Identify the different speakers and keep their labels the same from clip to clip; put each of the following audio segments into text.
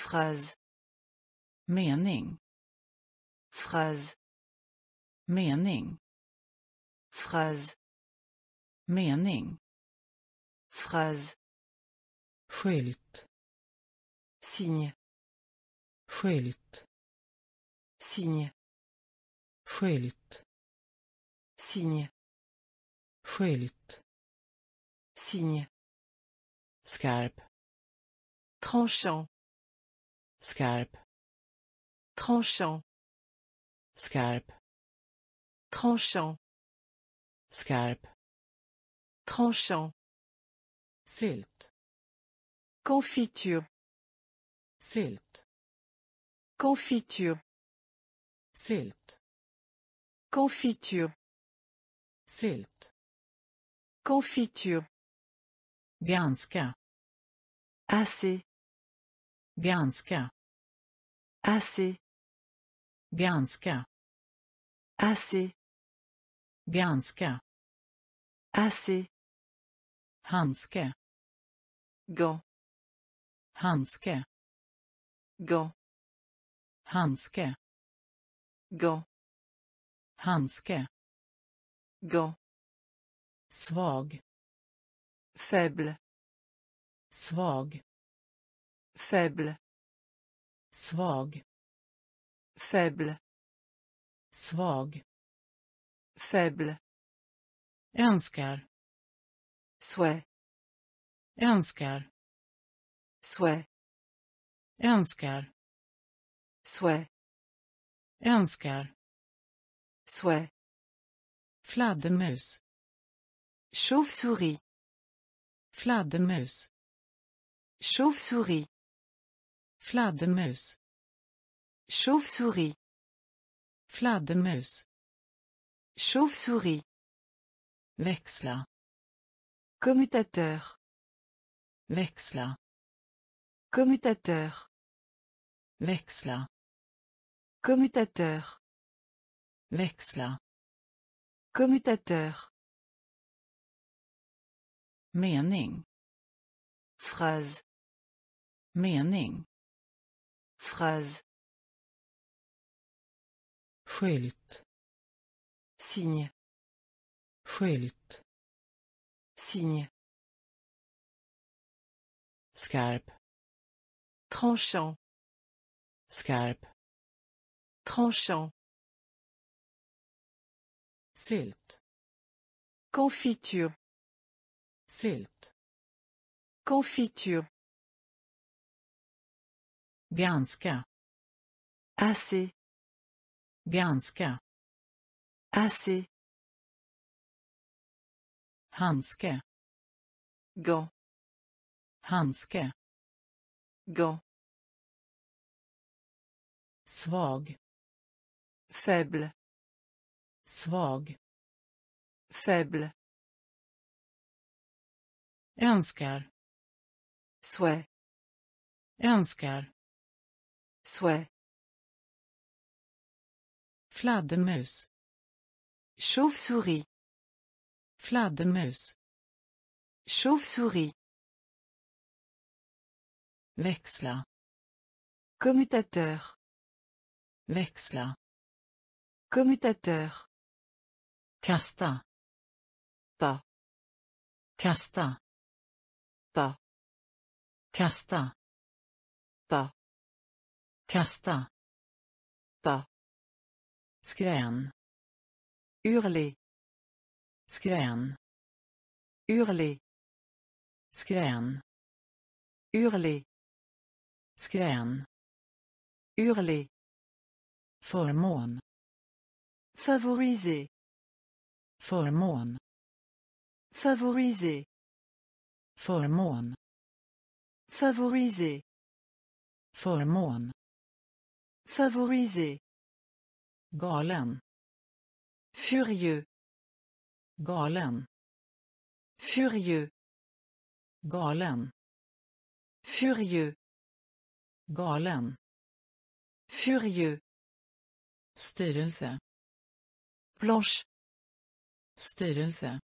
Speaker 1: Phrase.
Speaker 2: Mening.
Speaker 1: Phrase.
Speaker 2: Mening.
Speaker 1: Phrase.
Speaker 2: Mening.
Speaker 1: Phrase.
Speaker 2: Skylt.
Speaker 1: Signe.
Speaker 2: Skylt.
Speaker 1: Signe.
Speaker 2: Skylt.
Speaker 1: Signe.
Speaker 2: Skylt.
Speaker 1: Signe.
Speaker 2: Skarp.
Speaker 1: Tranchant.
Speaker 2: Skarp.
Speaker 1: Tranchant.
Speaker 2: Skarp.
Speaker 1: Tranchant.
Speaker 2: Skarp.
Speaker 1: Tranchant.
Speaker 2: Sylt.
Speaker 1: Confiture.
Speaker 2: Sylt.
Speaker 1: Confiture.
Speaker 2: Sylt.
Speaker 1: Confiture.
Speaker 2: Sylt.
Speaker 1: Confiture.
Speaker 2: Ganska.
Speaker 1: Assez.
Speaker 2: Ganska.
Speaker 1: Assez.
Speaker 2: Ganska.
Speaker 1: Assez.
Speaker 2: Ganska.
Speaker 1: Assez.
Speaker 2: Handske.
Speaker 1: Gant.
Speaker 2: Handske.
Speaker 1: Gant.
Speaker 2: Handske.
Speaker 1: Gant.
Speaker 2: Handske.
Speaker 1: Gant.
Speaker 2: Svag.
Speaker 1: Faible.
Speaker 2: Svag.
Speaker 1: Faible.
Speaker 2: Svag.
Speaker 1: Faible.
Speaker 2: Svag.
Speaker 1: Faible.
Speaker 2: Önskar.
Speaker 1: Souhait.
Speaker 2: Önskar.
Speaker 1: Souhait.
Speaker 2: Önskar.
Speaker 1: Souhait.
Speaker 2: Önskar.
Speaker 1: Souhait.
Speaker 2: Fladdermus.
Speaker 1: Chauve-souris.
Speaker 2: Fladdermus.
Speaker 1: Chauve-souris.
Speaker 2: Fladdermus.
Speaker 1: Chauve-souris.
Speaker 2: Fladdermus.
Speaker 1: Chauve-souris.
Speaker 2: Växla.
Speaker 1: Commutateur.
Speaker 2: Växla.
Speaker 1: Commutateur.
Speaker 2: Växla.
Speaker 1: Commutateur.
Speaker 2: Växla.
Speaker 1: Commutateur.
Speaker 2: Mening.
Speaker 1: Phrase.
Speaker 2: Mening.
Speaker 1: Phrase.
Speaker 2: Skylt.
Speaker 1: Signe.
Speaker 2: Skylt.
Speaker 1: Signe.
Speaker 2: Skarp.
Speaker 1: Tranchant.
Speaker 2: Skarp.
Speaker 1: Tranchant.
Speaker 2: Sylt.
Speaker 1: Confiture.
Speaker 2: Sylt.
Speaker 1: Confiture.
Speaker 2: Ganska.
Speaker 1: Assez.
Speaker 2: Ganska.
Speaker 1: Assez.
Speaker 2: Handske.
Speaker 1: Gant.
Speaker 2: Handske.
Speaker 1: Gant.
Speaker 2: Svag.
Speaker 1: Faible.
Speaker 2: Svag.
Speaker 1: Faible.
Speaker 2: Önskar.
Speaker 1: Souhait.
Speaker 2: Önskar.
Speaker 1: Souhait.
Speaker 2: Fladdermus.
Speaker 1: Chauve-souris.
Speaker 2: Fladdermus.
Speaker 1: Chauve-souris.
Speaker 2: Växla.
Speaker 1: Commutateur.
Speaker 2: Växla.
Speaker 1: Commutateur.
Speaker 2: Kasta.
Speaker 1: Pas.
Speaker 2: Kasta.
Speaker 1: Pas.
Speaker 2: Kasta.
Speaker 1: Pas.
Speaker 2: Kasta.
Speaker 1: Pas.
Speaker 2: Skrän.
Speaker 1: Hurler.
Speaker 2: Skrän.
Speaker 1: Hurler.
Speaker 2: Skrän.
Speaker 1: Hurler.
Speaker 2: Skrän.
Speaker 1: Hurler.
Speaker 2: Förmån.
Speaker 1: Favoriser.
Speaker 2: Förmån.
Speaker 1: Favoriser.
Speaker 2: Förmån.
Speaker 1: Favoriser.
Speaker 2: Förmån.
Speaker 1: Favoriser.
Speaker 2: Galen.
Speaker 1: Furieux.
Speaker 2: Galen.
Speaker 1: Furieux.
Speaker 2: Galen.
Speaker 1: Furieux.
Speaker 2: Galen.
Speaker 1: Furieux.
Speaker 2: Styrelse.
Speaker 1: Planche.
Speaker 2: Styrelse.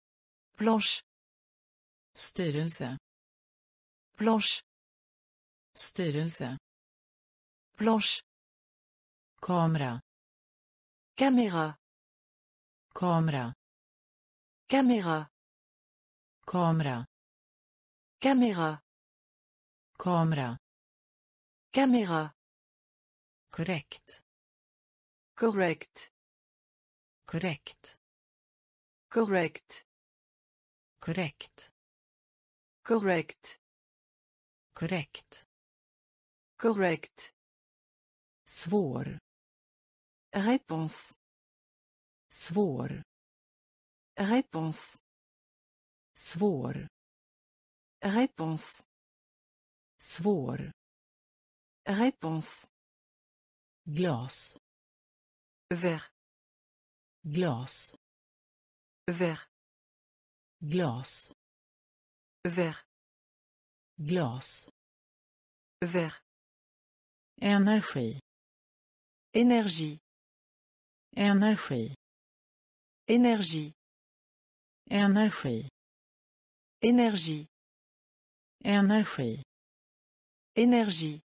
Speaker 1: Planche.
Speaker 2: Styrelse.
Speaker 1: Planche.
Speaker 2: Styrelse.
Speaker 1: Planche.
Speaker 2: Kamera.
Speaker 1: Caméra.
Speaker 2: Kamera.
Speaker 1: Caméra.
Speaker 2: Kamera.
Speaker 1: Caméra.
Speaker 2: Kamera.
Speaker 1: Caméra.
Speaker 2: Korrekt.
Speaker 1: Correct.
Speaker 2: Korrekt.
Speaker 1: Correct.
Speaker 2: Korrekt.
Speaker 1: Correct.
Speaker 2: Korrekt.
Speaker 1: Correct.
Speaker 2: Svår.
Speaker 1: Réponse.
Speaker 2: Svår.
Speaker 1: Réponse.
Speaker 2: Svår.
Speaker 1: Réponse.
Speaker 2: Svår.
Speaker 1: Réponse.
Speaker 2: Glas.
Speaker 1: Verre.
Speaker 2: Glas.
Speaker 1: Verre.
Speaker 2: Glas.
Speaker 1: Verre.
Speaker 2: Glas.
Speaker 1: Verre.
Speaker 2: Energi.
Speaker 1: Énergie.
Speaker 2: Energi.
Speaker 1: Énergie.
Speaker 2: Energi.
Speaker 1: Énergie.
Speaker 2: Energi.
Speaker 1: Énergie.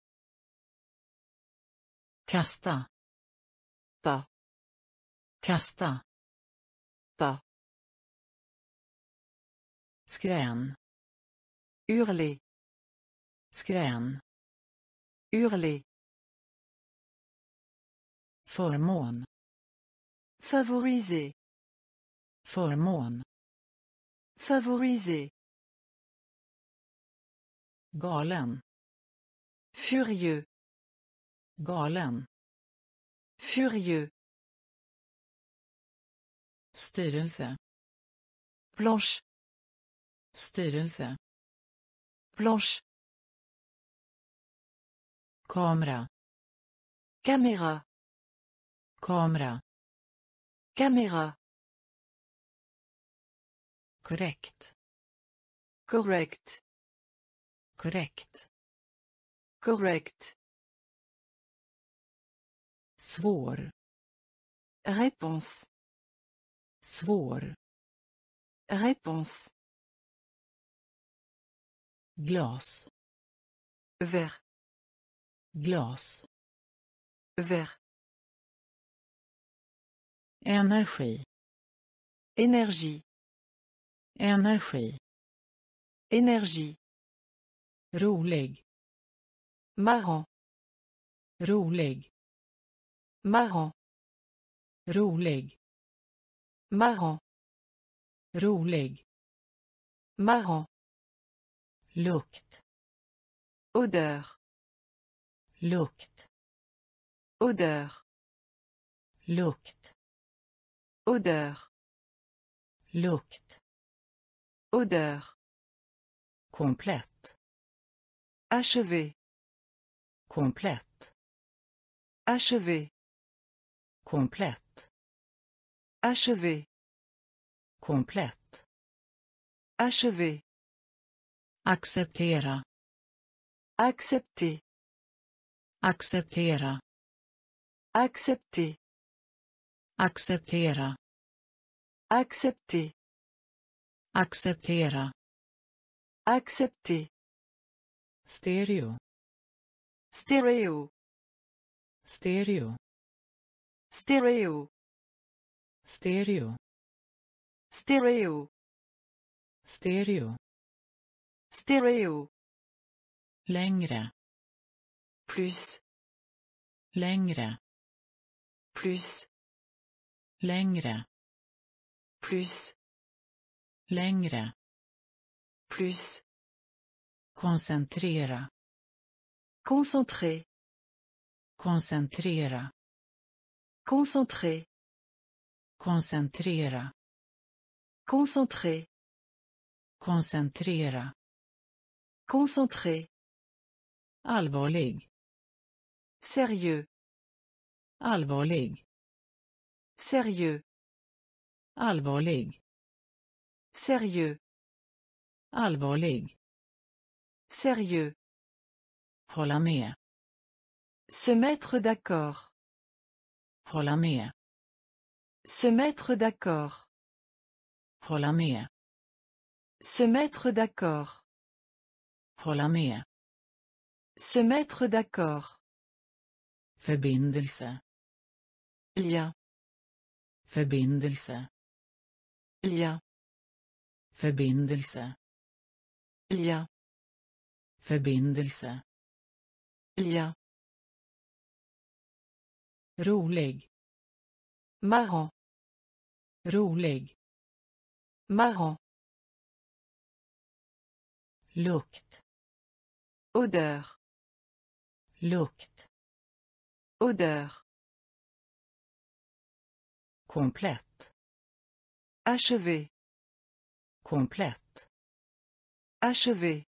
Speaker 2: Kasta.
Speaker 1: Pas.
Speaker 2: Kasta.
Speaker 1: Pas.
Speaker 2: Skrän.
Speaker 1: Hurler.
Speaker 2: Skrän.
Speaker 1: Hurler.
Speaker 2: Förmån.
Speaker 1: Favoriser.
Speaker 2: Förmån.
Speaker 1: Favoriser.
Speaker 2: Galen.
Speaker 1: Furieux.
Speaker 2: Galen.
Speaker 1: Furieux.
Speaker 2: Styrelse.
Speaker 1: Planche.
Speaker 2: Styrelse.
Speaker 1: Planche.
Speaker 2: Kamera.
Speaker 1: Caméra.
Speaker 2: Kamera.
Speaker 1: Caméra.
Speaker 2: Korrekt.
Speaker 1: Correct.
Speaker 2: Korrekt.
Speaker 1: Correct.
Speaker 2: Svår.
Speaker 1: Réponse.
Speaker 2: Svår.
Speaker 1: Réponse.
Speaker 2: Glas.
Speaker 1: Verre.
Speaker 2: Glas.
Speaker 1: Verre.
Speaker 2: Energi.
Speaker 1: Énergie.
Speaker 2: Energi.
Speaker 1: Énergie.
Speaker 2: Rolig.
Speaker 1: Marrant.
Speaker 2: Rolig.
Speaker 1: Marrant.
Speaker 2: Rolig.
Speaker 1: Marrant.
Speaker 2: Rolig.
Speaker 1: Marrant.
Speaker 2: Lukt.
Speaker 1: Odeur.
Speaker 2: Lukt.
Speaker 1: Odeur.
Speaker 2: Lukt.
Speaker 1: Odeur.
Speaker 2: Lukt.
Speaker 1: Odeur.
Speaker 2: Komplett.
Speaker 1: Achevé.
Speaker 2: Komplett.
Speaker 1: Achevé.
Speaker 2: Komplett.
Speaker 1: Achevé.
Speaker 2: Komplett.
Speaker 1: Achevé.
Speaker 2: Acceptera.
Speaker 1: Accepter.
Speaker 2: Acceptera.
Speaker 1: Accepter.
Speaker 2: Acceptera.
Speaker 1: Accepter.
Speaker 2: Acceptera.
Speaker 1: Accepter.
Speaker 2: Stereo.
Speaker 1: Stéréo.
Speaker 2: Stereo.
Speaker 1: Stéréo.
Speaker 2: Stereo.
Speaker 1: Stéréo.
Speaker 2: Stereo.
Speaker 1: Stéréo.
Speaker 2: Längre.
Speaker 1: Plus.
Speaker 2: Längre.
Speaker 1: Plus.
Speaker 2: Längre.
Speaker 1: Plus.
Speaker 2: Längre.
Speaker 1: Plus.
Speaker 2: Koncentrera.
Speaker 1: Concentré.
Speaker 2: Koncentrera.
Speaker 1: Concentré.
Speaker 2: Koncentrera.
Speaker 1: Concentré.
Speaker 2: Koncentrera.
Speaker 1: Concentré.
Speaker 2: Allvarlig.
Speaker 1: Sérieux.
Speaker 2: Allvarlig.
Speaker 1: Sérieux.
Speaker 2: Allvarlig.
Speaker 1: Sérieux.
Speaker 2: Allvarlig.
Speaker 1: Sérieux.
Speaker 2: Hålla med.
Speaker 1: Se mettre d'accord.
Speaker 2: Hålla med.
Speaker 1: Se mettre d'accord.
Speaker 2: Hålla med.
Speaker 1: Se mettre d'accord.
Speaker 2: Hålla med.
Speaker 1: Se mettre d'accord.
Speaker 2: Förbindelse.
Speaker 1: Lien.
Speaker 2: Förbindelse.
Speaker 1: Lien.
Speaker 2: Förbindelse.
Speaker 1: Lien.
Speaker 2: Förbindelse.
Speaker 1: Lien.
Speaker 2: Rolig.
Speaker 1: Marrant.
Speaker 2: Rolig.
Speaker 1: Marrant.
Speaker 2: Lukt.
Speaker 1: Odeur.
Speaker 2: Lukt.
Speaker 1: Odeur.
Speaker 2: Komplett.
Speaker 1: Achevé.
Speaker 2: Komplett.
Speaker 1: Achevé.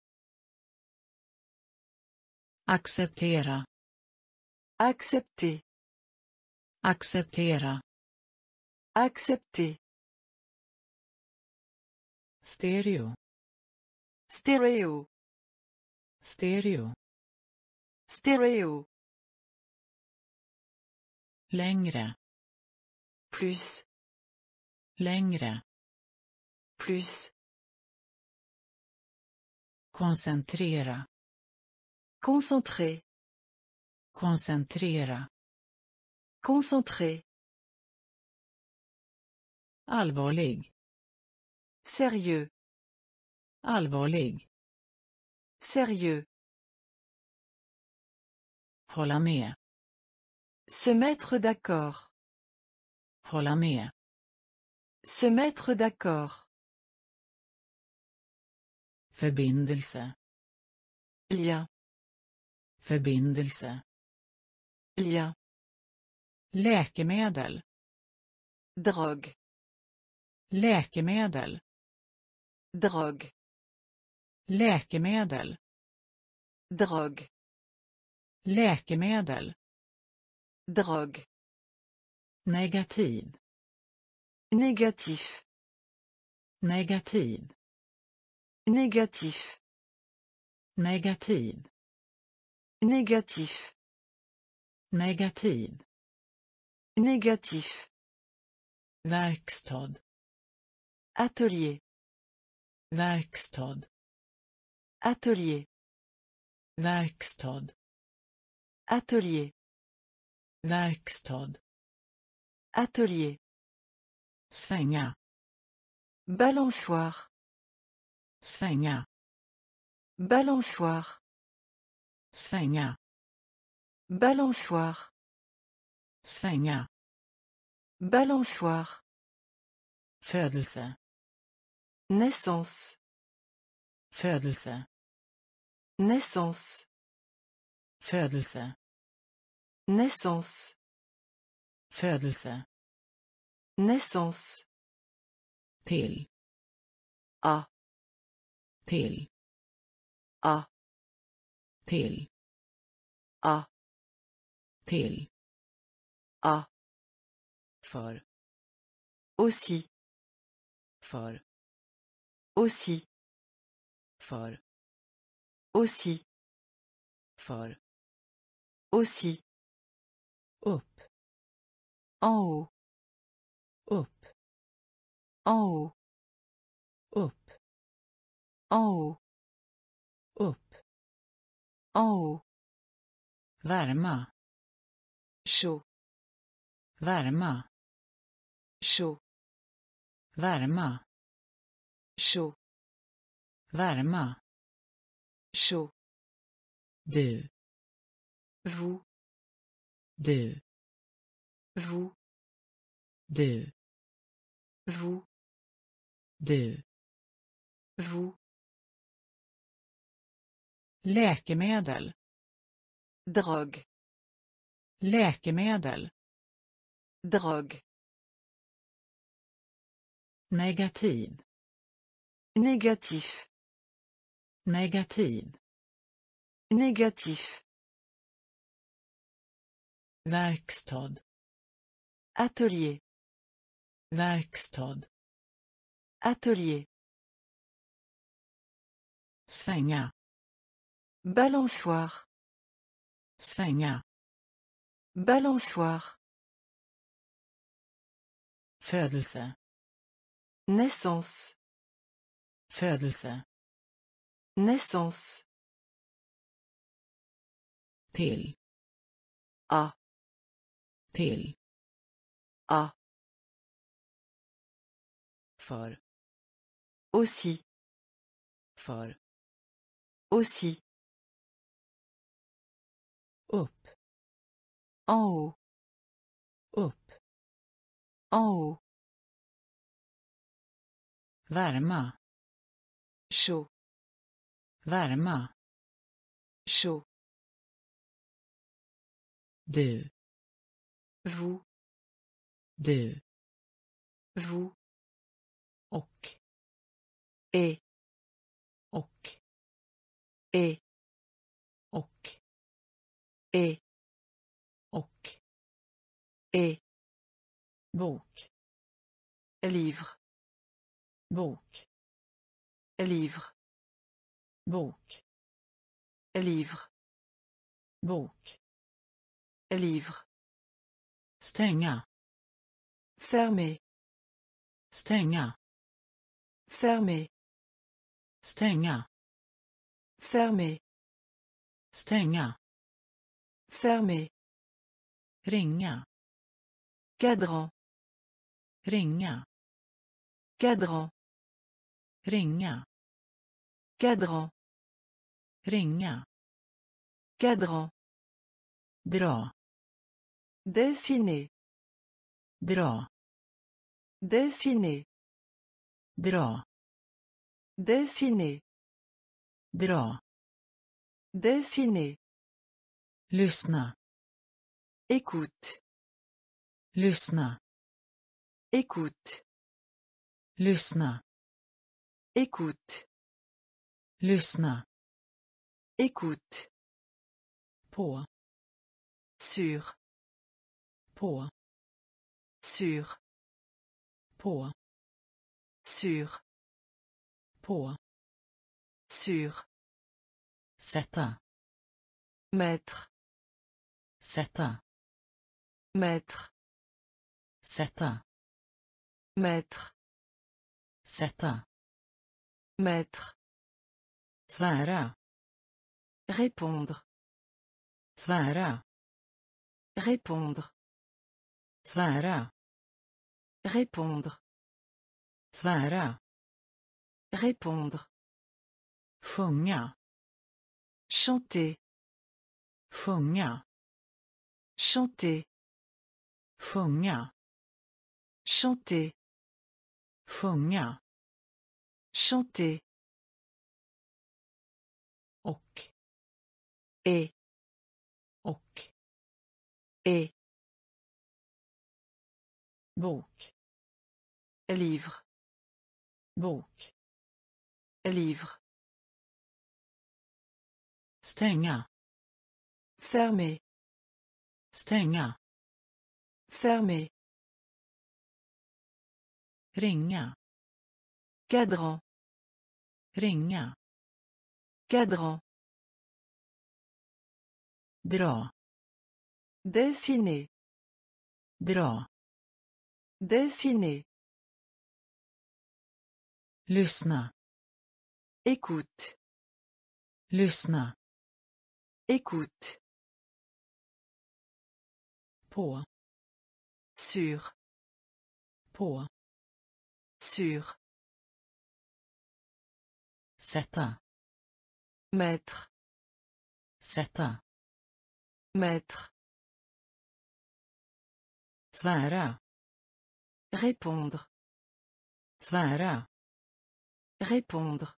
Speaker 2: Acceptera.
Speaker 1: Accepter.
Speaker 2: Acceptera.
Speaker 1: Accepter.
Speaker 2: Stereo.
Speaker 1: Stéréo.
Speaker 2: Stereo.
Speaker 1: Stéréo.
Speaker 2: Längre.
Speaker 1: Plus.
Speaker 2: Längre.
Speaker 1: Plus.
Speaker 2: Koncentrera.
Speaker 1: Concentré.
Speaker 2: Koncentrera.
Speaker 1: Concentré.
Speaker 2: Allvarlig.
Speaker 1: Sérieux.
Speaker 2: Allvarlig.
Speaker 1: Sérieux.
Speaker 2: Hålla med.
Speaker 1: Se mettre d'accord.
Speaker 2: Hålla med.
Speaker 1: Se mettre d'accord.
Speaker 2: Förbindelse.
Speaker 1: Lien.
Speaker 2: Förbindelse.
Speaker 1: Lien.
Speaker 2: Läkemedel.
Speaker 1: Drogue.
Speaker 2: Läkemedel.
Speaker 1: Drogue.
Speaker 2: Läkemedel.
Speaker 1: Drogue.
Speaker 2: Läkemedel.
Speaker 1: Drogue.
Speaker 2: Negativ.
Speaker 1: Négatif.
Speaker 2: Negativ.
Speaker 1: Négatif.
Speaker 2: Negativ.
Speaker 1: Négatif.
Speaker 2: Negativ.
Speaker 1: Négatif.
Speaker 2: Verkstad.
Speaker 1: Atelier.
Speaker 2: Verkstad.
Speaker 1: Atelier.
Speaker 2: Verkstad.
Speaker 1: Atelier.
Speaker 2: Verkstad.
Speaker 1: Atelier.
Speaker 2: Svänga.
Speaker 1: Balançoire.
Speaker 2: Svänga.
Speaker 1: Balançoire.
Speaker 2: Svänga.
Speaker 1: Balançoire.
Speaker 2: Svänga.
Speaker 1: Balançoire.
Speaker 2: Födelse.
Speaker 1: Naissance.
Speaker 2: Födelse.
Speaker 1: Naissance.
Speaker 2: Födelse.
Speaker 1: Naissance.
Speaker 2: Födelse.
Speaker 1: Naissance.
Speaker 2: Till.
Speaker 1: A.
Speaker 2: Till.
Speaker 1: A.
Speaker 2: Till.
Speaker 1: A.
Speaker 2: Till.
Speaker 1: A.
Speaker 2: För.
Speaker 1: Aussi.
Speaker 2: För.
Speaker 1: Aussi.
Speaker 2: För.
Speaker 1: Aussi.
Speaker 2: För.
Speaker 1: Aussi.
Speaker 2: Upp.
Speaker 1: En haut.
Speaker 2: Upp.
Speaker 1: En haut.
Speaker 2: Upp.
Speaker 1: En haut.
Speaker 2: Upp.
Speaker 1: En haut.
Speaker 2: Värma.
Speaker 1: Chaud.
Speaker 2: Värma.
Speaker 1: Chaud.
Speaker 2: Värma.
Speaker 1: Chaud.
Speaker 2: Värma.
Speaker 1: Chaud.
Speaker 2: Du.
Speaker 1: Vous.
Speaker 2: Du.
Speaker 1: Vous.
Speaker 2: Du.
Speaker 1: Vous.
Speaker 2: Du.
Speaker 1: Vous.
Speaker 2: Läkemedel.
Speaker 1: Drogue.
Speaker 2: Läkemedel.
Speaker 1: Drogue.
Speaker 2: Negativ.
Speaker 1: Négatif.
Speaker 2: Negativ.
Speaker 1: Négatif.
Speaker 2: Verkstad.
Speaker 1: Atelier.
Speaker 2: Verkstad.
Speaker 1: Atelier.
Speaker 2: Svänga.
Speaker 1: Balançoire.
Speaker 2: Svänga.
Speaker 1: Balançoire.
Speaker 2: Födelse.
Speaker 1: Naissance.
Speaker 2: Födelse.
Speaker 1: Naissance.
Speaker 2: till,
Speaker 1: à,
Speaker 2: till,
Speaker 1: à,
Speaker 2: för,
Speaker 1: aussi,
Speaker 2: för,
Speaker 1: aussi,
Speaker 2: upp,
Speaker 1: en haut,
Speaker 2: upp,
Speaker 1: en haut,
Speaker 2: värma,
Speaker 1: chaud,
Speaker 2: värma,
Speaker 1: chaud,
Speaker 2: du,
Speaker 1: vous,
Speaker 2: du,
Speaker 1: vous,
Speaker 2: och,
Speaker 1: et,
Speaker 2: och,
Speaker 1: et,
Speaker 2: och,
Speaker 1: et,
Speaker 2: och,
Speaker 1: et,
Speaker 2: bok,
Speaker 1: livre,
Speaker 2: bok,
Speaker 1: livre,
Speaker 2: bok,
Speaker 1: livre,
Speaker 2: bok,
Speaker 1: livre,
Speaker 2: stänga,
Speaker 1: fermé,
Speaker 2: stänga,
Speaker 1: fermé,
Speaker 2: stänga,
Speaker 1: fermé,
Speaker 2: stänga,
Speaker 1: fermé,
Speaker 2: ringa,
Speaker 1: cadran,
Speaker 2: ringa,
Speaker 1: cadran,
Speaker 2: ringa,
Speaker 1: cadran,
Speaker 2: ringa,
Speaker 1: cadran,
Speaker 2: dra,
Speaker 1: dessiner,
Speaker 2: dra,
Speaker 1: dessiner,
Speaker 2: dra,
Speaker 1: dessiner,
Speaker 2: dra,
Speaker 1: dessiner,
Speaker 2: lyssna,
Speaker 1: écoute,
Speaker 2: lyssna,
Speaker 1: écoute,
Speaker 2: lyssna,
Speaker 1: écoute,
Speaker 2: lyssna,
Speaker 1: écoute,
Speaker 2: på,
Speaker 1: sur,
Speaker 2: på,
Speaker 1: sur,
Speaker 2: på,
Speaker 1: sur,
Speaker 2: på,
Speaker 1: sur,
Speaker 2: sätta,
Speaker 1: mettre,
Speaker 2: sätta,
Speaker 1: mettre,
Speaker 2: sätta,
Speaker 1: mettre,
Speaker 2: sätta,
Speaker 1: mettre,
Speaker 2: svära,
Speaker 1: répondre,
Speaker 2: svära,
Speaker 1: répondre,
Speaker 2: svära,
Speaker 1: répondre,
Speaker 2: svära,
Speaker 1: répondre,
Speaker 2: sjunga,
Speaker 1: chanter,
Speaker 2: sjunga,
Speaker 1: chanter,
Speaker 2: sjunga,
Speaker 1: chanter,
Speaker 2: sjunga,
Speaker 1: chanter,
Speaker 2: och,
Speaker 1: et,
Speaker 2: och,
Speaker 1: et,
Speaker 2: bok,
Speaker 1: livre,
Speaker 2: bok,
Speaker 1: livre,
Speaker 2: stänga,
Speaker 1: fermé,
Speaker 2: stänga,
Speaker 1: fermé,
Speaker 2: ringa,
Speaker 1: cadran,
Speaker 2: ringa,
Speaker 1: cadran,
Speaker 2: dra,
Speaker 1: dessiner,
Speaker 2: dra,
Speaker 1: dessiner,
Speaker 2: lyssna,
Speaker 1: écoute,
Speaker 2: lyssna,
Speaker 1: écoute,
Speaker 2: på,
Speaker 1: sur,
Speaker 2: på,
Speaker 1: sur,
Speaker 2: sätta,
Speaker 1: mettre,
Speaker 2: sätta,
Speaker 1: mettre,
Speaker 2: svära,
Speaker 1: répondre,
Speaker 2: svära,
Speaker 1: répondre,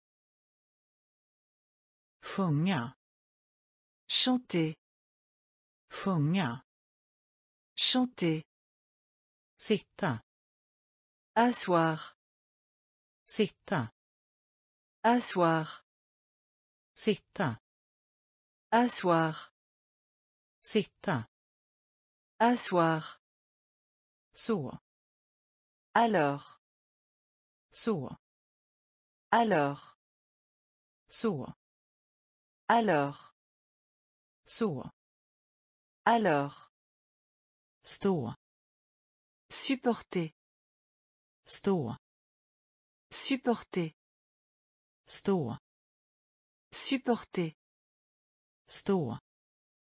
Speaker 2: sjunga,
Speaker 1: chanter,
Speaker 2: sjunga,
Speaker 1: chanter,
Speaker 2: sitta,
Speaker 1: asseoir,
Speaker 2: sitta,
Speaker 1: asseoir,
Speaker 2: sitta,
Speaker 1: asseoir,
Speaker 2: sitta,
Speaker 1: asseoir,
Speaker 2: så,
Speaker 1: alors,
Speaker 2: så,
Speaker 1: alors,
Speaker 2: så,
Speaker 1: alors,
Speaker 2: så,
Speaker 1: alors,
Speaker 2: stå,
Speaker 1: supporter,
Speaker 2: stå,
Speaker 1: supporter,
Speaker 2: stå,
Speaker 1: supporter,
Speaker 2: stå,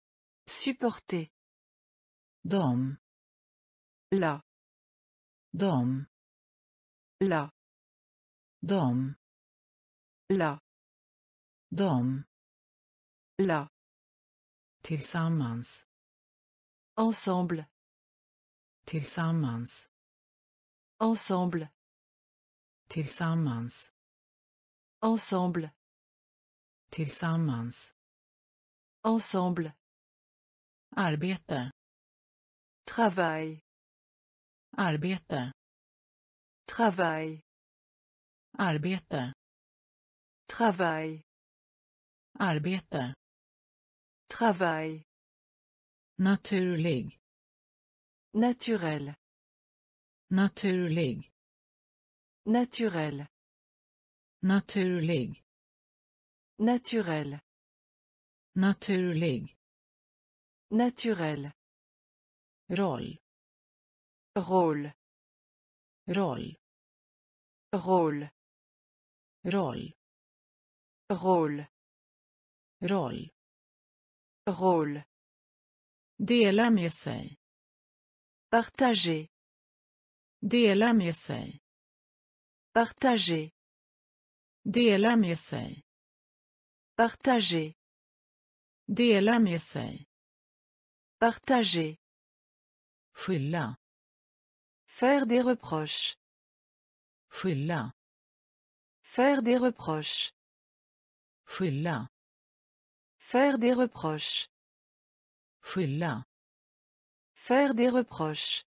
Speaker 1: Supporter.
Speaker 2: Dom.
Speaker 1: La.
Speaker 2: Dom.
Speaker 1: La.
Speaker 2: Dom.
Speaker 1: La.
Speaker 2: Dom.
Speaker 1: La.
Speaker 2: Tillsammans.
Speaker 1: Ensemble.
Speaker 2: Tillsammans.
Speaker 1: Ensemble.
Speaker 2: Tillsammans.
Speaker 1: Ensemble.
Speaker 2: Tillsammans.
Speaker 1: Ensemble.
Speaker 2: Arbete.
Speaker 1: Travail.
Speaker 2: Arbete.
Speaker 1: Travail.
Speaker 2: Arbete.
Speaker 1: Travail.
Speaker 2: Arbete.
Speaker 1: Travail.
Speaker 2: Naturlig.
Speaker 1: Naturel.
Speaker 2: Naturlig.
Speaker 1: Naturel.
Speaker 2: Naturlig.
Speaker 1: Naturel.
Speaker 2: Naturlig.
Speaker 1: Naturel.
Speaker 2: Roll.
Speaker 1: Rôle.
Speaker 2: Roll.
Speaker 1: Rôle.
Speaker 2: Roll.
Speaker 1: Rôle.
Speaker 2: Roll.
Speaker 1: Rôle.
Speaker 2: Dela med sig.
Speaker 1: Partager.
Speaker 2: Dela med sig.
Speaker 1: Partager.
Speaker 2: Dela med sig.
Speaker 1: Partager.
Speaker 2: Dela med sig.
Speaker 1: Partager.
Speaker 2: Skylla.
Speaker 1: Faire des reproches.
Speaker 2: Skylla.
Speaker 1: Faire des reproches.
Speaker 2: Skylla.
Speaker 1: Faire des reproches.
Speaker 2: Skylla.
Speaker 1: Faire des reproches.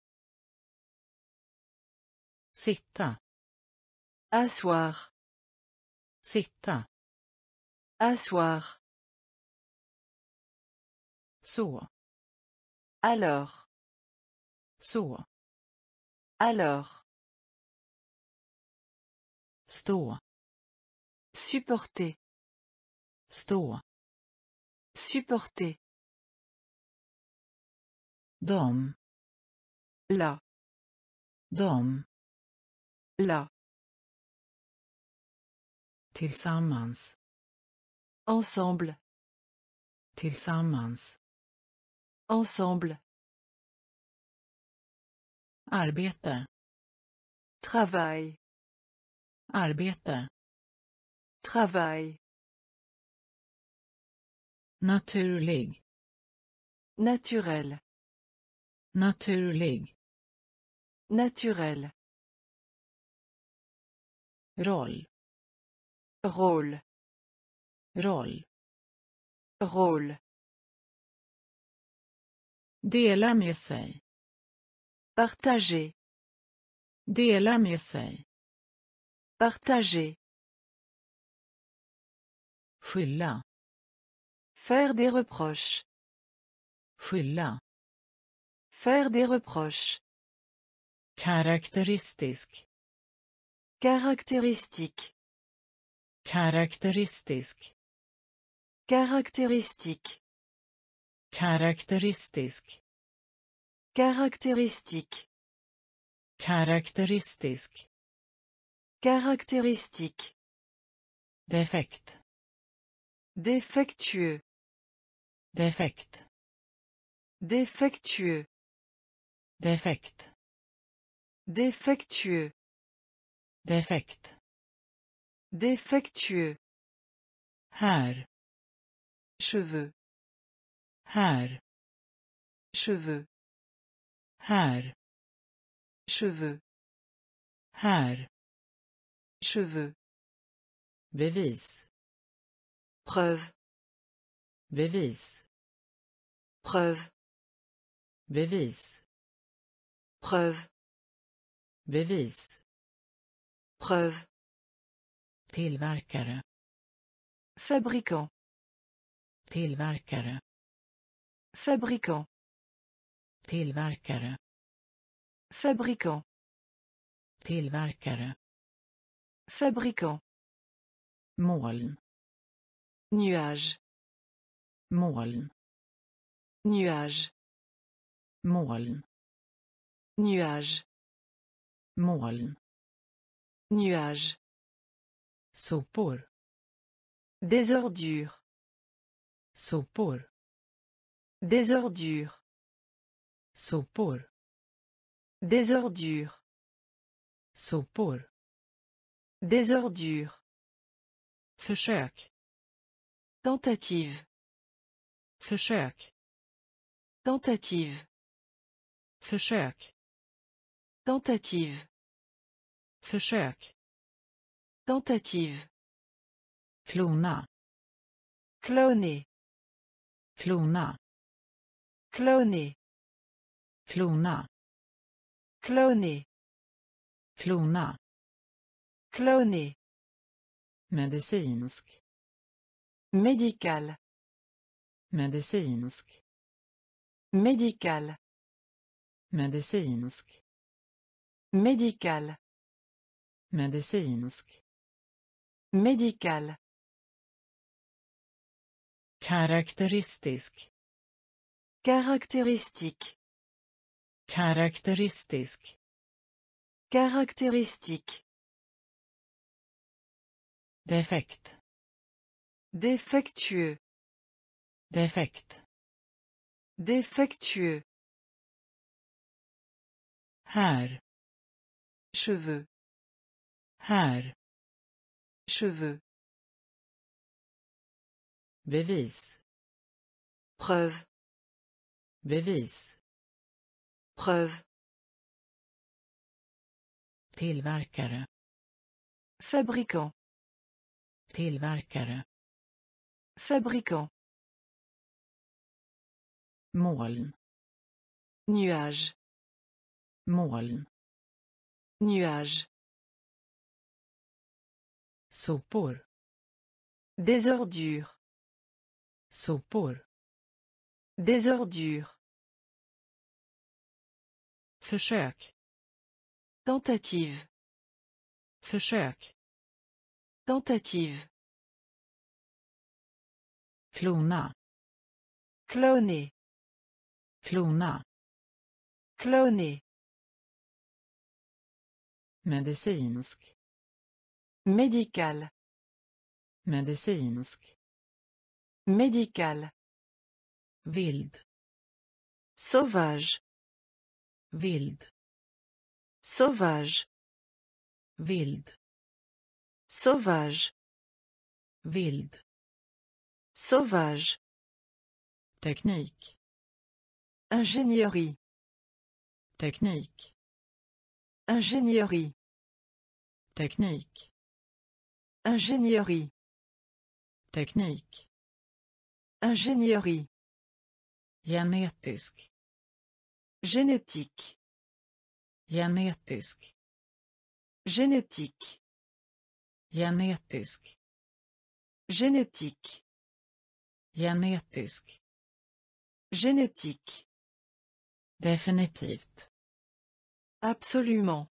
Speaker 2: Sitta.
Speaker 1: Asseoir.
Speaker 2: Sitta.
Speaker 1: Asseoir.
Speaker 2: Så.
Speaker 1: Alors.
Speaker 2: Så.
Speaker 1: Alors.
Speaker 2: Stå.
Speaker 1: Supporter.
Speaker 2: Stå.
Speaker 1: Supporter.
Speaker 2: Dom.
Speaker 1: La.
Speaker 2: Dom.
Speaker 1: La.
Speaker 2: Tillsammans.
Speaker 1: Ensemble.
Speaker 2: Tillsammans.
Speaker 1: Ensemble.
Speaker 2: Arbete.
Speaker 1: Travail.
Speaker 2: Arbete.
Speaker 1: Travail.
Speaker 2: Naturlig.
Speaker 1: Naturel.
Speaker 2: Naturlig.
Speaker 1: Naturel.
Speaker 2: Roll.
Speaker 1: Rôle.
Speaker 2: Roll.
Speaker 1: Rôle.
Speaker 2: Dela med sig.
Speaker 1: Partager.
Speaker 2: Dela med sig.
Speaker 1: Partager.
Speaker 2: Skylla.
Speaker 1: Faire des reproches.
Speaker 2: Skylla.
Speaker 1: Faire des reproches.
Speaker 2: Karaktäristisk.
Speaker 1: Caractéristique.
Speaker 2: Karaktäristisk.
Speaker 1: Caractéristique.
Speaker 2: Karaktäristisk.
Speaker 1: Caractéristique.
Speaker 2: Karaktäristisk.
Speaker 1: Caractéristique.
Speaker 2: Defekt.
Speaker 1: Défectueux.
Speaker 2: Defekt.
Speaker 1: Défectueux.
Speaker 2: Defekt.
Speaker 1: Défectueux.
Speaker 2: Defekt.
Speaker 1: Défectueux.
Speaker 2: Här.
Speaker 1: Cheveux.
Speaker 2: Här.
Speaker 1: Cheveux.
Speaker 2: Här.
Speaker 1: Cheveux.
Speaker 2: Här.
Speaker 1: Cheveux.
Speaker 2: Bevis.
Speaker 1: Preuve.
Speaker 2: Bevis.
Speaker 1: Preuve.
Speaker 2: Bevis.
Speaker 1: Preuve.
Speaker 2: Bevis.
Speaker 1: Preuve.
Speaker 2: Tillverkare.
Speaker 1: Fabricant.
Speaker 2: Tillverkare.
Speaker 1: Fabricant.
Speaker 2: Tillverkare.
Speaker 1: Fabricant.
Speaker 2: Tillverkare.
Speaker 1: Fabricant.
Speaker 2: Moln.
Speaker 1: Nuage.
Speaker 2: Moln.
Speaker 1: Nuage.
Speaker 2: Moln.
Speaker 1: Nuage.
Speaker 2: Moln.
Speaker 1: Nuage.
Speaker 2: Sopor.
Speaker 1: Des ordures.
Speaker 2: Sopor.
Speaker 1: Des ordures.
Speaker 2: Sopor.
Speaker 1: Des ordures.
Speaker 2: Sopor.
Speaker 1: Des ordures.
Speaker 2: Försök.
Speaker 1: Tentative.
Speaker 2: Försök.
Speaker 1: Tentative.
Speaker 2: Försök.
Speaker 1: Tentative.
Speaker 2: Försök.
Speaker 1: Tentative.
Speaker 2: Klona.
Speaker 1: Cloner.
Speaker 2: Klona.
Speaker 1: Cloner.
Speaker 2: Klona.
Speaker 1: Cloner.
Speaker 2: Klona.
Speaker 1: Cloner.
Speaker 2: Medicinsk.
Speaker 1: Médical.
Speaker 2: Medicinsk.
Speaker 1: Médical.
Speaker 2: Medicinsk.
Speaker 1: Médical.
Speaker 2: Medicinsk.
Speaker 1: Médical.
Speaker 2: Karaktäristisk.
Speaker 1: Caractéristique.
Speaker 2: Karaktäristisk.
Speaker 1: Caractéristique.
Speaker 2: Defekt.
Speaker 1: Défectueux.
Speaker 2: Defekt.
Speaker 1: Défectueux.
Speaker 2: Här.
Speaker 1: Cheveux.
Speaker 2: Här.
Speaker 1: Cheveux.
Speaker 2: Bevis.
Speaker 1: Preuve.
Speaker 2: Bevis.
Speaker 1: Preuve.
Speaker 2: Tillverkare.
Speaker 1: Fabricant.
Speaker 2: Tillverkare.
Speaker 1: Fabricant.
Speaker 2: Moln.
Speaker 1: Nuage.
Speaker 2: Moln.
Speaker 1: Nuage.
Speaker 2: Sopor.
Speaker 1: Des ordures.
Speaker 2: Sopor.
Speaker 1: Des ordures.
Speaker 2: Försök.
Speaker 1: Tentative.
Speaker 2: Försök.
Speaker 1: Tentative.
Speaker 2: Klona.
Speaker 1: Cloner.
Speaker 2: Klona.
Speaker 1: Cloner.
Speaker 2: Medicinsk.
Speaker 1: Médical.
Speaker 2: Medicinsk.
Speaker 1: Médical.
Speaker 2: Vild.
Speaker 1: Sauvage.
Speaker 2: Vild.
Speaker 1: Sauvage.
Speaker 2: Vild.
Speaker 1: Sauvage.
Speaker 2: Vild.
Speaker 1: Sauvage.
Speaker 2: Teknik.
Speaker 1: Ingénierie.
Speaker 2: Teknik.
Speaker 1: Ingénierie.
Speaker 2: Teknik.
Speaker 1: Ingénierie.
Speaker 2: Teknik.
Speaker 1: Ingénierie.
Speaker 2: Genetisk.
Speaker 1: Génétique.
Speaker 2: Genetisk.
Speaker 1: Génétique.
Speaker 2: Genetisk.
Speaker 1: Génétique.
Speaker 2: Genetisk.
Speaker 1: Génétique.
Speaker 2: Definitivt.
Speaker 1: Absolument.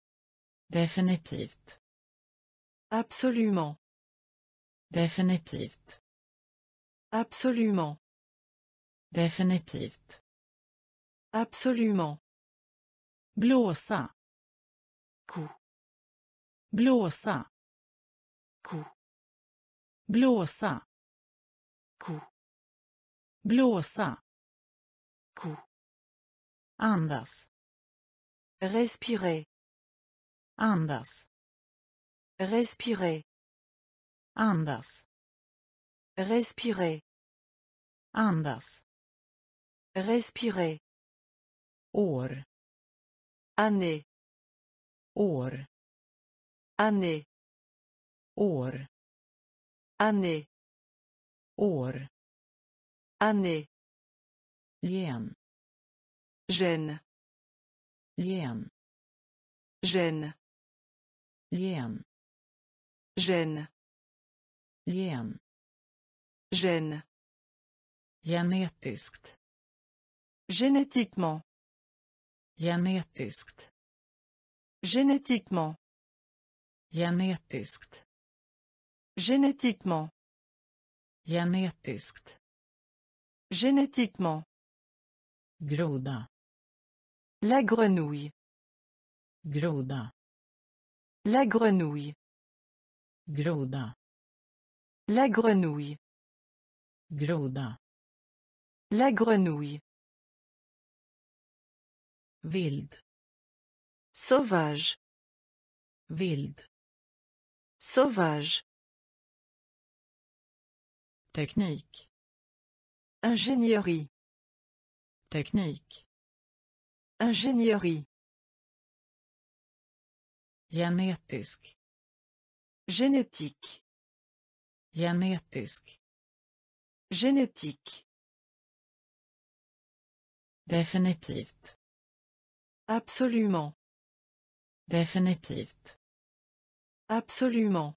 Speaker 2: Definitivt.
Speaker 1: Absolument.
Speaker 2: Definitivt.
Speaker 1: Absolument.
Speaker 2: Definitivt.
Speaker 1: Absolument.
Speaker 2: Blåsa.
Speaker 1: Coup.
Speaker 2: Blåsa.
Speaker 1: Coup.
Speaker 2: Blåsa.
Speaker 1: Coup.
Speaker 2: Blåsa.
Speaker 1: Coup.
Speaker 2: Andas.
Speaker 1: Respirer.
Speaker 2: Andas.
Speaker 1: Respirer.
Speaker 2: Andas.
Speaker 1: Respirer.
Speaker 2: Andas.
Speaker 1: Respirer.
Speaker 2: År.
Speaker 1: Année.
Speaker 2: År.
Speaker 1: Année.
Speaker 2: År.
Speaker 1: Année.
Speaker 2: År.
Speaker 1: Année.
Speaker 2: Gen.
Speaker 1: Gêne.
Speaker 2: Gen.
Speaker 1: Gêne.
Speaker 2: Gen.
Speaker 1: Gêne.
Speaker 2: Gen.
Speaker 1: Gêne.
Speaker 2: Genetiskt.
Speaker 1: Génétiquement.
Speaker 2: Genetiskt.
Speaker 1: Génétiquement.
Speaker 2: Genetiskt.
Speaker 1: Génétiquement.
Speaker 2: Genetiskt.
Speaker 1: Génétiquement.
Speaker 2: Groda.
Speaker 1: La grenouille.
Speaker 2: Groda.
Speaker 1: La grenouille.
Speaker 2: Groda.
Speaker 1: La grenouille.
Speaker 2: Groda.
Speaker 1: La grenouille.
Speaker 2: Vild.
Speaker 1: Sauvage.
Speaker 2: Vild.
Speaker 1: Sauvage.
Speaker 2: Teknik.
Speaker 1: Ingénierie.
Speaker 2: Teknik.
Speaker 1: Ingénierie.
Speaker 2: Genetisk.
Speaker 1: Génétique.
Speaker 2: Genetisk.
Speaker 1: Génétique.
Speaker 2: Definitivt.
Speaker 1: Absolument.
Speaker 2: Definitivt.
Speaker 1: Absolument.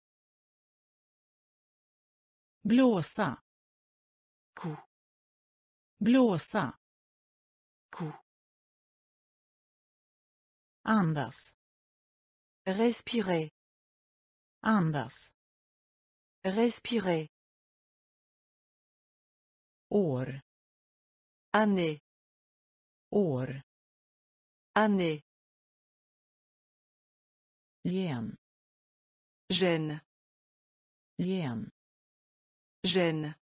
Speaker 2: Blåsa.
Speaker 1: Coup.
Speaker 2: Blåsa.
Speaker 1: Coup.
Speaker 2: Andas.
Speaker 1: Respirer.
Speaker 2: Andas.
Speaker 1: Respirer.
Speaker 2: År.
Speaker 1: Année.
Speaker 2: År.
Speaker 1: Année.
Speaker 2: Gen.
Speaker 1: Gène.
Speaker 2: Gen.
Speaker 1: Gène.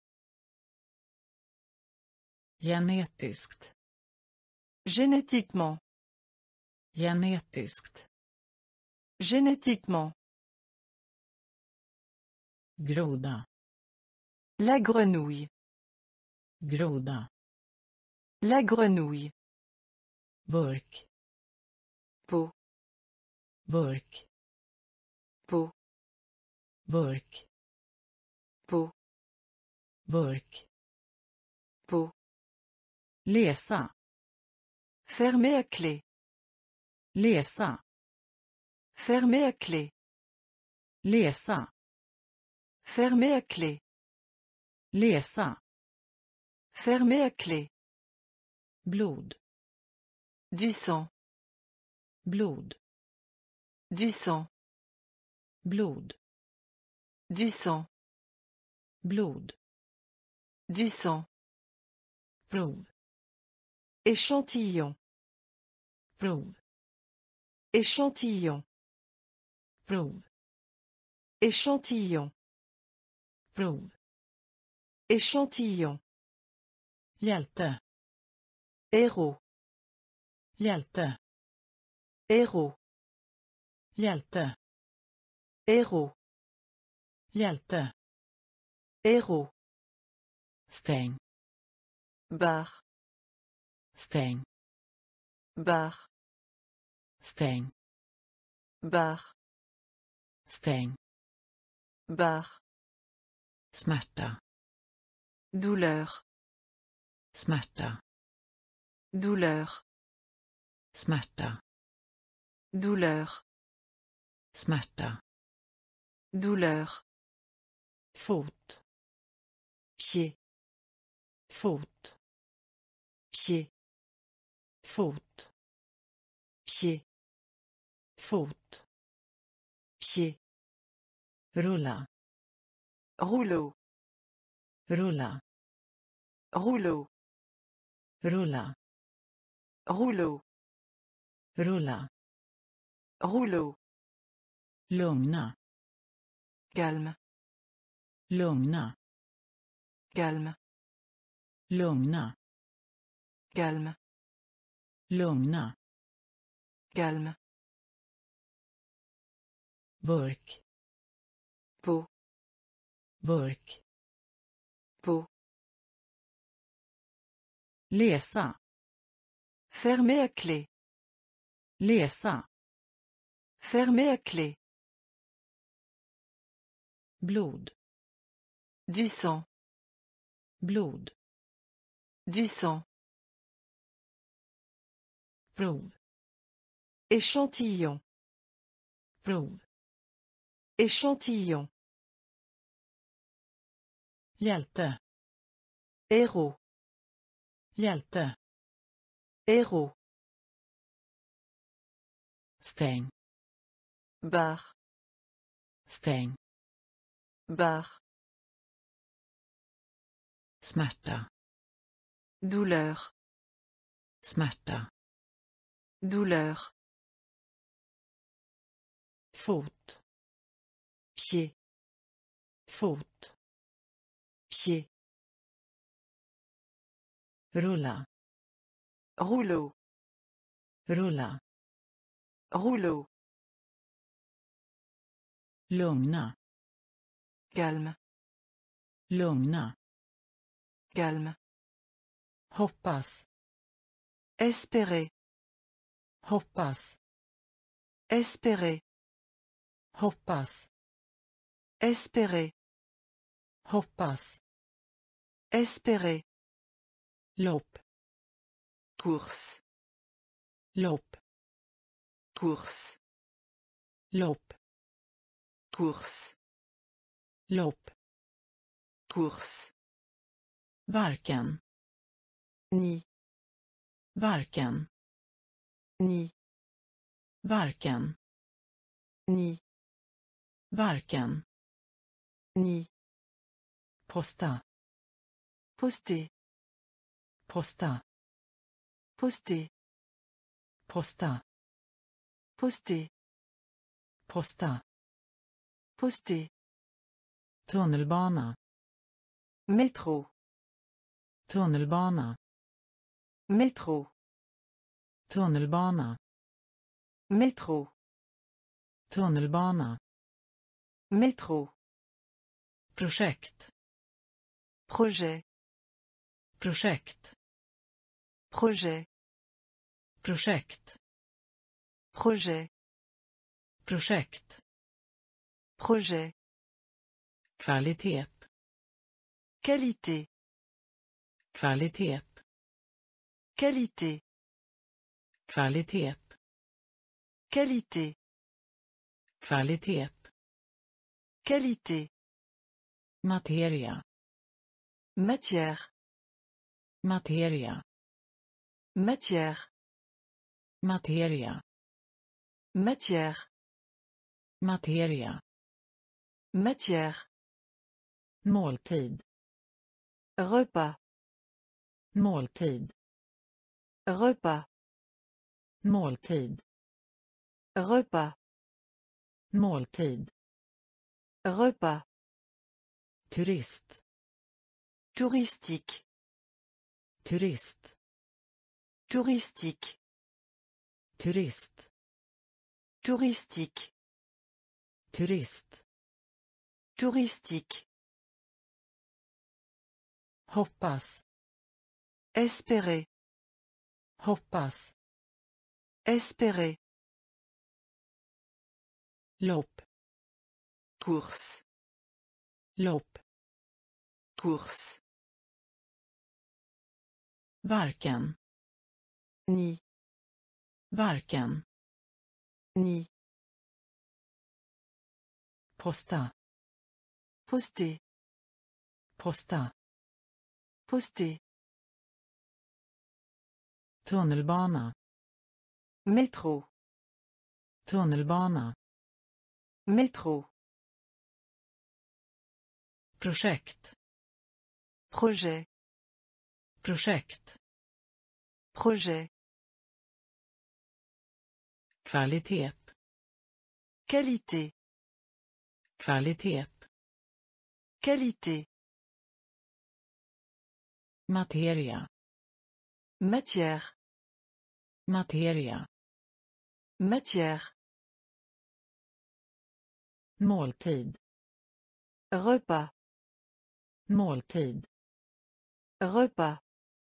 Speaker 2: Genetiskt.
Speaker 1: Génétiquement.
Speaker 2: Genetiskt.
Speaker 1: Génétiquement.
Speaker 2: Groda.
Speaker 1: La grenouille.
Speaker 2: Groda.
Speaker 1: La grenouille.
Speaker 2: Burk.
Speaker 1: Peau.
Speaker 2: Burk.
Speaker 1: Peau.
Speaker 2: Burk.
Speaker 1: Peau.
Speaker 2: Burk.
Speaker 1: Peau.
Speaker 2: Läsa.
Speaker 1: Fermé à clé.
Speaker 2: Läsa.
Speaker 1: Fermé à clé.
Speaker 2: Läsa.
Speaker 1: Fermé à clé.
Speaker 2: Läsa.
Speaker 1: Fermé à clé.
Speaker 2: Blod.
Speaker 1: Du sang.
Speaker 2: Blod.
Speaker 1: Du sang.
Speaker 2: Blod.
Speaker 1: Du sang.
Speaker 2: Blod.
Speaker 1: Du sang.
Speaker 2: Prov.
Speaker 1: Échantillon.
Speaker 2: Prov.
Speaker 1: Échantillon.
Speaker 2: Prov.
Speaker 1: Échantillon.
Speaker 2: Prov.
Speaker 1: Échantillon.
Speaker 2: Hjälte.
Speaker 1: Héros.
Speaker 2: Hjälte.
Speaker 1: Héros.
Speaker 2: Hjälte.
Speaker 1: Héros.
Speaker 2: Hjälte.
Speaker 1: Héros.
Speaker 2: Stäng.
Speaker 1: Bar.
Speaker 2: Stäng.
Speaker 1: Bar.
Speaker 2: Stäng.
Speaker 1: Bar.
Speaker 2: Stäng.
Speaker 1: Bar.
Speaker 2: Smärta.
Speaker 1: Douleur.
Speaker 2: Smärta.
Speaker 1: Douleur.
Speaker 2: Smärta.
Speaker 1: Douleur.
Speaker 2: Smärta.
Speaker 1: Douleur.
Speaker 2: Fot.
Speaker 1: Pied.
Speaker 2: Fot.
Speaker 1: Pied.
Speaker 2: Fot.
Speaker 1: Pied.
Speaker 2: Fot.
Speaker 1: Pied.
Speaker 2: Rulla.
Speaker 1: Rouleau.
Speaker 2: Rulla.
Speaker 1: Rouleau.
Speaker 2: Rulla.
Speaker 1: Rouleau.
Speaker 2: Rulla.
Speaker 1: Rouleau.
Speaker 2: Lugna.
Speaker 1: Calme.
Speaker 2: Lugna.
Speaker 1: Calme.
Speaker 2: Lugna.
Speaker 1: Calme.
Speaker 2: Lugna.
Speaker 1: Calme.
Speaker 2: Burk.
Speaker 1: Peau.
Speaker 2: Burk.
Speaker 1: Peau.
Speaker 2: Läsa.
Speaker 1: Fermé à clé.
Speaker 2: Läsa.
Speaker 1: Fermé à clé.
Speaker 2: Blod.
Speaker 1: Du sang.
Speaker 2: Blod.
Speaker 1: Du sang.
Speaker 2: Prov.
Speaker 1: Échantillon.
Speaker 2: Prov.
Speaker 1: Échantillon.
Speaker 2: Hjälte.
Speaker 1: Héros.
Speaker 2: Hjälte.
Speaker 1: Héros.
Speaker 2: Stäng.
Speaker 1: Bar.
Speaker 2: Stäng.
Speaker 1: Bar.
Speaker 2: Smärta.
Speaker 1: Douleur.
Speaker 2: Smärta.
Speaker 1: Douleur.
Speaker 2: Fot.
Speaker 1: Pied.
Speaker 2: Fot.
Speaker 1: Pied.
Speaker 2: rulla,
Speaker 1: Rouleau.
Speaker 2: rulla,
Speaker 1: Rouleau.
Speaker 2: lugna,
Speaker 1: Calme.
Speaker 2: lugna,
Speaker 1: Calme.
Speaker 2: hoppas,
Speaker 1: Espérer.
Speaker 2: hoppas,
Speaker 1: Espérer.
Speaker 2: hoppas,
Speaker 1: Espérer.
Speaker 2: hoppas,
Speaker 1: Espérer.
Speaker 2: lopp,
Speaker 1: Course.
Speaker 2: lopp,
Speaker 1: Course.
Speaker 2: lopp,
Speaker 1: Course.
Speaker 2: lopp,
Speaker 1: Course.
Speaker 2: varken,
Speaker 1: Ni.
Speaker 2: varken,
Speaker 1: Ni.
Speaker 2: varken,
Speaker 1: Ni.
Speaker 2: varken,
Speaker 1: Ni.
Speaker 2: posta,
Speaker 1: Poster.
Speaker 2: posta,
Speaker 1: Poster.
Speaker 2: posta,
Speaker 1: Poster.
Speaker 2: posta,
Speaker 1: Poster.
Speaker 2: tunnelbana,
Speaker 1: Métro.
Speaker 2: tunnelbana,
Speaker 1: Métro.
Speaker 2: tunnelbana,
Speaker 1: Métro.
Speaker 2: tunnelbana,
Speaker 1: Métro.
Speaker 2: projekt,
Speaker 1: Projet.
Speaker 2: projekt,
Speaker 1: Projet.
Speaker 2: projekt,
Speaker 1: Projet.
Speaker 2: projekt,
Speaker 1: Projet.
Speaker 2: kvalitet,
Speaker 1: Qualité.
Speaker 2: kvalitet,
Speaker 1: Qualité.
Speaker 2: kvalitet,
Speaker 1: Qualité.
Speaker 2: kvalitet,
Speaker 1: Qualité.
Speaker 2: materia,
Speaker 1: Matière.
Speaker 2: materia,
Speaker 1: Matière.
Speaker 2: materia,
Speaker 1: Matière.
Speaker 2: materia,
Speaker 1: Matière.
Speaker 2: måltid,
Speaker 1: Repas.
Speaker 2: måltid,
Speaker 1: Repas.
Speaker 2: måltid,
Speaker 1: Repas.
Speaker 2: måltid,
Speaker 1: Repas.
Speaker 2: turist,
Speaker 1: Touristique.
Speaker 2: turist,
Speaker 1: Touristique.
Speaker 2: turist,
Speaker 1: Touristique.
Speaker 2: turist,
Speaker 1: Touristique.
Speaker 2: hoppas,
Speaker 1: Espérer.
Speaker 2: hoppas,
Speaker 1: Espérer.
Speaker 2: lopp,
Speaker 1: Course.
Speaker 2: lopp,
Speaker 1: Course.
Speaker 2: varken,
Speaker 1: Ni.
Speaker 2: varken,
Speaker 1: Ni.
Speaker 2: posta,
Speaker 1: Poster.
Speaker 2: posta,
Speaker 1: Poster.
Speaker 2: tunnelbana,
Speaker 1: Métro.
Speaker 2: tunnelbana,
Speaker 1: Métro.
Speaker 2: projekt,
Speaker 1: Projet.
Speaker 2: projekt,
Speaker 1: Projet.
Speaker 2: kvalitet,
Speaker 1: Qualité.
Speaker 2: kvalitet,
Speaker 1: Qualité.
Speaker 2: materia,
Speaker 1: Matière.
Speaker 2: materia,
Speaker 1: Matière.
Speaker 2: måltid,
Speaker 1: Repas.
Speaker 2: måltid,
Speaker 1: Repas.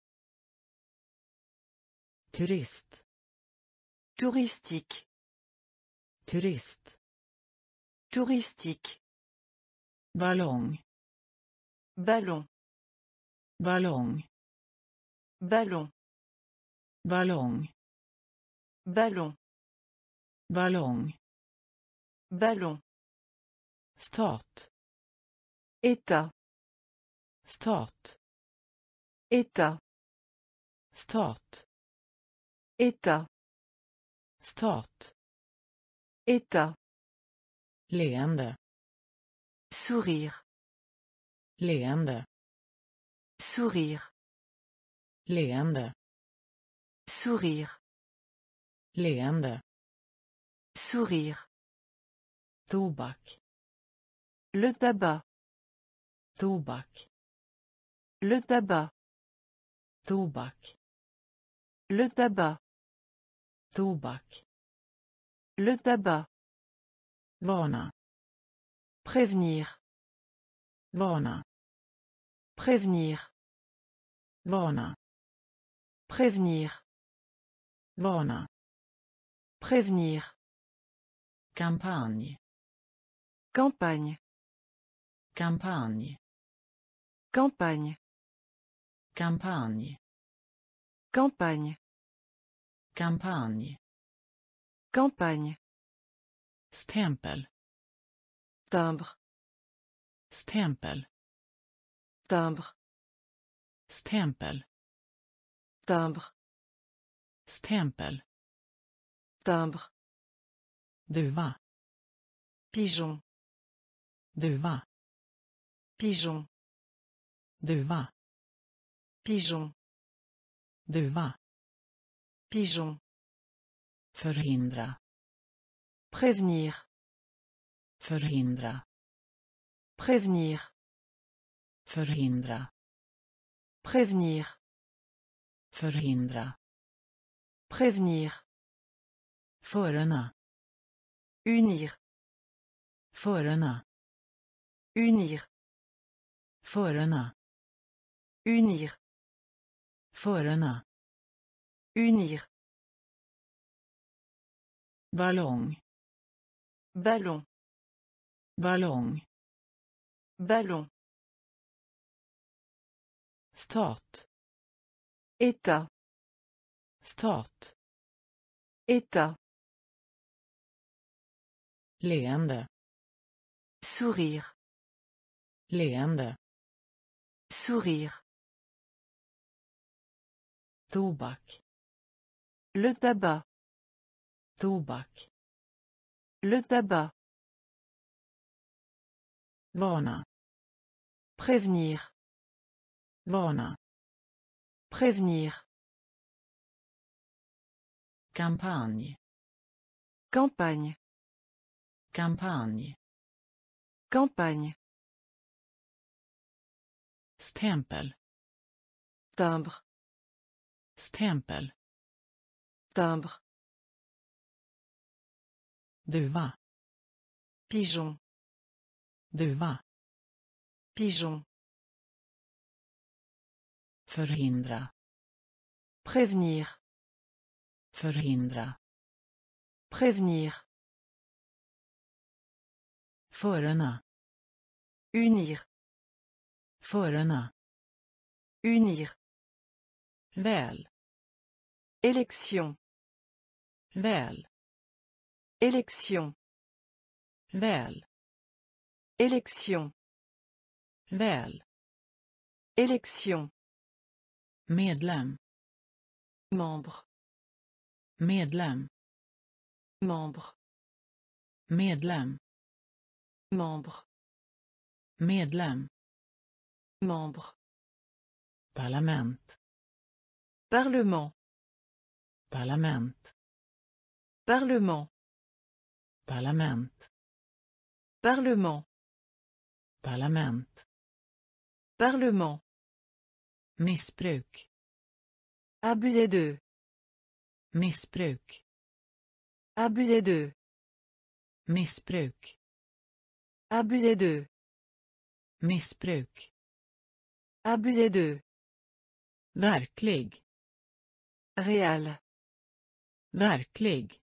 Speaker 2: turist,
Speaker 1: Touristique.
Speaker 2: turist,
Speaker 1: Touristique.
Speaker 2: ballong,
Speaker 1: Ballon.
Speaker 2: ballong,
Speaker 1: Ballon.
Speaker 2: ballong,
Speaker 1: Ballon.
Speaker 2: ballong,
Speaker 1: Ballon.
Speaker 2: stat,
Speaker 1: État.
Speaker 2: stat,
Speaker 1: État.
Speaker 2: stat,
Speaker 1: État.
Speaker 2: stat,
Speaker 1: État.
Speaker 2: leende,
Speaker 1: Sourire.
Speaker 2: leende,
Speaker 1: Sourire.
Speaker 2: leende,
Speaker 1: Sourire.
Speaker 2: leende,
Speaker 1: Sourire.
Speaker 2: tobak,
Speaker 1: Le tabac.
Speaker 2: tobak,
Speaker 1: Le tabac.
Speaker 2: Tobak.
Speaker 1: Le tabac.
Speaker 2: Tobak.
Speaker 1: Le tabac.
Speaker 2: Vana.
Speaker 1: Prévenir.
Speaker 2: Vana.
Speaker 1: Prévenir.
Speaker 2: Vana.
Speaker 1: Prévenir.
Speaker 2: Vana.
Speaker 1: Prévenir.
Speaker 2: Kampanj.
Speaker 1: Campagne.
Speaker 2: Kampanj.
Speaker 1: Campagne.
Speaker 2: Kampanj.
Speaker 1: Campagne.
Speaker 2: Kampanj.
Speaker 1: Campagne.
Speaker 2: Stämpel.
Speaker 1: Timbre.
Speaker 2: Stämpel.
Speaker 1: Timbre.
Speaker 2: Stämpel.
Speaker 1: Timbre.
Speaker 2: Stämpel.
Speaker 1: Timbre.
Speaker 2: Duva.
Speaker 1: Pigeon.
Speaker 2: Duva.
Speaker 1: Pigeon.
Speaker 2: Duva.
Speaker 1: Pigeon.
Speaker 2: Duva.
Speaker 1: Pigeon.
Speaker 2: Förhindra.
Speaker 1: Prévenir.
Speaker 2: Förhindra.
Speaker 1: Prévenir.
Speaker 2: Förhindra.
Speaker 1: Prévenir.
Speaker 2: Förhindra.
Speaker 1: Prévenir.
Speaker 2: Förena.
Speaker 1: Unir.
Speaker 2: Förena.
Speaker 1: Unir.
Speaker 2: Förena.
Speaker 1: Unir.
Speaker 2: Förena.
Speaker 1: Unir.
Speaker 2: Ballong.
Speaker 1: Ballon.
Speaker 2: Ballong.
Speaker 1: Ballon.
Speaker 2: Stat.
Speaker 1: État.
Speaker 2: Stat.
Speaker 1: État.
Speaker 2: Leende.
Speaker 1: Sourire.
Speaker 2: Leende.
Speaker 1: Sourire.
Speaker 2: Tobak.
Speaker 1: Le tabac.
Speaker 2: Tobak.
Speaker 1: Le tabac.
Speaker 2: Vana.
Speaker 1: Prévenir.
Speaker 2: Vana.
Speaker 1: Prévenir.
Speaker 2: Kampanj.
Speaker 1: Campagne.
Speaker 2: Kampanj.
Speaker 1: Campagne.
Speaker 2: Stämpel.
Speaker 1: Timbre.
Speaker 2: Stämpel.
Speaker 1: Timbre.
Speaker 2: Duva.
Speaker 1: Pigeon.
Speaker 2: Duva.
Speaker 1: Pigeon.
Speaker 2: Förhindra.
Speaker 1: Prévenir.
Speaker 2: Förhindra.
Speaker 1: Prévenir.
Speaker 2: Förena.
Speaker 1: Unir.
Speaker 2: Förena.
Speaker 1: Unir.
Speaker 2: Väl.
Speaker 1: Élection.
Speaker 2: Väl.
Speaker 1: Élection.
Speaker 2: Väl.
Speaker 1: Élection.
Speaker 2: Väl.
Speaker 1: Élection.
Speaker 2: Medlem.
Speaker 1: Membre.
Speaker 2: Medlem.
Speaker 1: Membre.
Speaker 2: Medlem.
Speaker 1: Membre.
Speaker 2: Medlem.
Speaker 1: Membre.
Speaker 2: Parlament.
Speaker 1: Parlement.
Speaker 2: Parlament.
Speaker 1: Parlement.
Speaker 2: Parlament.
Speaker 1: Parlement.
Speaker 2: Parlament.
Speaker 1: Parlement.
Speaker 2: Missbruk.
Speaker 1: Abuser d'eux.
Speaker 2: Missbruk.
Speaker 1: Abuser d'eux.
Speaker 2: Missbruk.
Speaker 1: Abuser d'eux.
Speaker 2: Missbruk.
Speaker 1: Abuser d'eux.
Speaker 2: Verklig.
Speaker 1: Réal.
Speaker 2: Verklig.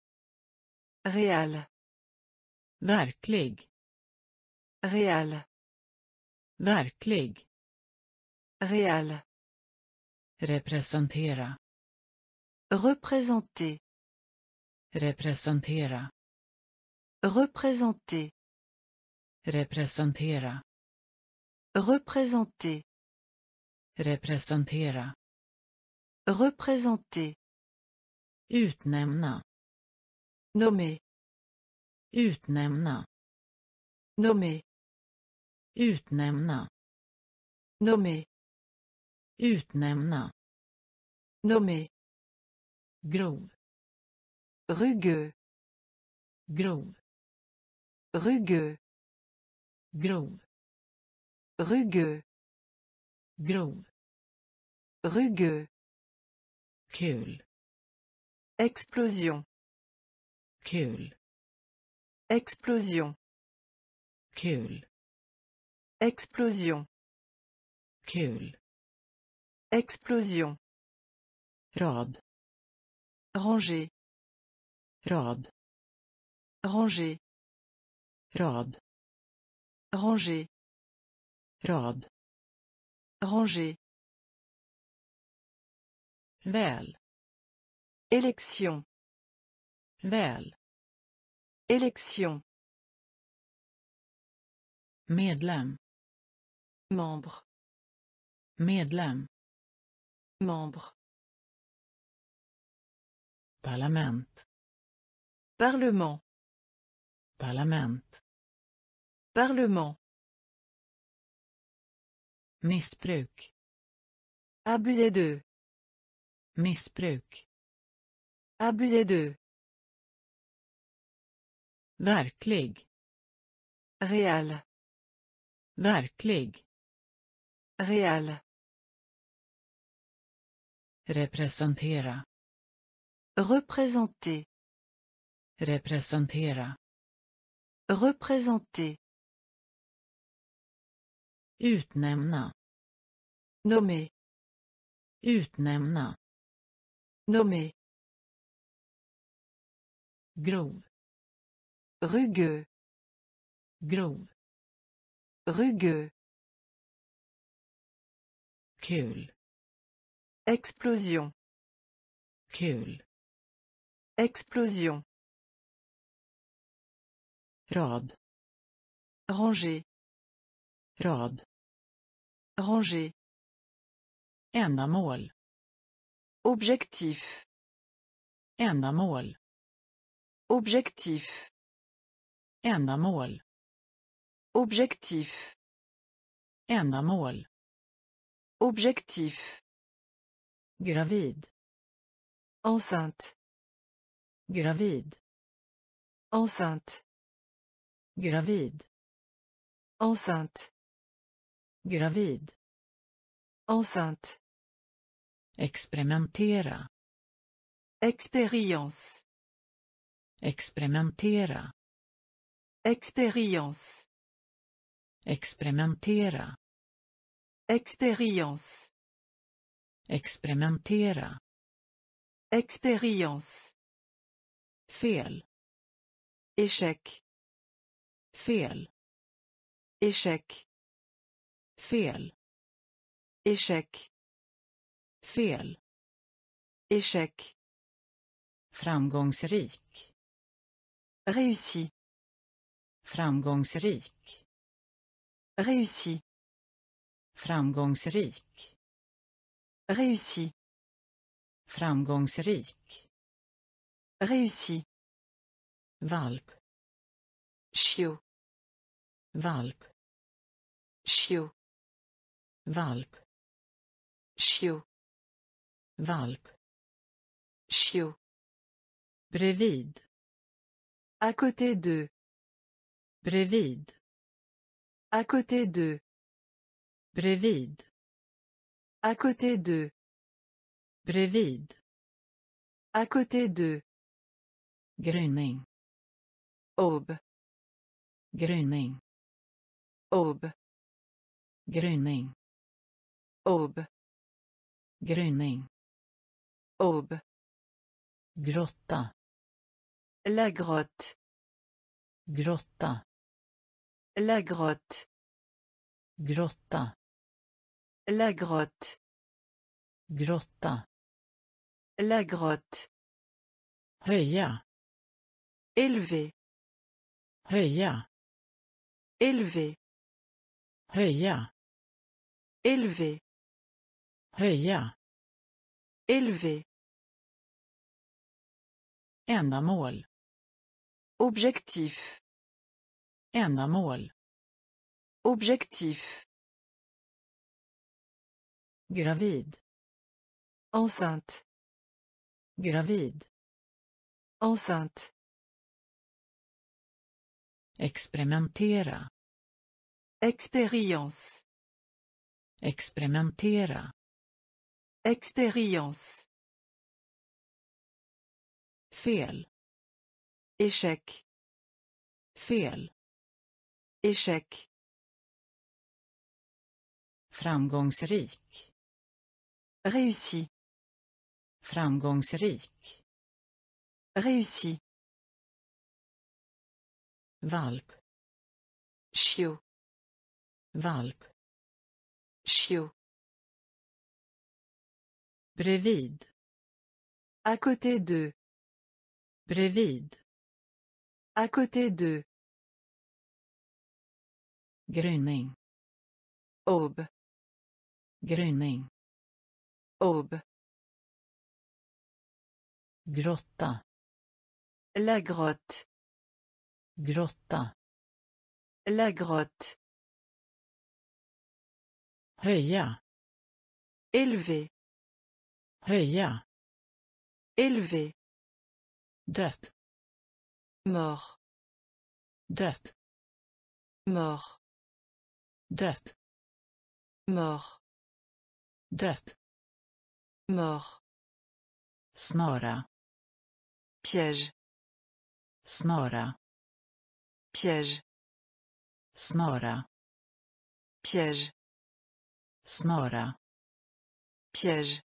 Speaker 1: Réal.
Speaker 2: Verklig.
Speaker 1: Réal.
Speaker 2: Verklig.
Speaker 1: Réal.
Speaker 2: Representera.
Speaker 1: Représenter.
Speaker 2: Representera.
Speaker 1: Représenter.
Speaker 2: Representera.
Speaker 1: Représenter.
Speaker 2: Representera.
Speaker 1: Représenter.
Speaker 2: Utnämna.
Speaker 1: Nommer.
Speaker 2: Utnämna.
Speaker 1: Nommer.
Speaker 2: Utnämna.
Speaker 1: Nommer.
Speaker 2: Utnämna.
Speaker 1: Nommer.
Speaker 2: Grov.
Speaker 1: Rugueux.
Speaker 2: Grov.
Speaker 1: Rugueux.
Speaker 2: Grov.
Speaker 1: Rugueux.
Speaker 2: Grov.
Speaker 1: Rugueux.
Speaker 2: Kul.
Speaker 1: Explosion.
Speaker 2: Kul.
Speaker 1: Explosion.
Speaker 2: Kul.
Speaker 1: Explosion.
Speaker 2: Kul.
Speaker 1: Explosion.
Speaker 2: Rad.
Speaker 1: Ranger.
Speaker 2: Rad.
Speaker 1: Ranger.
Speaker 2: Rad.
Speaker 1: Ranger.
Speaker 2: Rad.
Speaker 1: Ranger.
Speaker 2: Väl.
Speaker 1: Élection.
Speaker 2: Väl.
Speaker 1: Élection.
Speaker 2: Medlem.
Speaker 1: Membre.
Speaker 2: Medlem.
Speaker 1: Membre.
Speaker 2: Parlament.
Speaker 1: Parlement.
Speaker 2: Parlament.
Speaker 1: Parlement.
Speaker 2: Missbruk.
Speaker 1: Abuser d'eux.
Speaker 2: Missbruk.
Speaker 1: Abuser d'eux.
Speaker 2: Verklig.
Speaker 1: Réal.
Speaker 2: Verklig.
Speaker 1: Réal.
Speaker 2: Representera.
Speaker 1: Représenter.
Speaker 2: Representera.
Speaker 1: Représenter.
Speaker 2: Utnämna.
Speaker 1: Nommer.
Speaker 2: Utnämna.
Speaker 1: Nommer.
Speaker 2: Grov.
Speaker 1: Rugueux.
Speaker 2: Grov.
Speaker 1: Rugueux.
Speaker 2: Kul.
Speaker 1: Explosion.
Speaker 2: Kul.
Speaker 1: Explosion.
Speaker 2: Rad.
Speaker 1: Ranger.
Speaker 2: Rad.
Speaker 1: Ranger.
Speaker 2: Ändamål.
Speaker 1: Objectif.
Speaker 2: Ändamål.
Speaker 1: Objectif.
Speaker 2: Ändamål.
Speaker 1: Objectif.
Speaker 2: Ändamål.
Speaker 1: Objectif.
Speaker 2: Gravid.
Speaker 1: Enceinte.
Speaker 2: Gravid.
Speaker 1: Enceinte.
Speaker 2: Gravid.
Speaker 1: Enceinte.
Speaker 2: Gravid.
Speaker 1: Enceinte.
Speaker 2: Experimentera.
Speaker 1: Expérience.
Speaker 2: Experimentera.
Speaker 1: Expérience.
Speaker 2: Experimentera.
Speaker 1: Expérience.
Speaker 2: Experimentera.
Speaker 1: Expérience.
Speaker 2: Fel.
Speaker 1: Échec.
Speaker 2: Fel.
Speaker 1: Échec.
Speaker 2: Fel.
Speaker 1: Échec.
Speaker 2: Fel.
Speaker 1: Échec.
Speaker 2: Framgångsrik.
Speaker 1: Réussi.
Speaker 2: Framgångsrik.
Speaker 1: Réussi.
Speaker 2: Framgångsrik.
Speaker 1: Réussi.
Speaker 2: Framgångsrik.
Speaker 1: Réussi.
Speaker 2: Valp.
Speaker 1: Chiot.
Speaker 2: Valp.
Speaker 1: Chiot.
Speaker 2: Valp.
Speaker 1: Chiot.
Speaker 2: Valp.
Speaker 1: Chiot.
Speaker 2: Bredvid.
Speaker 1: À côté d'eux.
Speaker 2: Bredvid.
Speaker 1: À côté d'eux.
Speaker 2: Bredvid.
Speaker 1: À côté d'eux.
Speaker 2: Bredvid.
Speaker 1: À côté d'eux.
Speaker 2: Gryning.
Speaker 1: Aube.
Speaker 2: Gryning.
Speaker 1: Aube.
Speaker 2: Gryning.
Speaker 1: Aube.
Speaker 2: Gryning.
Speaker 1: Aube.
Speaker 2: Grotta.
Speaker 1: La grotte.
Speaker 2: Grotta.
Speaker 1: La grotte.
Speaker 2: Grotta.
Speaker 1: La grotte.
Speaker 2: Grotta.
Speaker 1: La grotte.
Speaker 2: Höja.
Speaker 1: Élevé.
Speaker 2: Höja.
Speaker 1: Élevé.
Speaker 2: Höja.
Speaker 1: Élevé.
Speaker 2: Höja.
Speaker 1: Élevé.
Speaker 2: Ändamål.
Speaker 1: Objectif.
Speaker 2: Ändamål.
Speaker 1: Objectif.
Speaker 2: Gravid.
Speaker 1: Enceinte.
Speaker 2: Gravid.
Speaker 1: Enceinte.
Speaker 2: Experimentera.
Speaker 1: Expérience.
Speaker 2: Experimentera.
Speaker 1: Expérience.
Speaker 2: Fel.
Speaker 1: Échec.
Speaker 2: Fel.
Speaker 1: Échec.
Speaker 2: Framgångsrik.
Speaker 1: Réussi.
Speaker 2: Framgångsrik.
Speaker 1: Réussi.
Speaker 2: Valp.
Speaker 1: Chiot.
Speaker 2: Valp.
Speaker 1: Chiot.
Speaker 2: Bredvid.
Speaker 1: À côté de.
Speaker 2: Bredvid.
Speaker 1: À côté de.
Speaker 2: Gryning.
Speaker 1: Aube.
Speaker 2: Gryning.
Speaker 1: Aube.
Speaker 2: Grotta.
Speaker 1: La grotte.
Speaker 2: Grotta.
Speaker 1: La grotte.
Speaker 2: Höja.
Speaker 1: Élevé.
Speaker 2: Höja.
Speaker 1: Élevé.
Speaker 2: Dött.
Speaker 1: Mort.
Speaker 2: Dött.
Speaker 1: Mort.
Speaker 2: Dött.
Speaker 1: Mort.
Speaker 2: Dött.
Speaker 1: Mort.
Speaker 2: Snara.
Speaker 1: Piège.
Speaker 2: Snara.
Speaker 1: Piège.
Speaker 2: Snara.
Speaker 1: Piège.
Speaker 2: Snara.
Speaker 1: Piège.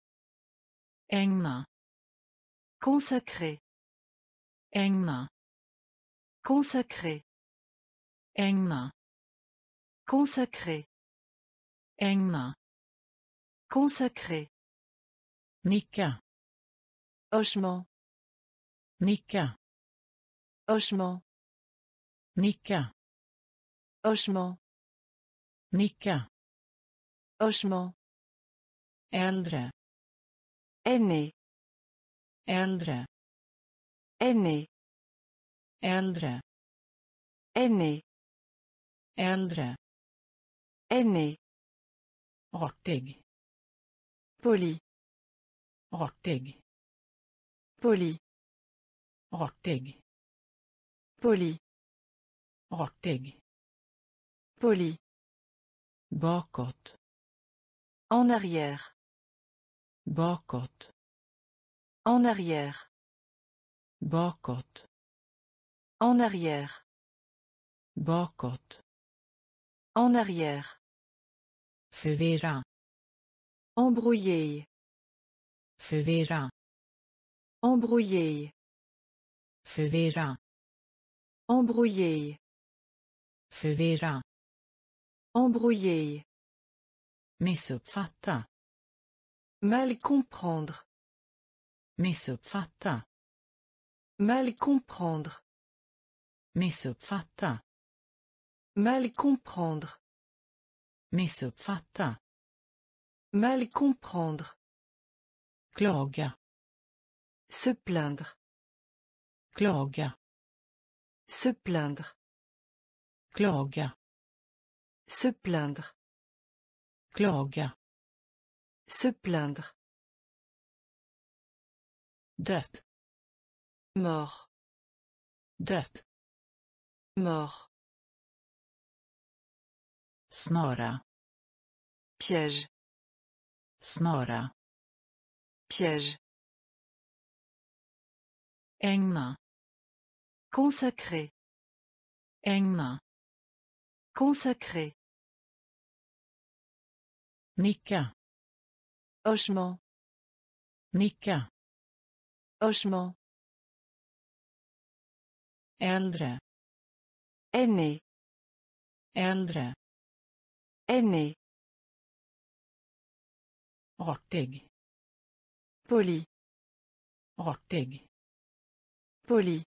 Speaker 2: Ägna.
Speaker 1: Consacré.
Speaker 2: Ägna.
Speaker 1: Consacré.
Speaker 2: Ägna.
Speaker 1: Consacré.
Speaker 2: Ägna.
Speaker 1: Consacré.
Speaker 2: Nicka.
Speaker 1: Hochement.
Speaker 2: Nicka.
Speaker 1: Hochement.
Speaker 2: Nicka.
Speaker 1: Hochement.
Speaker 2: Nicka.
Speaker 1: Hochement.
Speaker 2: Äldre.
Speaker 1: Aîné.
Speaker 2: Äldre.
Speaker 1: Aîné.
Speaker 2: Äldre.
Speaker 1: Aîné.
Speaker 2: Äldre.
Speaker 1: Aîné.
Speaker 2: Artig.
Speaker 1: Poli.
Speaker 2: Artig.
Speaker 1: Poli.
Speaker 2: Artig.
Speaker 1: Poli.
Speaker 2: Artig.
Speaker 1: Poli.
Speaker 2: Bakåt.
Speaker 1: En arrière.
Speaker 2: Bakåt.
Speaker 1: En arrière.
Speaker 2: Bakåt.
Speaker 1: En arrière.
Speaker 2: Bakåt.
Speaker 1: En arrière.
Speaker 2: Förvirra.
Speaker 1: Embrouiller.
Speaker 2: Förvirra.
Speaker 1: Embrouiller.
Speaker 2: Förvirra.
Speaker 1: Embrouiller.
Speaker 2: Förvirra.
Speaker 1: Embrouiller.
Speaker 2: Missuppfatta.
Speaker 1: Mal comprendre.
Speaker 2: Missuppfatta.
Speaker 1: Mal comprendre.
Speaker 2: Missuppfatta.
Speaker 1: Mal comprendre.
Speaker 2: Missuppfatta.
Speaker 1: Mal comprendre.
Speaker 2: Klaga.
Speaker 1: Se plaindre.
Speaker 2: Klaga.
Speaker 1: Se plaindre.
Speaker 2: Klaga.
Speaker 1: Se plaindre.
Speaker 2: Klaga.
Speaker 1: Se plaindre.
Speaker 2: Dött.
Speaker 1: Mort.
Speaker 2: Dött.
Speaker 1: Mort.
Speaker 2: Snara.
Speaker 1: Piège.
Speaker 2: Snara.
Speaker 1: Piège.
Speaker 2: Ägna.
Speaker 1: Consacré.
Speaker 2: Ägna.
Speaker 1: Consacré.
Speaker 2: Nicka.
Speaker 1: Hochement.
Speaker 2: Nicka.
Speaker 1: Hochement.
Speaker 2: Äldre.
Speaker 1: Aîné.
Speaker 2: Äldre.
Speaker 1: Aîné.
Speaker 2: Artig.
Speaker 1: Poli.
Speaker 2: Artig.
Speaker 1: Poli.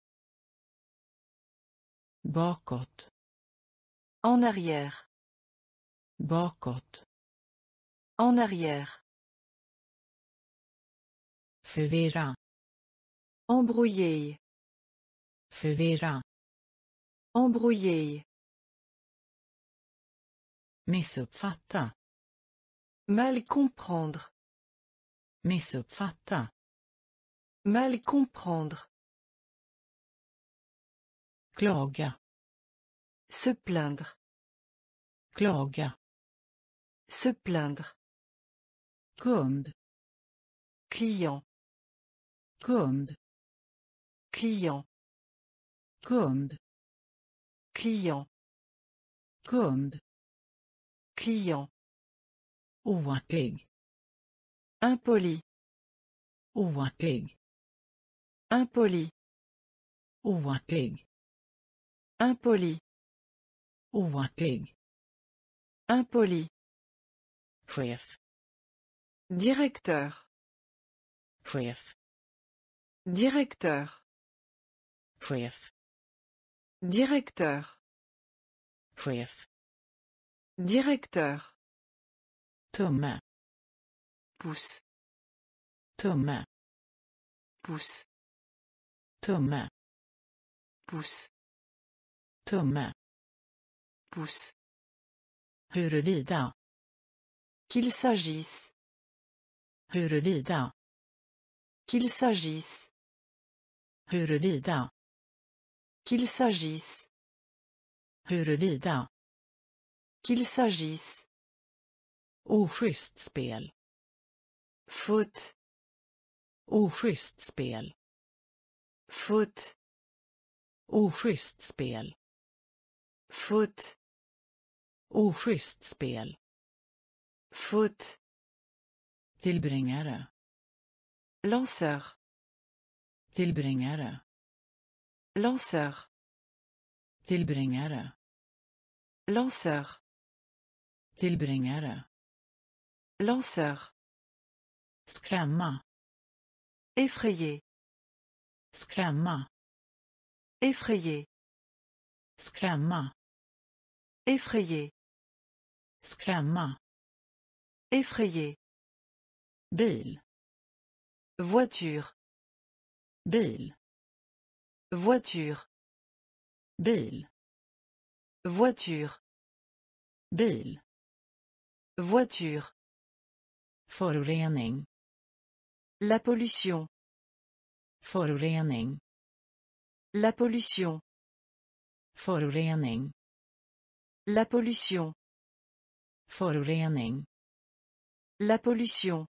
Speaker 2: Bakåt.
Speaker 1: En arrière.
Speaker 2: Bakåt.
Speaker 1: En arrière.
Speaker 2: Förvirra.
Speaker 1: Embrouiller.
Speaker 2: Förvirra.
Speaker 1: Embrouiller.
Speaker 2: Missuppfatta.
Speaker 1: Mal comprendre.
Speaker 2: Missuppfatta.
Speaker 1: Mal comprendre.
Speaker 2: Klaga.
Speaker 1: Se plaindre.
Speaker 2: Klaga.
Speaker 1: Se plaindre.
Speaker 2: kund,
Speaker 1: client,
Speaker 2: kund,
Speaker 1: client,
Speaker 2: kund,
Speaker 1: client,
Speaker 2: kund,
Speaker 1: client,
Speaker 2: oartig,
Speaker 1: impoli,
Speaker 2: oartig,
Speaker 1: impoli,
Speaker 2: oartig,
Speaker 1: impoli,
Speaker 2: oartig,
Speaker 1: impoli,
Speaker 2: chef,
Speaker 1: directeur,
Speaker 2: chef,
Speaker 1: directeur,
Speaker 2: chef,
Speaker 1: directeur,
Speaker 2: chef,
Speaker 1: directeur,
Speaker 2: tumme,
Speaker 1: pouce,
Speaker 2: tumme,
Speaker 1: pouce,
Speaker 2: tumme,
Speaker 1: pouce,
Speaker 2: tumme,
Speaker 1: pouce,
Speaker 2: huruvida,
Speaker 1: qu'il s'agisse,
Speaker 2: huruvida,
Speaker 1: qu'il s'agisse,
Speaker 2: huruvida,
Speaker 1: qu'il s'agisse,
Speaker 2: huruvida,
Speaker 1: qu'il s'agisse,
Speaker 2: oschysst spel,
Speaker 1: faute,
Speaker 2: oschysst spel,
Speaker 1: faute,
Speaker 2: oschysst spel,
Speaker 1: faute,
Speaker 2: oschysst spel,
Speaker 1: faute,
Speaker 2: tillbringare,
Speaker 1: lanceur,
Speaker 2: tillbringare,
Speaker 1: lanceur,
Speaker 2: tillbringare,
Speaker 1: lanceur,
Speaker 2: tillbringare,
Speaker 1: lanceur,
Speaker 2: skrämma,
Speaker 1: effrayé,
Speaker 2: skrämma,
Speaker 1: effrayé,
Speaker 2: skrämma,
Speaker 1: effrayé,
Speaker 2: skrämma,
Speaker 1: effrayé,
Speaker 2: bil,
Speaker 1: voiture,
Speaker 2: bil,
Speaker 1: voiture,
Speaker 2: bil,
Speaker 1: voiture,
Speaker 2: bil,
Speaker 1: voiture,
Speaker 2: förorening,
Speaker 1: la pollution,
Speaker 2: förorening,
Speaker 1: la pollution,
Speaker 2: förorening,
Speaker 1: la pollution,
Speaker 2: förorening,
Speaker 1: la pollution,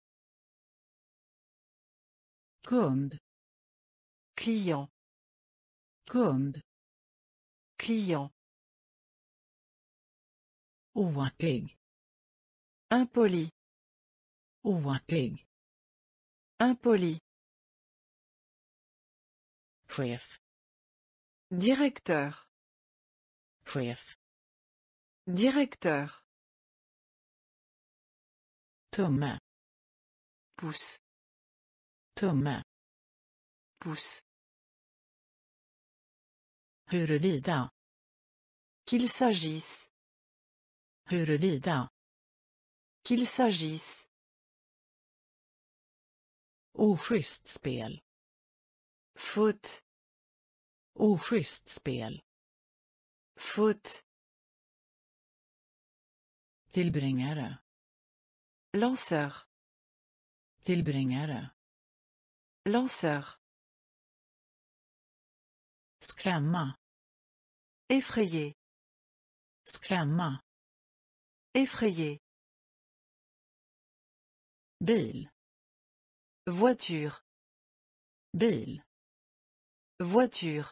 Speaker 2: kund,
Speaker 1: client,
Speaker 2: kund,
Speaker 1: client,
Speaker 2: oartig,
Speaker 1: impoli,
Speaker 2: oartig,
Speaker 1: impoli,
Speaker 2: chef,
Speaker 1: directeur,
Speaker 2: chef,
Speaker 1: directeur,
Speaker 2: tumme,
Speaker 1: pouce,
Speaker 2: tumme,
Speaker 1: pouce,
Speaker 2: huruvida,
Speaker 1: qu'il s'agisse,
Speaker 2: huruvida,
Speaker 1: qu'il s'agisse,
Speaker 2: oschysst spel,
Speaker 1: faute,
Speaker 2: oschysst spel,
Speaker 1: faute,
Speaker 2: tillbringare,
Speaker 1: lanceur,
Speaker 2: tillbringare,
Speaker 1: lanceur,
Speaker 2: skrämma,
Speaker 1: effrayé,
Speaker 2: skrämma,
Speaker 1: effrayé,
Speaker 2: bil,
Speaker 1: voiture,
Speaker 2: bil,
Speaker 1: voiture,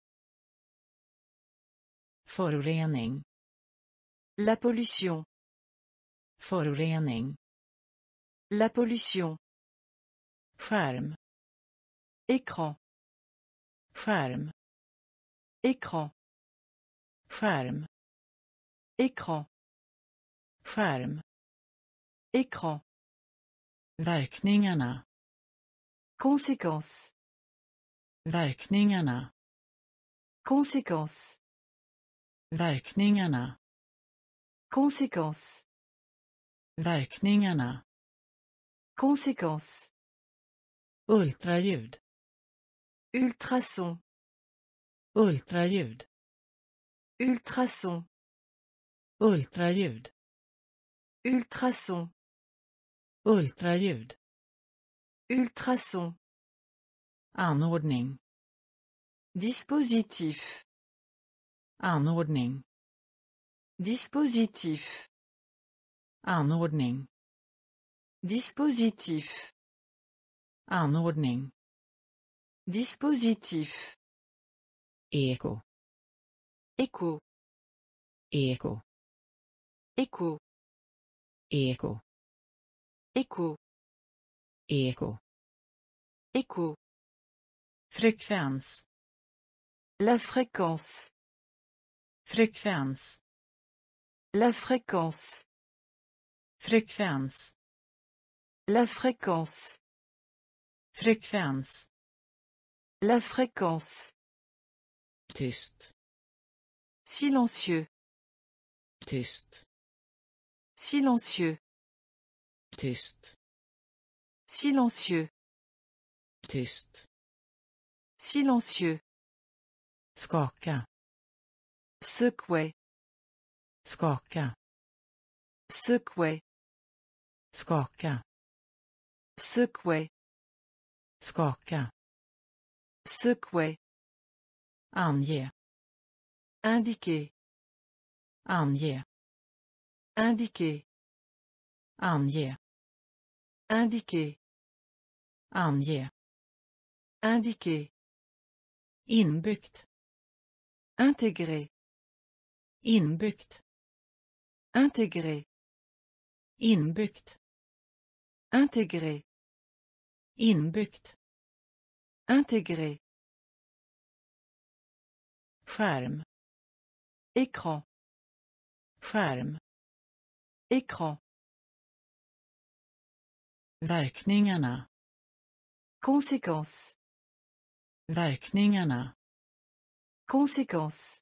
Speaker 2: förorening,
Speaker 1: la pollution,
Speaker 2: förorening,
Speaker 1: la pollution,
Speaker 2: skärm,
Speaker 1: écran,
Speaker 2: skärm,
Speaker 1: écran,
Speaker 2: skärm,
Speaker 1: écran,
Speaker 2: skärm,
Speaker 1: écran,
Speaker 2: verkningarna,
Speaker 1: conséquence,
Speaker 2: verkningarna,
Speaker 1: conséquence,
Speaker 2: verkningarna,
Speaker 1: conséquence,
Speaker 2: verkningarna,
Speaker 1: conséquence,
Speaker 2: ultraljud,
Speaker 1: ultrason,
Speaker 2: ultraljud,
Speaker 1: ultrason,
Speaker 2: ultraljud,
Speaker 1: ultrason,
Speaker 2: ultraljud,
Speaker 1: ultrason,
Speaker 2: anordning,
Speaker 1: dispositif,
Speaker 2: anordning,
Speaker 1: dispositif,
Speaker 2: anordning,
Speaker 1: Dispositif.
Speaker 2: Anordning.
Speaker 1: Dispositif.
Speaker 2: Eko.
Speaker 1: Écho.
Speaker 2: Eko.
Speaker 1: Écho.
Speaker 2: Eko.
Speaker 1: Écho.
Speaker 2: Eko.
Speaker 1: Écho.
Speaker 2: Frekvens.
Speaker 1: La fréquence.
Speaker 2: Frekvens.
Speaker 1: La fréquence.
Speaker 2: Frekvens.
Speaker 1: La fréquence.
Speaker 2: Frekvens.
Speaker 1: La fréquence.
Speaker 2: Tyst.
Speaker 1: Silencieux.
Speaker 2: Tyst.
Speaker 1: Silencieux.
Speaker 2: Tyst.
Speaker 1: Silencieux.
Speaker 2: Tyst.
Speaker 1: Silencieux.
Speaker 2: Skaka.
Speaker 1: Secouer.
Speaker 2: Skaka.
Speaker 1: Secouer.
Speaker 2: Skaka.
Speaker 1: Secouer.
Speaker 2: Skaka.
Speaker 1: Secouer.
Speaker 2: Ange.
Speaker 1: Indiquer.
Speaker 2: Ange.
Speaker 1: Indiquer.
Speaker 2: Ange.
Speaker 1: Indiquer.
Speaker 2: Ange.
Speaker 1: Indiquer.
Speaker 2: Inbyggt.
Speaker 1: Intégrer.
Speaker 2: Inbyggt.
Speaker 1: Intégrer.
Speaker 2: Inbyggt.
Speaker 1: Intégrer.
Speaker 2: Inbyggt.
Speaker 1: Intégrer.
Speaker 2: Skärm.
Speaker 1: Écran.
Speaker 2: Skärm.
Speaker 1: Écran.
Speaker 2: Verkningarna.
Speaker 1: Conséquence.
Speaker 2: Verkningarna.
Speaker 1: Conséquence.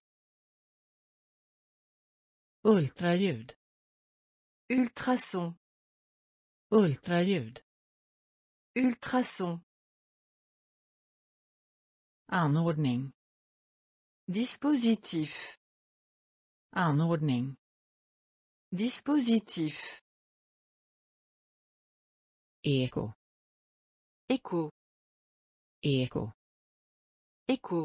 Speaker 2: Ultraljud.
Speaker 1: Ultrason.
Speaker 2: Ultraljud.
Speaker 1: Ultrason.
Speaker 2: Anordning.
Speaker 1: Dispositif.
Speaker 2: Anordning.
Speaker 1: Dispositif.
Speaker 2: Eko.
Speaker 1: Écho.
Speaker 2: Eko.
Speaker 1: Écho.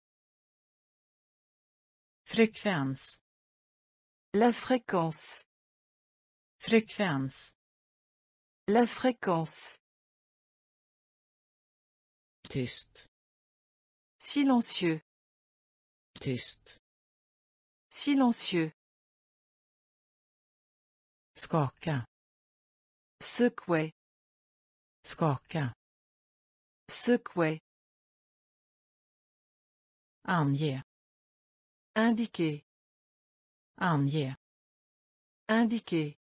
Speaker 2: Frekvens.
Speaker 1: La fréquence.
Speaker 2: Frekvens.
Speaker 1: La fréquence.
Speaker 2: Tyst.
Speaker 1: Silencieux.
Speaker 2: Tyst.
Speaker 1: Silencieux.
Speaker 2: Skaka.
Speaker 1: Secouer.
Speaker 2: Skaka.
Speaker 1: Secouer.
Speaker 2: Ange.
Speaker 1: Indiquer.
Speaker 2: Ange.
Speaker 1: Indiquer.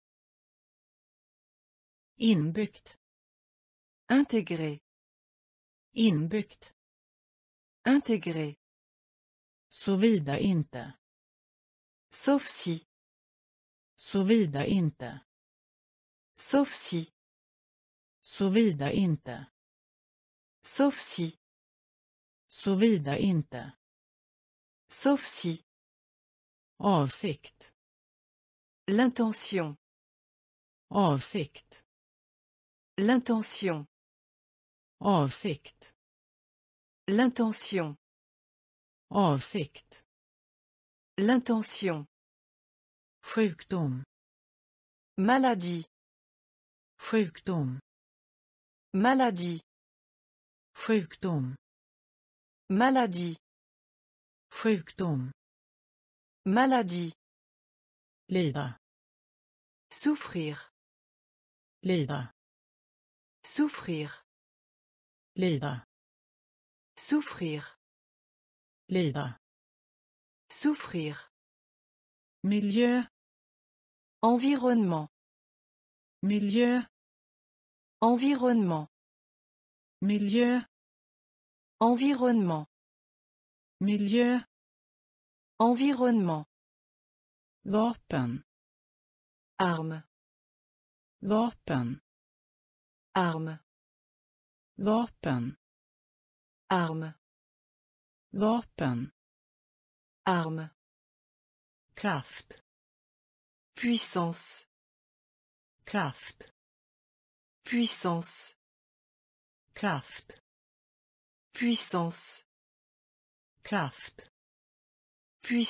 Speaker 2: Inbyggt.
Speaker 1: Intégrer.
Speaker 2: Inbyggt.
Speaker 1: Intégrer.
Speaker 2: Såvida inte.
Speaker 1: Sauf si.
Speaker 2: Såvida inte.
Speaker 1: Sauf si.
Speaker 2: Såvida inte.
Speaker 1: Sauf si.
Speaker 2: Såvida inte.
Speaker 1: Sauf si.
Speaker 2: Avsikt.
Speaker 1: L'intention.
Speaker 2: Avsikt.
Speaker 1: L'intention.
Speaker 2: Avsikt.
Speaker 1: L'intention.
Speaker 2: Avsikt.
Speaker 1: L'intention.
Speaker 2: Sjukdom.
Speaker 1: Maladie.
Speaker 2: Sjukdom.
Speaker 1: Maladie.
Speaker 2: Sjukdom.
Speaker 1: Maladie.
Speaker 2: Sjukdom.
Speaker 1: Maladie.
Speaker 2: Lida.
Speaker 1: Souffrir.
Speaker 2: Lida.
Speaker 1: Souffrir.
Speaker 2: Lida.
Speaker 1: Souffrir.
Speaker 2: Lida.
Speaker 1: Souffrir.
Speaker 2: Miljö.
Speaker 1: Environnement.
Speaker 2: Miljö.
Speaker 1: Environnement.
Speaker 2: Miljö.
Speaker 1: Environnement.
Speaker 2: Miljö.
Speaker 1: Environnement.
Speaker 2: Vapen.
Speaker 1: Arme.
Speaker 2: Vapen.
Speaker 1: Arme.
Speaker 2: Vapen.
Speaker 1: Arme.
Speaker 2: Vapen.
Speaker 1: Arme.
Speaker 2: Kraft.
Speaker 1: Puissance.
Speaker 2: Kraft.
Speaker 1: Puissance.
Speaker 2: Kraft.
Speaker 1: Puissance.
Speaker 2: Kraft.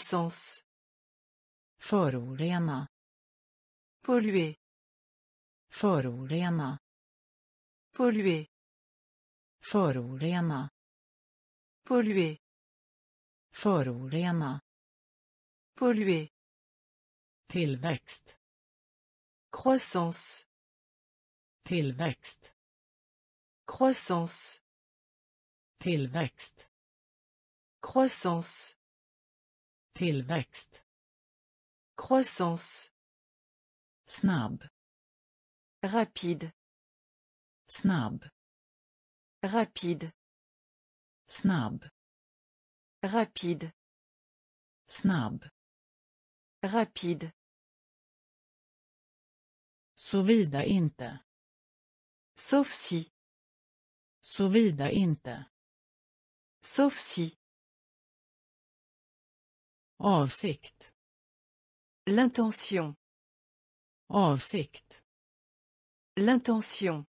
Speaker 1: Puissance.
Speaker 2: Förorena.
Speaker 1: Polluer.
Speaker 2: Förorena.
Speaker 1: Polluer.
Speaker 2: Förorena.
Speaker 1: Polluer.
Speaker 2: Förorena.
Speaker 1: Polluer.
Speaker 2: Tillväxt.
Speaker 1: Croissance.
Speaker 2: Tillväxt.
Speaker 1: Croissance.
Speaker 2: Tillväxt.
Speaker 1: Croissance.
Speaker 2: Tillväxt.
Speaker 1: Croissance.
Speaker 2: Snabb.
Speaker 1: Rapide.
Speaker 2: Snabb.
Speaker 1: Rapide.
Speaker 2: Snabb.
Speaker 1: Rapide.
Speaker 2: Snabb.
Speaker 1: Rapide.
Speaker 2: Såvida inte.
Speaker 1: Sauf si.
Speaker 2: Såvida inte.
Speaker 1: Sauf si.
Speaker 2: Avsikt.
Speaker 1: L'intention.
Speaker 2: Avsikt.
Speaker 1: L'intention.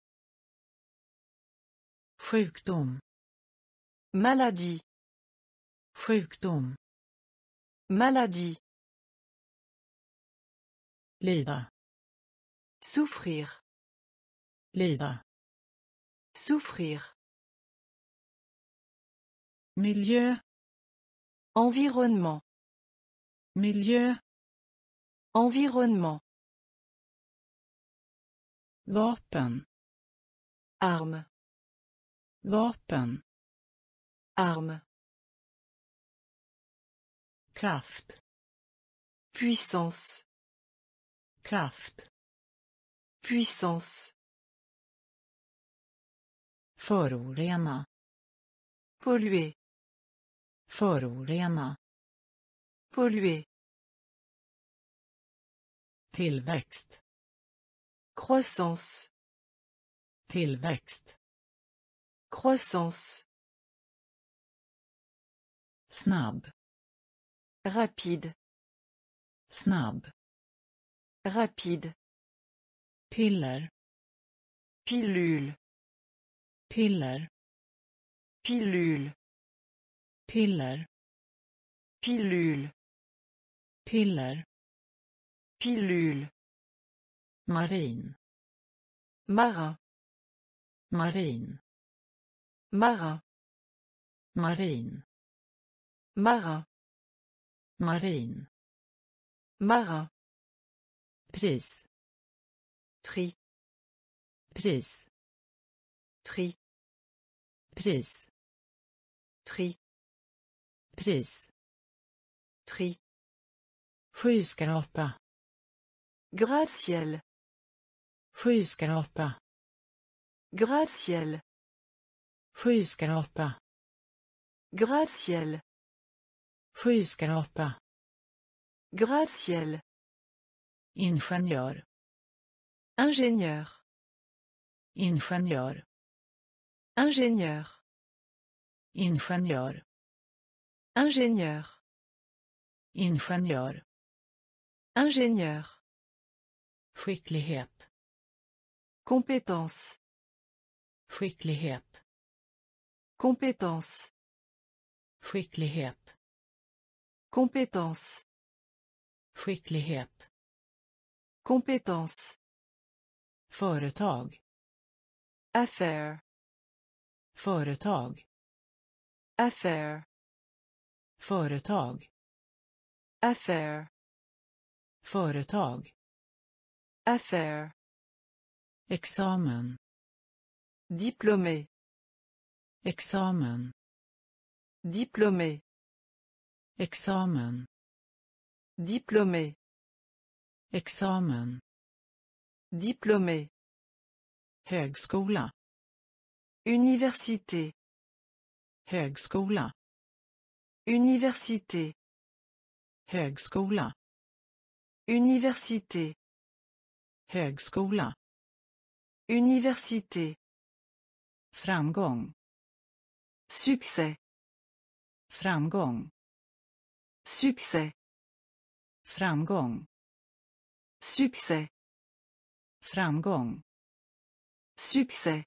Speaker 2: Sjukdom.
Speaker 1: Maladie.
Speaker 2: Sjukdom.
Speaker 1: Maladie.
Speaker 2: Lida.
Speaker 1: Souffrir.
Speaker 2: Lida.
Speaker 1: Souffrir.
Speaker 2: Miljö.
Speaker 1: Environnement.
Speaker 2: Miljö.
Speaker 1: Environnement.
Speaker 2: Vapen.
Speaker 1: Arme.
Speaker 2: Vapen.
Speaker 1: Arme.
Speaker 2: Kraft.
Speaker 1: Puissance.
Speaker 2: Kraft.
Speaker 1: Puissance.
Speaker 2: Förorena.
Speaker 1: Polluer.
Speaker 2: Förorena.
Speaker 1: Polluer.
Speaker 2: Tillväxt.
Speaker 1: Croissance.
Speaker 2: Tillväxt.
Speaker 1: Croissance.
Speaker 2: Snabb.
Speaker 1: Rapide.
Speaker 2: Snabb.
Speaker 1: Rapide.
Speaker 2: Piller.
Speaker 1: Pilule.
Speaker 2: Piller.
Speaker 1: Pilule.
Speaker 2: Piller.
Speaker 1: Pilule.
Speaker 2: Piller.
Speaker 1: Pilule.
Speaker 2: Marin.
Speaker 1: Marin.
Speaker 2: Marin.
Speaker 1: Marin.
Speaker 2: Marin.
Speaker 1: Marin.
Speaker 2: Marin.
Speaker 1: Marin.
Speaker 2: Pris.
Speaker 1: Prix.
Speaker 2: Pris.
Speaker 1: Prix.
Speaker 2: Pris.
Speaker 1: Prix.
Speaker 2: Pris.
Speaker 1: Prix.
Speaker 2: Skyskrapa.
Speaker 1: Gratte-ciel.
Speaker 2: Skyskrapa.
Speaker 1: Gratte-ciel.
Speaker 2: Skyskrapa.
Speaker 1: Gratte-ciel.
Speaker 2: Skyskrapa.
Speaker 1: Gratte-ciel.
Speaker 2: Ingenjör.
Speaker 1: Ingénieur.
Speaker 2: Ingenjör.
Speaker 1: Ingénieur.
Speaker 2: Ingenjör.
Speaker 1: Ingénieur.
Speaker 2: Ingenjör.
Speaker 1: Ingénieur.
Speaker 2: Skicklighet.
Speaker 1: Compétence.
Speaker 2: Skicklighet.
Speaker 1: Compétence.
Speaker 2: Skicklighet.
Speaker 1: Compétence.
Speaker 2: Skicklighet.
Speaker 1: Compétence.
Speaker 2: Företag.
Speaker 1: Affaire.
Speaker 2: Företag.
Speaker 1: Affaire.
Speaker 2: Företag.
Speaker 1: Affaire.
Speaker 2: Företag.
Speaker 1: Affaire.
Speaker 2: Examen.
Speaker 1: Diplômé.
Speaker 2: Examen.
Speaker 1: Diplômé.
Speaker 2: Examen.
Speaker 1: Diplômé.
Speaker 2: Examen.
Speaker 1: Diplômé.
Speaker 2: Högskola.
Speaker 1: Université.
Speaker 2: Högskola.
Speaker 1: Université.
Speaker 2: Högskola.
Speaker 1: Université.
Speaker 2: Högskola.
Speaker 1: Université.
Speaker 2: Framgång.
Speaker 1: Succès.
Speaker 2: Framgång.
Speaker 1: Succès.
Speaker 2: Framgång.
Speaker 1: Succès.
Speaker 2: Framgång.
Speaker 1: Succès.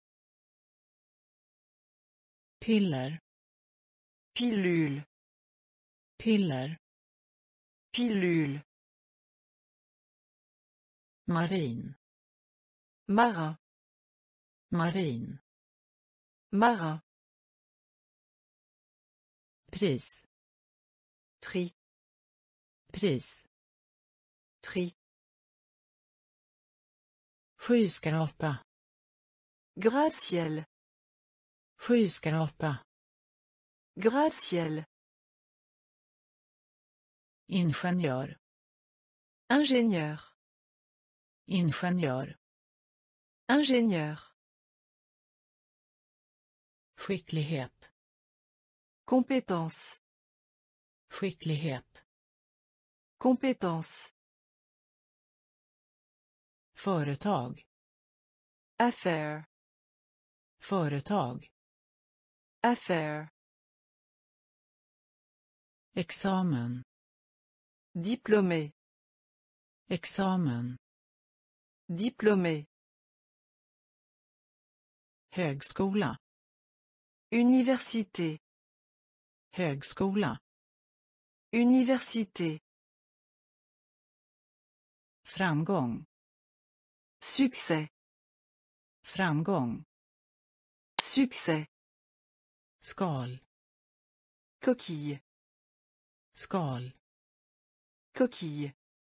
Speaker 2: Piller.
Speaker 1: Pilule.
Speaker 2: Piller.
Speaker 1: Pilule.
Speaker 2: Marin.
Speaker 1: Marin.
Speaker 2: Marin.
Speaker 1: Marin.
Speaker 2: Pris.
Speaker 1: Prix.
Speaker 2: Pris.
Speaker 1: Prix.
Speaker 2: Skyskrapa.
Speaker 1: Gratte-ciel.
Speaker 2: Skyskrapa.
Speaker 1: Gratte-ciel.
Speaker 2: Ingenjör.
Speaker 1: Ingénieur.
Speaker 2: Ingenjör.
Speaker 1: Ingénieur.
Speaker 2: Skicklighet.
Speaker 1: Compétence.
Speaker 2: Skicklighet.
Speaker 1: Compétence.
Speaker 2: Företag.
Speaker 1: Affaire.
Speaker 2: Företag.
Speaker 1: Affaire.
Speaker 2: Examen.
Speaker 1: Diplômé.
Speaker 2: Examen.
Speaker 1: Diplômé.
Speaker 2: Högskola.
Speaker 1: Université.
Speaker 2: Högskola.
Speaker 1: Université.
Speaker 2: Framgång.
Speaker 1: Succès.
Speaker 2: Framgång.
Speaker 1: Succès.
Speaker 2: Skal.
Speaker 1: Coquille.
Speaker 2: Skal.
Speaker 1: Coquille.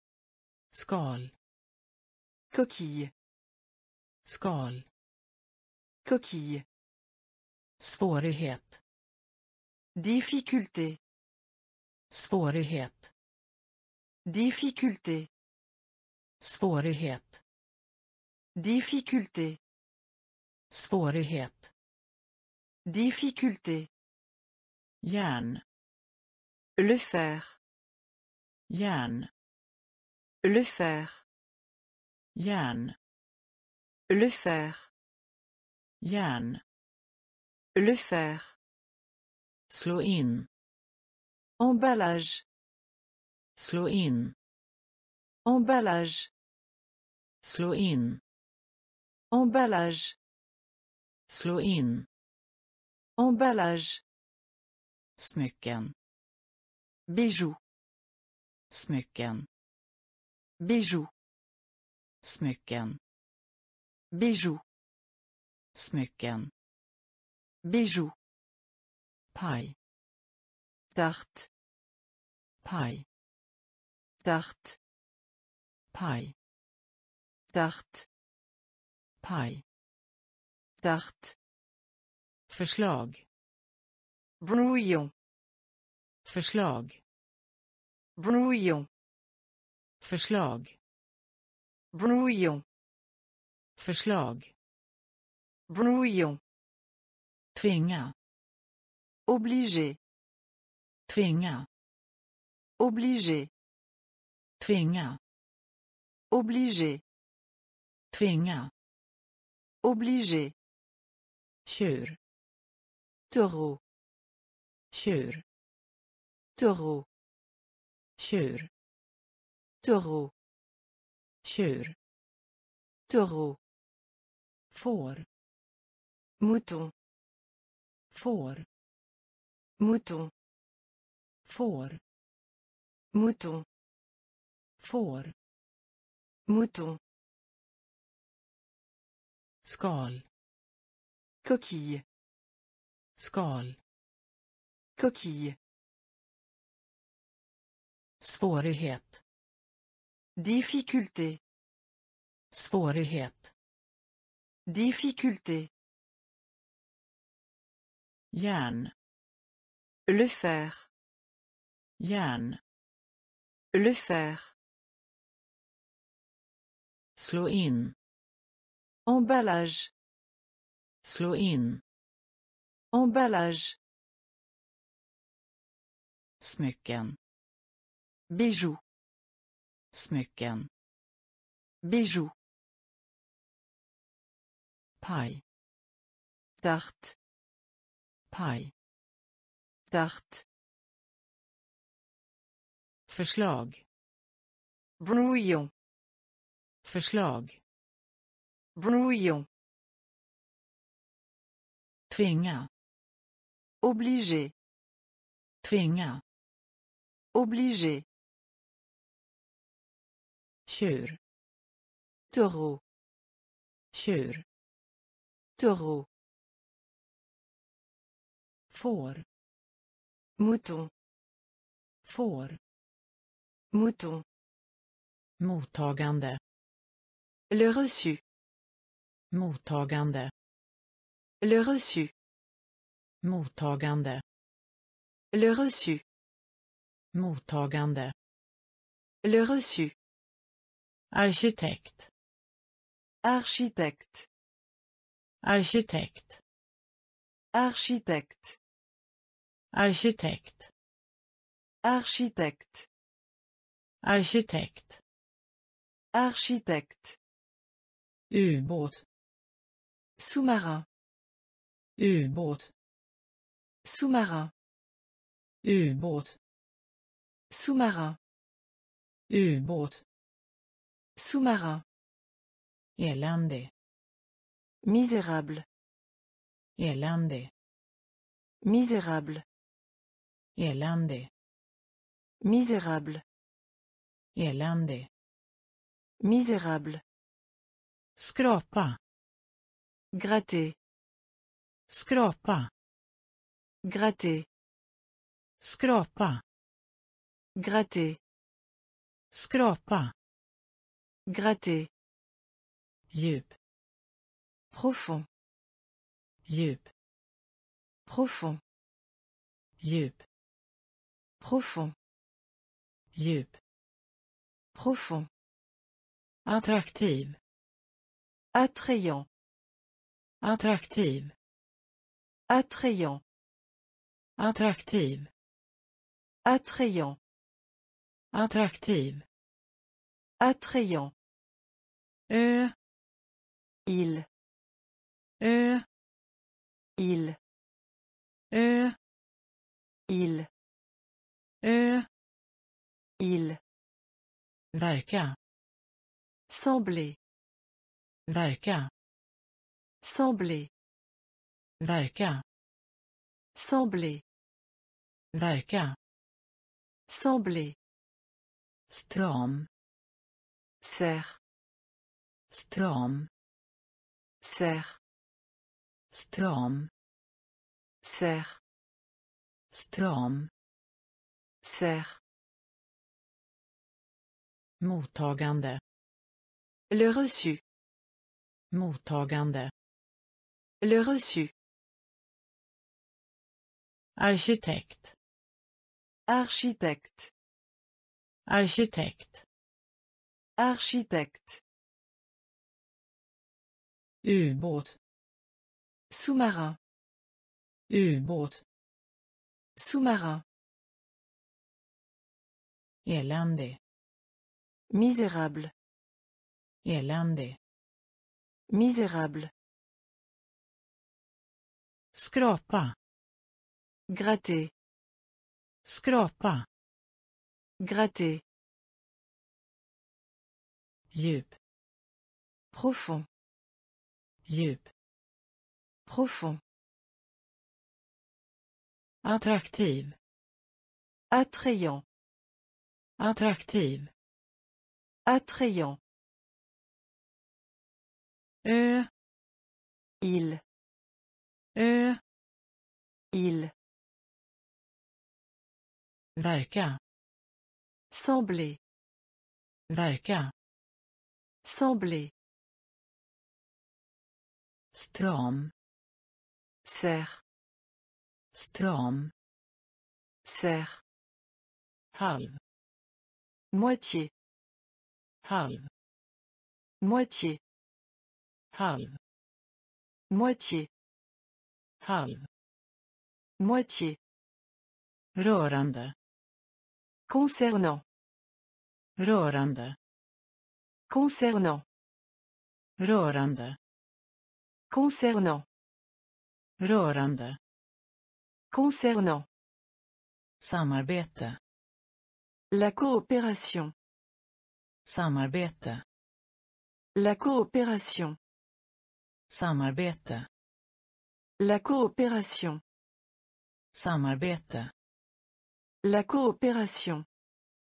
Speaker 2: Skal.
Speaker 1: Coquille.
Speaker 2: Skal.
Speaker 1: Coquille.
Speaker 2: Svårighet.
Speaker 1: Difficulté.
Speaker 2: Svårighet.
Speaker 1: Difficulté.
Speaker 2: Svårighet.
Speaker 1: Difficulté.
Speaker 2: Svårighet.
Speaker 1: Difficulté.
Speaker 2: Järn.
Speaker 1: Le fer.
Speaker 2: Järn.
Speaker 1: Le fer.
Speaker 2: Järn.
Speaker 1: Le fer.
Speaker 2: Järn.
Speaker 1: Le fer.
Speaker 2: Slå in.
Speaker 1: Emballage.
Speaker 2: Slå in.
Speaker 1: Emballage.
Speaker 2: Slå in.
Speaker 1: Emballage.
Speaker 2: Slå in.
Speaker 1: Emballage.
Speaker 2: Smycken.
Speaker 1: Bijoux.
Speaker 2: Smycken.
Speaker 1: Bijoux.
Speaker 2: Smycken.
Speaker 1: Bijoux.
Speaker 2: Smycken.
Speaker 1: Bijoux.
Speaker 2: Paj.
Speaker 1: Tarte.
Speaker 2: Paj.
Speaker 1: Tarte.
Speaker 2: Paj.
Speaker 1: Tarte.
Speaker 2: Paj.
Speaker 1: Tarte.
Speaker 2: Förslag.
Speaker 1: Brouillon.
Speaker 2: Förslag.
Speaker 1: Brouillon.
Speaker 2: Förslag.
Speaker 1: Brouillon.
Speaker 2: Förslag.
Speaker 1: Brouillon.
Speaker 2: Tvinga.
Speaker 1: Obligé.
Speaker 2: Tvinga.
Speaker 1: Obligé.
Speaker 2: Tvinga.
Speaker 1: Obligé.
Speaker 2: Tvinga.
Speaker 1: Obligé.
Speaker 2: Tjur.
Speaker 1: Taureau.
Speaker 2: Tjur.
Speaker 1: Taureau.
Speaker 2: Tjur.
Speaker 1: Taureau.
Speaker 2: Tjur.
Speaker 1: Taureau.
Speaker 2: Får.
Speaker 1: Mouton.
Speaker 2: Får.
Speaker 1: Mouton.
Speaker 2: Får.
Speaker 1: Mouton.
Speaker 2: Får.
Speaker 1: Mouton.
Speaker 2: Skal.
Speaker 1: Coquille.
Speaker 2: Skal.
Speaker 1: Coquille.
Speaker 2: Svårighet.
Speaker 1: Difficulté.
Speaker 2: Svårighet.
Speaker 1: Difficulté.
Speaker 2: Järn.
Speaker 1: Le fer.
Speaker 2: Järn.
Speaker 1: Le fer.
Speaker 2: Slå in.
Speaker 1: Emballage.
Speaker 2: Slå in.
Speaker 1: Emballage.
Speaker 2: Smycken.
Speaker 1: Bijoux.
Speaker 2: Smycken.
Speaker 1: Bijoux.
Speaker 2: Paj.
Speaker 1: Tarte.
Speaker 2: Paj.
Speaker 1: Tarte.
Speaker 2: Förslag.
Speaker 1: Brouillon.
Speaker 2: Förslag.
Speaker 1: Brouillon.
Speaker 2: Tvinga.
Speaker 1: Obligé.
Speaker 2: Tvinga.
Speaker 1: Obligé.
Speaker 2: Tjur.
Speaker 1: Taureau.
Speaker 2: Tjur.
Speaker 1: Taureau.
Speaker 2: Får.
Speaker 1: Mouton.
Speaker 2: Får.
Speaker 1: Mouton.
Speaker 2: Mottagande.
Speaker 1: Le reçu.
Speaker 2: Mottagande.
Speaker 1: Le reçu.
Speaker 2: Mottagande.
Speaker 1: Le reçu.
Speaker 2: Mottagande.
Speaker 1: Le reçu.
Speaker 2: Arkitekt.
Speaker 1: Architecte.
Speaker 2: Arkitekt.
Speaker 1: Architecte.
Speaker 2: Arkitekt.
Speaker 1: Architecte.
Speaker 2: Arkitekt.
Speaker 1: Architecte.
Speaker 2: Ubåt.
Speaker 1: Sous-marin.
Speaker 2: Ubåt.
Speaker 1: Sous-marin.
Speaker 2: Ubåt.
Speaker 1: Sous-marin.
Speaker 2: Ubåt.
Speaker 1: Sous-marin.
Speaker 2: Eländig.
Speaker 1: Misérable.
Speaker 2: Eländig.
Speaker 1: Misérable.
Speaker 2: Eländig.
Speaker 1: Misérable.
Speaker 2: Eländig.
Speaker 1: Misérable.
Speaker 2: Skrapa.
Speaker 1: Gratter.
Speaker 2: Skrapa.
Speaker 1: Gratter.
Speaker 2: Skrapa.
Speaker 1: Gratter.
Speaker 2: Skrapa.
Speaker 1: Gratter.
Speaker 2: Djup.
Speaker 1: Profond.
Speaker 2: Djup.
Speaker 1: Profond.
Speaker 2: Djup.
Speaker 1: Profond.
Speaker 2: Djup.
Speaker 1: Profond.
Speaker 2: Attraktiv.
Speaker 1: Attrayant.
Speaker 2: Attraktiv.
Speaker 1: Attrayant.
Speaker 2: Attraktiv.
Speaker 1: Attrayant.
Speaker 2: Attraktiv.
Speaker 1: Attrayant.
Speaker 2: Ö.
Speaker 1: Il.
Speaker 2: Ö.
Speaker 1: Il.
Speaker 2: Ö.
Speaker 1: Il.
Speaker 2: Ö.
Speaker 1: Il.
Speaker 2: Verka.
Speaker 1: Sembler.
Speaker 2: Verka.
Speaker 1: Sembler.
Speaker 2: Verka.
Speaker 1: Sembler.
Speaker 2: Verka.
Speaker 1: Sembler.
Speaker 2: Stram.
Speaker 1: Serre.
Speaker 2: Stram.
Speaker 1: Serre.
Speaker 2: Stram.
Speaker 1: Serre.
Speaker 2: Stram.
Speaker 1: Serre.
Speaker 2: Mottagande.
Speaker 1: Le reçu.
Speaker 2: Mottagande.
Speaker 1: Le reçu.
Speaker 2: Arkitekt.
Speaker 1: Architecte.
Speaker 2: Arkitekt.
Speaker 1: Architecte.
Speaker 2: Ubåt.
Speaker 1: Sous-marin.
Speaker 2: Ubåt.
Speaker 1: Sous-marin.
Speaker 2: Eländig.
Speaker 1: Misérable.
Speaker 2: Eländig.
Speaker 1: Misérable.
Speaker 2: Skrapa.
Speaker 1: Gratter.
Speaker 2: Skrapa.
Speaker 1: Gratter.
Speaker 2: Djup.
Speaker 1: Profond.
Speaker 2: Djup.
Speaker 1: Profond.
Speaker 2: Attraktiv.
Speaker 1: Attrayant.
Speaker 2: Attraktiv.
Speaker 1: Attrayant.
Speaker 2: Ö.
Speaker 1: Il.
Speaker 2: Ö.
Speaker 1: Il.
Speaker 2: Verka.
Speaker 1: Sembler.
Speaker 2: Verka.
Speaker 1: Sembler.
Speaker 2: Stram.
Speaker 1: Serre.
Speaker 2: Stram.
Speaker 1: Serre.
Speaker 2: Halv.
Speaker 1: Moitié.
Speaker 2: Halv.
Speaker 1: Moitié.
Speaker 2: Halv.
Speaker 1: Moitié.
Speaker 2: Halv.
Speaker 1: Moitié.
Speaker 2: Rörande.
Speaker 1: Concernant.
Speaker 2: Rörande.
Speaker 1: Concernant.
Speaker 2: Rörande.
Speaker 1: Concernant.
Speaker 2: Rörande.
Speaker 1: Concernant.
Speaker 2: Samarbete.
Speaker 1: La coopération.
Speaker 2: Samarbete.
Speaker 1: La coopération.
Speaker 2: Samarbete.
Speaker 1: La coopération.
Speaker 2: Samarbete.
Speaker 1: La coopération.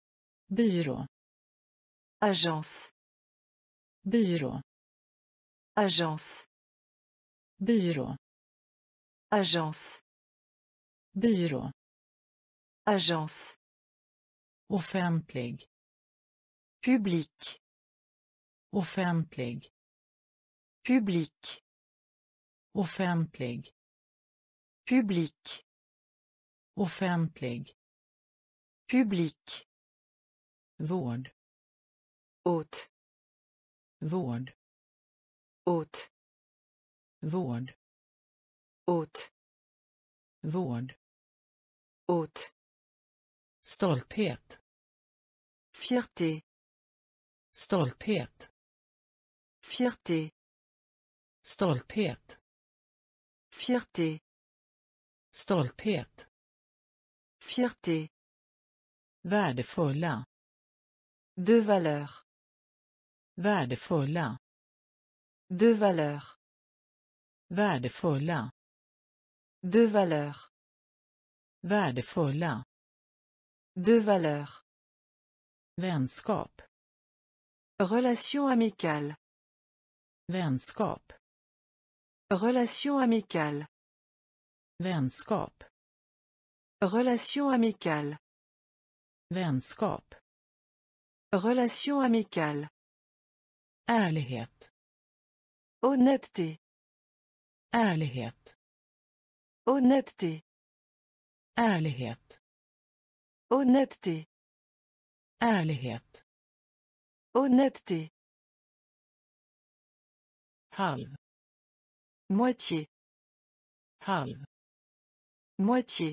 Speaker 2: Byrå.
Speaker 1: Agence.
Speaker 2: Byrå.
Speaker 1: Agence.
Speaker 2: Byrå.
Speaker 1: Agence.
Speaker 2: Byrå.
Speaker 1: Agence.
Speaker 2: Offentlig.
Speaker 1: Public.
Speaker 2: Offentlig.
Speaker 1: Public.
Speaker 2: Offentlig.
Speaker 1: Public.
Speaker 2: Offentlig.
Speaker 1: Public.
Speaker 2: Vård.
Speaker 1: Hôte.
Speaker 2: Vård.
Speaker 1: Hôte.
Speaker 2: Vård.
Speaker 1: Hôte.
Speaker 2: Vård.
Speaker 1: Hôte.
Speaker 2: Stolthet.
Speaker 1: Fierté.
Speaker 2: Stolthet.
Speaker 1: Fierté.
Speaker 2: Stolthet.
Speaker 1: Fierté.
Speaker 2: Stolthet.
Speaker 1: Fierté.
Speaker 2: Värdefulla.
Speaker 1: De valeur.
Speaker 2: Värdefulla.
Speaker 1: De valeur.
Speaker 2: Värdefulla.
Speaker 1: De valeur.
Speaker 2: Värdefulla.
Speaker 1: De valeur.
Speaker 2: Vänskap.
Speaker 1: Relation amicale.
Speaker 2: Vänskap.
Speaker 1: Relation amicale.
Speaker 2: Vänskap.
Speaker 1: Relation amicale.
Speaker 2: Vänskap.
Speaker 1: Relation amicale.
Speaker 2: Ärlighet.
Speaker 1: Honnêteté.
Speaker 2: Ärlighet.
Speaker 1: Honnêteté.
Speaker 2: Ärlighet.
Speaker 1: Honnêteté.
Speaker 2: Ärlighet.
Speaker 1: Honnêteté.
Speaker 2: Halv.
Speaker 1: Moitié.
Speaker 2: Halv.
Speaker 1: Moitié.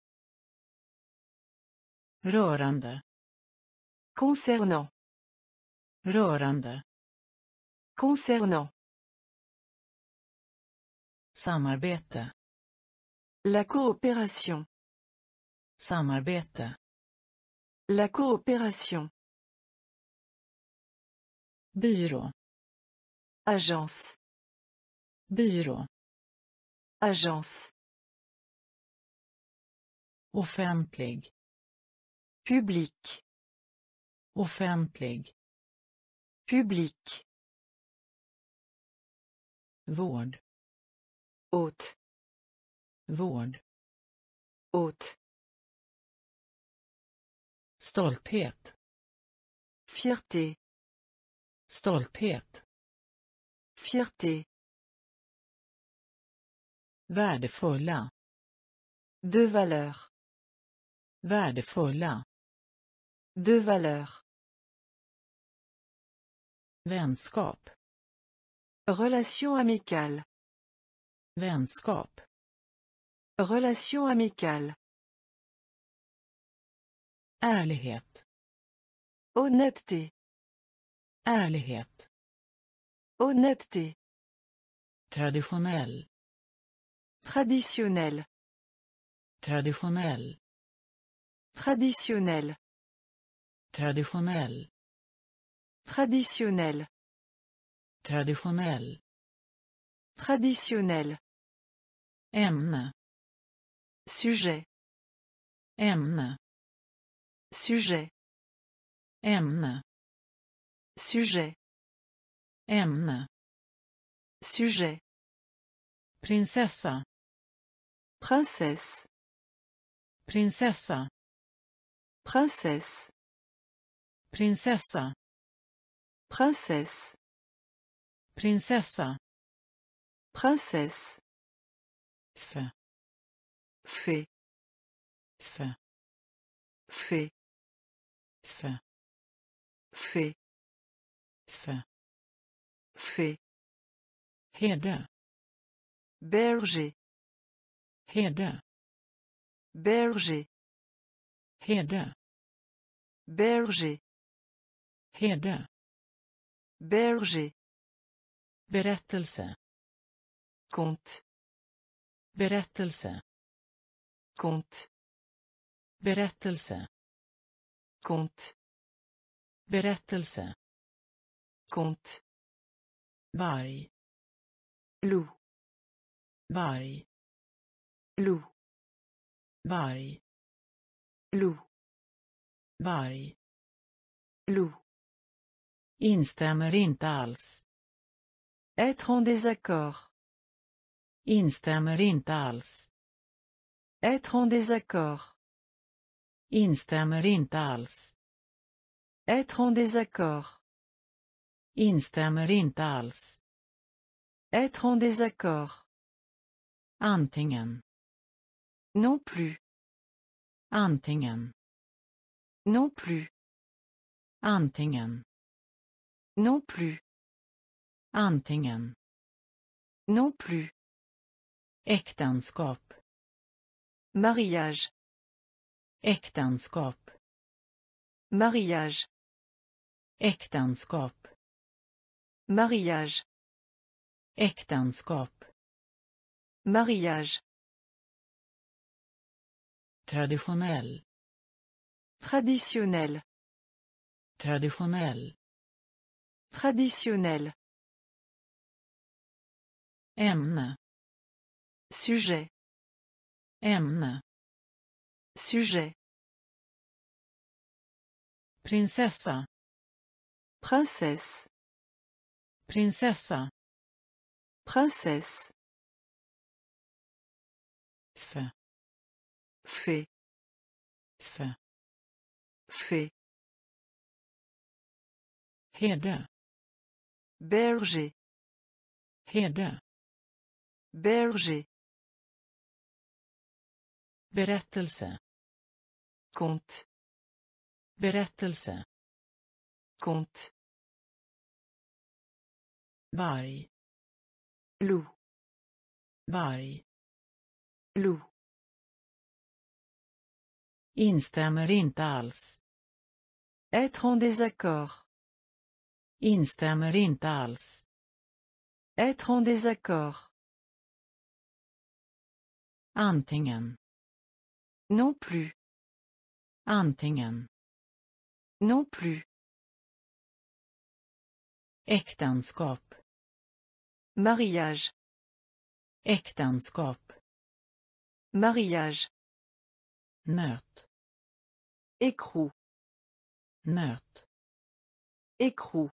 Speaker 2: Rörande.
Speaker 1: Concernant.
Speaker 2: Rörande.
Speaker 1: Concernant.
Speaker 2: Samarbete.
Speaker 1: La coopération.
Speaker 2: Samarbete.
Speaker 1: La coopération.
Speaker 2: Byrå.
Speaker 1: Agence.
Speaker 2: Byrå.
Speaker 1: Agence.
Speaker 2: Offentlig.
Speaker 1: Public.
Speaker 2: Offentlig.
Speaker 1: Public.
Speaker 2: Vård.
Speaker 1: Hôte.
Speaker 2: Vård.
Speaker 1: Hôte.
Speaker 2: Stolthet.
Speaker 1: Fierté.
Speaker 2: Stolthet.
Speaker 1: Fierté.
Speaker 2: Värdefulla.
Speaker 1: De valeur.
Speaker 2: Värdefulla.
Speaker 1: De valeur.
Speaker 2: Vänskap.
Speaker 1: Relation amicale.
Speaker 2: Vänskap.
Speaker 1: Relation amicale.
Speaker 2: Ärlighet.
Speaker 1: Honnêteté.
Speaker 2: Ärlighet.
Speaker 1: Honnêteté.
Speaker 2: Traditionell.
Speaker 1: Traditionnel.
Speaker 2: Traditionell.
Speaker 1: Traditionnel.
Speaker 2: Traditionell.
Speaker 1: Traditionnel.
Speaker 2: Traditionell.
Speaker 1: Traditionnel.
Speaker 2: Ämne.
Speaker 1: Sujet.
Speaker 2: Ämne.
Speaker 1: Sujet.
Speaker 2: Ämne.
Speaker 1: Sujet.
Speaker 2: Ämne.
Speaker 1: Sujet.
Speaker 2: Prinsessa.
Speaker 1: Princesse.
Speaker 2: Prinsessa.
Speaker 1: Princesse.
Speaker 2: Prinsessa.
Speaker 1: Princesse.
Speaker 2: Prinsessa.
Speaker 1: Princesse.
Speaker 2: Fait.
Speaker 1: Fait.
Speaker 2: Fait.
Speaker 1: Fait.
Speaker 2: Fait.
Speaker 1: Fait.
Speaker 2: Fait.
Speaker 1: Fait.
Speaker 2: Herde.
Speaker 1: Berger.
Speaker 2: Herde.
Speaker 1: Berger.
Speaker 2: Herde.
Speaker 1: Berger.
Speaker 2: Herde.
Speaker 1: Berger.
Speaker 2: Berättelse.
Speaker 1: Conte.
Speaker 2: Berättelse.
Speaker 1: Conte.
Speaker 2: Berättelse.
Speaker 1: Conte.
Speaker 2: Berättelse.
Speaker 1: Conte.
Speaker 2: Varg.
Speaker 1: Loup.
Speaker 2: Varg.
Speaker 1: Loup.
Speaker 2: Varg.
Speaker 1: Loup.
Speaker 2: Varg.
Speaker 1: Loup.
Speaker 2: Instämmer inte alls.
Speaker 1: Être en désaccord.
Speaker 2: Instämmer inte alls.
Speaker 1: Être en désaccord.
Speaker 2: Instämmer inte alls.
Speaker 1: Être en désaccord.
Speaker 2: Instämmer inte alls.
Speaker 1: Être en désaccord.
Speaker 2: Antingen.
Speaker 1: Non plus.
Speaker 2: Antingen.
Speaker 1: Non plus.
Speaker 2: Antingen.
Speaker 1: Non plus.
Speaker 2: Antingen.
Speaker 1: Non plus.
Speaker 2: Äktenskap.
Speaker 1: Mariage.
Speaker 2: Äktenskap.
Speaker 1: Mariage.
Speaker 2: Äktenskap.
Speaker 1: Mariage.
Speaker 2: Äktenskap.
Speaker 1: Mariage.
Speaker 2: Traditionell.
Speaker 1: Traditionnel.
Speaker 2: Traditionell.
Speaker 1: Traditionnel.
Speaker 2: Ämne.
Speaker 1: Sujet.
Speaker 2: Ämne.
Speaker 1: Sujet.
Speaker 2: Prinsessa.
Speaker 1: Princesse.
Speaker 2: Prinsessa.
Speaker 1: Princesse.
Speaker 2: Fait.
Speaker 1: Fait.
Speaker 2: Fait.
Speaker 1: Fait.
Speaker 2: Herde.
Speaker 1: Berger.
Speaker 2: Herde.
Speaker 1: Berger.
Speaker 2: Berättelse.
Speaker 1: Conte.
Speaker 2: Berättelse.
Speaker 1: Conte.
Speaker 2: Varg.
Speaker 1: Loup.
Speaker 2: Varg.
Speaker 1: Loup.
Speaker 2: Instämmer inte alls.
Speaker 1: Être en désaccord.
Speaker 2: Instämmer inte alls.
Speaker 1: Être en désaccord.
Speaker 2: Antingen.
Speaker 1: Non plus.
Speaker 2: Antingen.
Speaker 1: Non plus.
Speaker 2: Äktenskap.
Speaker 1: Mariage.
Speaker 2: Äktenskap.
Speaker 1: Mariage.
Speaker 2: Nöt.
Speaker 1: Écrou.
Speaker 2: Nöt.
Speaker 1: Écrou.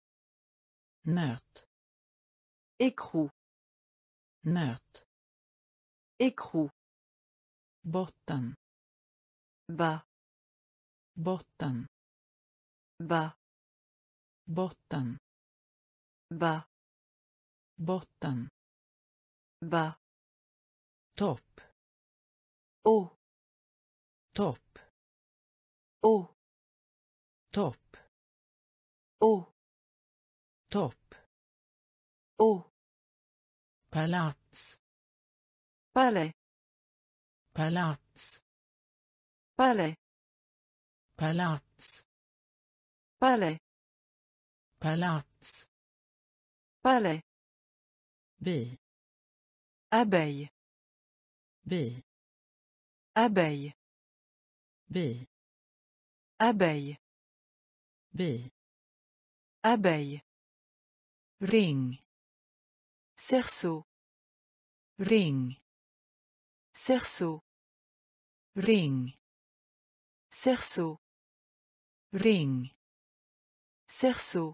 Speaker 2: Nöt.
Speaker 1: Écrou.
Speaker 2: Nöt.
Speaker 1: Écrou.
Speaker 2: Botten.
Speaker 1: Bas.
Speaker 2: Botten.
Speaker 1: Bas.
Speaker 2: Botten.
Speaker 1: Bas.
Speaker 2: Botten.
Speaker 1: Bas.
Speaker 2: Topp.
Speaker 1: Haut.
Speaker 2: Topp.
Speaker 1: Haut.
Speaker 2: Topp.
Speaker 1: Haut.
Speaker 2: Topp.
Speaker 1: Haut.
Speaker 2: Palats.
Speaker 1: Palais.
Speaker 2: Palats.
Speaker 1: Palais.
Speaker 2: Palats.
Speaker 1: Palais.
Speaker 2: Palats.
Speaker 1: Palais.
Speaker 2: Bi.
Speaker 1: Abeille.
Speaker 2: Bi.
Speaker 1: Abeille.
Speaker 2: Bi.
Speaker 1: Abeille.
Speaker 2: Bi.
Speaker 1: Abeille.
Speaker 2: Ring.
Speaker 1: Cerceau.
Speaker 2: Ring.
Speaker 1: Cerceau.
Speaker 2: Ring.
Speaker 1: Cerceau.
Speaker 2: Ring.
Speaker 1: Cerceau.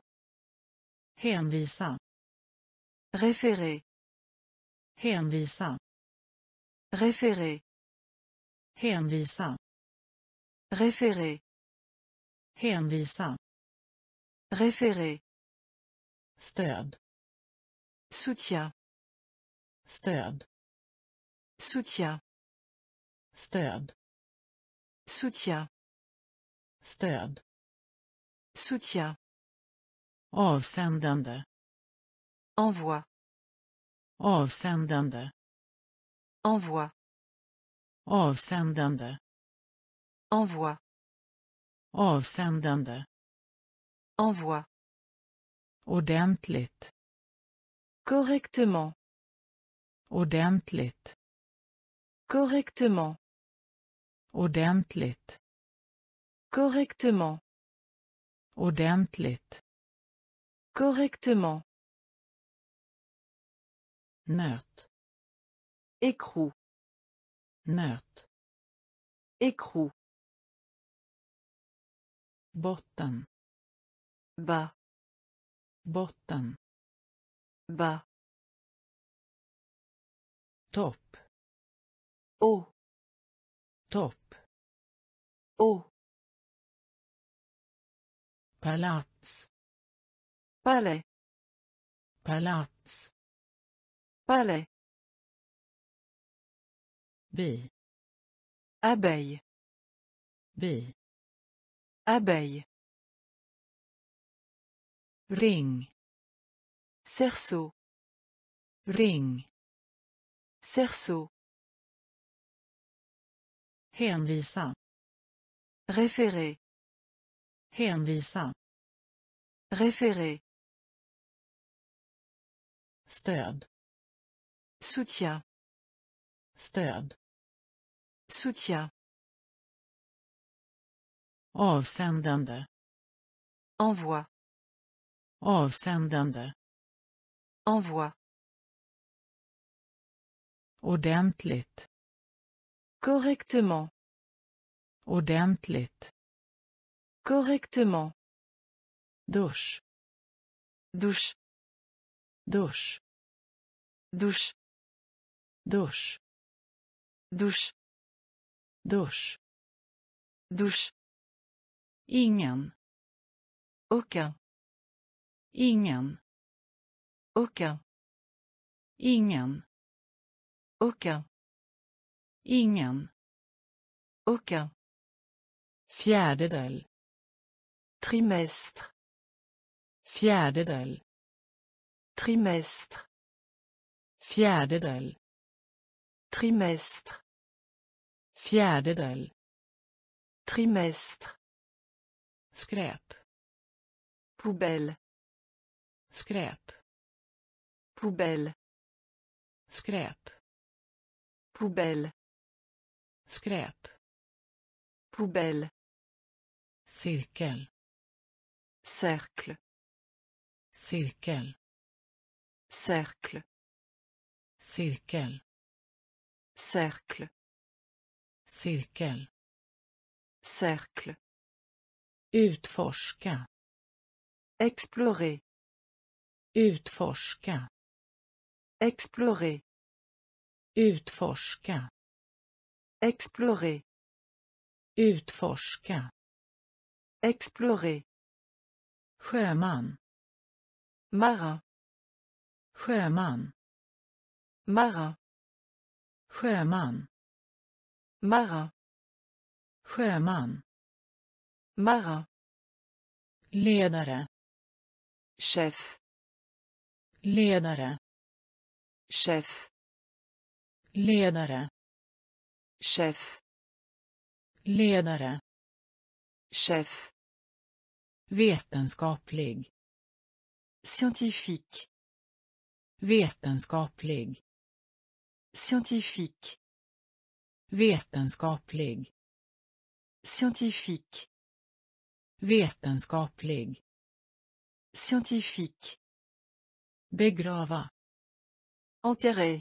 Speaker 2: Hänvisa.
Speaker 1: Référer.
Speaker 2: Hänvisa.
Speaker 1: Référer.
Speaker 2: Hänvisa.
Speaker 1: Référer.
Speaker 2: Hänvisa.
Speaker 1: Référer.
Speaker 2: Stöd.
Speaker 1: Soutien.
Speaker 2: Stöd.
Speaker 1: Soutien.
Speaker 2: Stöd.
Speaker 1: Soutien.
Speaker 2: Stöd.
Speaker 1: Soutien.
Speaker 2: Avsändande.
Speaker 1: Envoi.
Speaker 2: Avsändande.
Speaker 1: Envoi.
Speaker 2: Avsändande.
Speaker 1: Envoi.
Speaker 2: Avsändande.
Speaker 1: Envoi.
Speaker 2: Ordentligt.
Speaker 1: Correctement.
Speaker 2: Ordentligt.
Speaker 1: Correctement.
Speaker 2: Ordentligt.
Speaker 1: Correctement.
Speaker 2: Ordentligt.
Speaker 1: Correctement.
Speaker 2: Nöt.
Speaker 1: Écrou.
Speaker 2: Nöt.
Speaker 1: Écrou.
Speaker 2: Botten.
Speaker 1: Bas.
Speaker 2: Botten.
Speaker 1: Bas.
Speaker 2: topp,
Speaker 1: Haut.
Speaker 2: topp,
Speaker 1: Haut.
Speaker 2: palats,
Speaker 1: Palais.
Speaker 2: palats,
Speaker 1: Palais.
Speaker 2: bi,
Speaker 1: Abeille.
Speaker 2: bi,
Speaker 1: Abeille.
Speaker 2: ring,
Speaker 1: Cerceau.
Speaker 2: ring,
Speaker 1: Cerceau.
Speaker 2: hänvisa,
Speaker 1: Référer.
Speaker 2: hänvisa,
Speaker 1: Référer.
Speaker 2: stöd,
Speaker 1: Soutien.
Speaker 2: stöd,
Speaker 1: Soutien.
Speaker 2: avsändande,
Speaker 1: Envoi.
Speaker 2: avsändande,
Speaker 1: Envoi.
Speaker 2: ordentligt,
Speaker 1: Correctement.
Speaker 2: ordentligt,
Speaker 1: Correctement.
Speaker 2: dusch,
Speaker 1: Douche.
Speaker 2: dusch,
Speaker 1: Douche.
Speaker 2: dusch,
Speaker 1: Douche.
Speaker 2: dusch,
Speaker 1: Douche.
Speaker 2: ingen,
Speaker 1: Aucun.
Speaker 2: ingen,
Speaker 1: Aucun.
Speaker 2: ingen,
Speaker 1: Aucun.
Speaker 2: ingen,
Speaker 1: Aucun.
Speaker 2: fjärdedel,
Speaker 1: Trimestre.
Speaker 2: fjärdedel,
Speaker 1: Trimestre.
Speaker 2: fjärdedel,
Speaker 1: Trimestre.
Speaker 2: fjärdedel,
Speaker 1: Trimestre.
Speaker 2: skräp,
Speaker 1: Poubelle.
Speaker 2: skräp,
Speaker 1: Poubelle.
Speaker 2: skräp,
Speaker 1: Poubelle.
Speaker 2: skräp,
Speaker 1: Poubelle.
Speaker 2: cirkel,
Speaker 1: Cercle.
Speaker 2: cirkel,
Speaker 1: Cercle.
Speaker 2: cirkel,
Speaker 1: Cercle.
Speaker 2: cirkel,
Speaker 1: Cercle.
Speaker 2: utforska,
Speaker 1: Explorer.
Speaker 2: utforska,
Speaker 1: Explorer.
Speaker 2: utforska,
Speaker 1: Explorer.
Speaker 2: utforska,
Speaker 1: Explorer.
Speaker 2: sjöman,
Speaker 1: Marin.
Speaker 2: sjöman,
Speaker 1: Marin.
Speaker 2: sjöman,
Speaker 1: Marin.
Speaker 2: sjöman,
Speaker 1: Marin.
Speaker 2: ledare,
Speaker 1: Chef.
Speaker 2: ledare,
Speaker 1: Chef.
Speaker 2: ledare,
Speaker 1: Chef.
Speaker 2: ledare,
Speaker 1: Chef.
Speaker 2: vetenskaplig,
Speaker 1: Scientifique.
Speaker 2: vetenskaplig,
Speaker 1: Scientifique.
Speaker 2: vetenskaplig,
Speaker 1: Scientifique.
Speaker 2: vetenskaplig,
Speaker 1: Scientifique.
Speaker 2: begrava,
Speaker 1: Enterrer.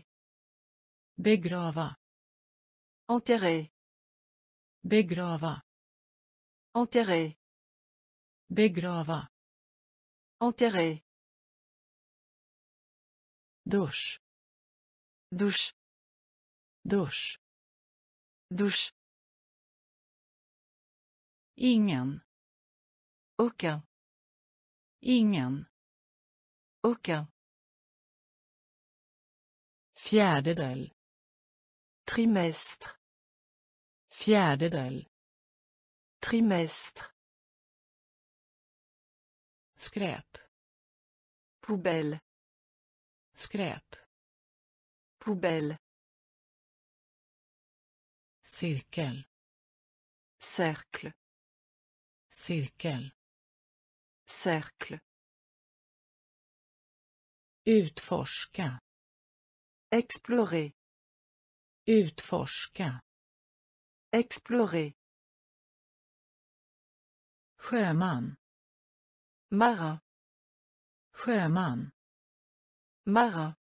Speaker 2: begrava,
Speaker 1: Enterrer.
Speaker 2: begrava,
Speaker 1: Enterrer.
Speaker 2: begrava,
Speaker 1: Enterrer.
Speaker 2: dusch,
Speaker 1: Douche.
Speaker 2: dusch,
Speaker 1: Douche.
Speaker 2: ingen,
Speaker 1: Aucun.
Speaker 2: ingen,
Speaker 1: Aucun.
Speaker 2: fjärdedel,
Speaker 1: Trimestre.
Speaker 2: fjärdedel,
Speaker 1: Trimestre.
Speaker 2: skräp,
Speaker 1: Poubelle.
Speaker 2: skräp,
Speaker 1: Poubelle.
Speaker 2: cirkel,
Speaker 1: Cercle.
Speaker 2: cirkel,
Speaker 1: Cercle.
Speaker 2: utforska,
Speaker 1: Explorer.
Speaker 2: utforska,
Speaker 1: Explorer.
Speaker 2: sjöman,
Speaker 1: Marin.
Speaker 2: sjöman,
Speaker 1: Marin.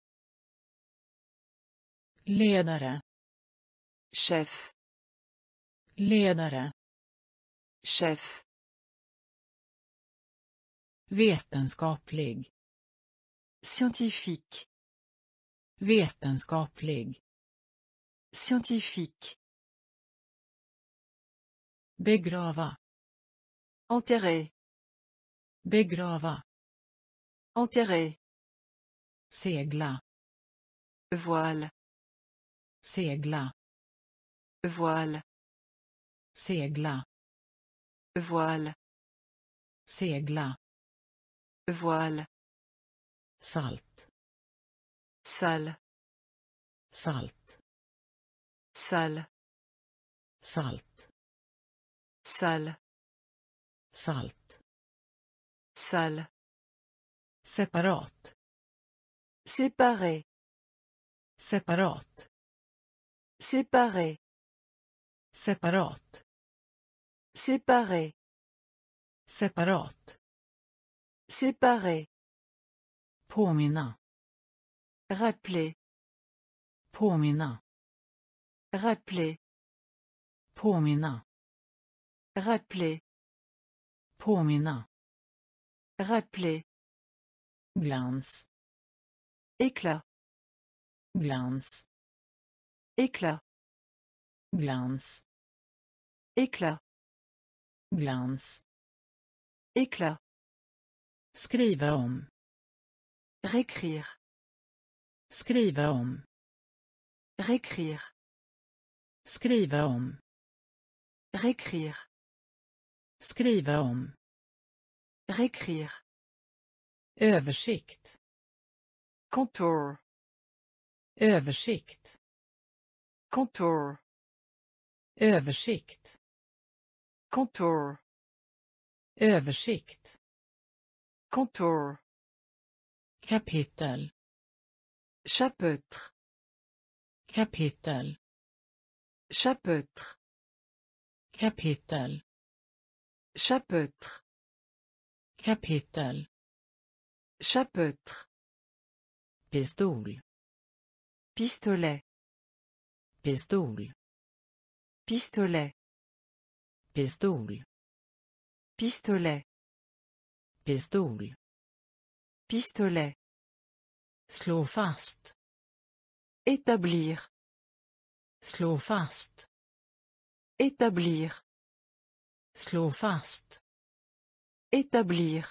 Speaker 2: ledare,
Speaker 1: Chef.
Speaker 2: ledare,
Speaker 1: Chef.
Speaker 2: vetenskaplig,
Speaker 1: Scientifique.
Speaker 2: Vetenskaplig.
Speaker 1: Scientifique.
Speaker 2: Begrava.
Speaker 1: Enterrer.
Speaker 2: Begrava.
Speaker 1: Enterrer.
Speaker 2: Segla.
Speaker 1: Voile.
Speaker 2: Segla.
Speaker 1: Voile.
Speaker 2: Segla.
Speaker 1: Voile.
Speaker 2: Segla.
Speaker 1: Voile.
Speaker 2: Salt.
Speaker 1: Sale.
Speaker 2: Salt.
Speaker 1: Sale.
Speaker 2: Salt.
Speaker 1: Sale.
Speaker 2: Salt.
Speaker 1: Sale.
Speaker 2: Separat.
Speaker 1: Séparer.
Speaker 2: Separat.
Speaker 1: Séparer.
Speaker 2: Separat.
Speaker 1: Séparer.
Speaker 2: Separat.
Speaker 1: Séparer.
Speaker 2: Påminna.
Speaker 1: Rappeler.
Speaker 2: Påminna.
Speaker 1: Rappeler.
Speaker 2: Påminna.
Speaker 1: Rappeler.
Speaker 2: Påminna.
Speaker 1: Rappeler.
Speaker 2: Glans.
Speaker 1: Éclat.
Speaker 2: Glans.
Speaker 1: Éclat.
Speaker 2: Glans.
Speaker 1: Éclat.
Speaker 2: Glans.
Speaker 1: Éclat.
Speaker 2: Skriva om.
Speaker 1: Réécrire.
Speaker 2: Skriva om.
Speaker 1: Réécrire.
Speaker 2: Skriva om.
Speaker 1: Réécrire.
Speaker 2: Skriva om.
Speaker 1: Réécrire.
Speaker 2: Översikt.
Speaker 1: Contour.
Speaker 2: Översikt.
Speaker 1: Contour.
Speaker 2: Översikt.
Speaker 1: Contour.
Speaker 2: Översikt.
Speaker 1: Contour.
Speaker 2: Kapitel.
Speaker 1: Chapitre.
Speaker 2: Kapitel.
Speaker 1: Chapitre.
Speaker 2: Kapitel.
Speaker 1: Chapitre.
Speaker 2: Kapitel.
Speaker 1: Chapitre.
Speaker 2: Pistol.
Speaker 1: Pistolet.
Speaker 2: Pistol.
Speaker 1: Pistolet.
Speaker 2: Pistol.
Speaker 1: Pistolet.
Speaker 2: Pistol.
Speaker 1: Pistolet.
Speaker 2: Slå fast.
Speaker 1: Établir.
Speaker 2: Slå fast.
Speaker 1: Établir.
Speaker 2: Slå fast.
Speaker 1: Établir.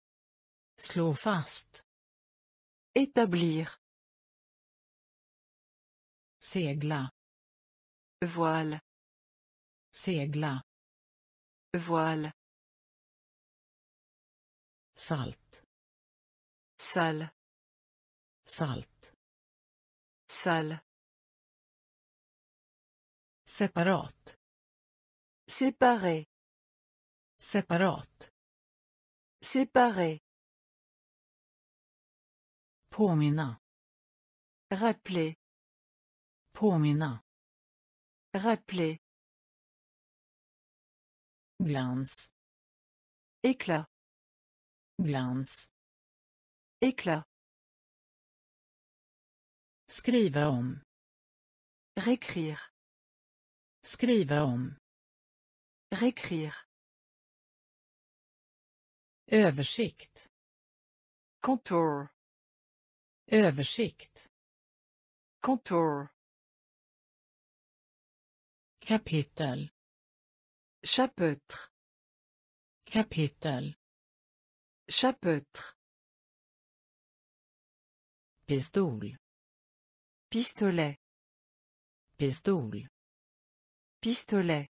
Speaker 2: Slå fast.
Speaker 1: Établir.
Speaker 2: Segla.
Speaker 1: Voile.
Speaker 2: Segla.
Speaker 1: Voile.
Speaker 2: Salt.
Speaker 1: Sale.
Speaker 2: Salt.
Speaker 1: Sale.
Speaker 2: Separat.
Speaker 1: Séparer.
Speaker 2: Separat.
Speaker 1: Séparer.
Speaker 2: Påminna.
Speaker 1: Rappeler.
Speaker 2: Påminna.
Speaker 1: Rappeler.
Speaker 2: Glans.
Speaker 1: Éclat.
Speaker 2: Glans.
Speaker 1: Éclat.
Speaker 2: Skriva om.
Speaker 1: Réécrire.
Speaker 2: Skriva om.
Speaker 1: Réécrire.
Speaker 2: Översikt.
Speaker 1: Contour.
Speaker 2: Översikt.
Speaker 1: Contour.
Speaker 2: Kapitel.
Speaker 1: Chapitre.
Speaker 2: Kapitel.
Speaker 1: Chapitre.
Speaker 2: Pistol.
Speaker 1: Pistolet.
Speaker 2: Pistol.
Speaker 1: Pistolet.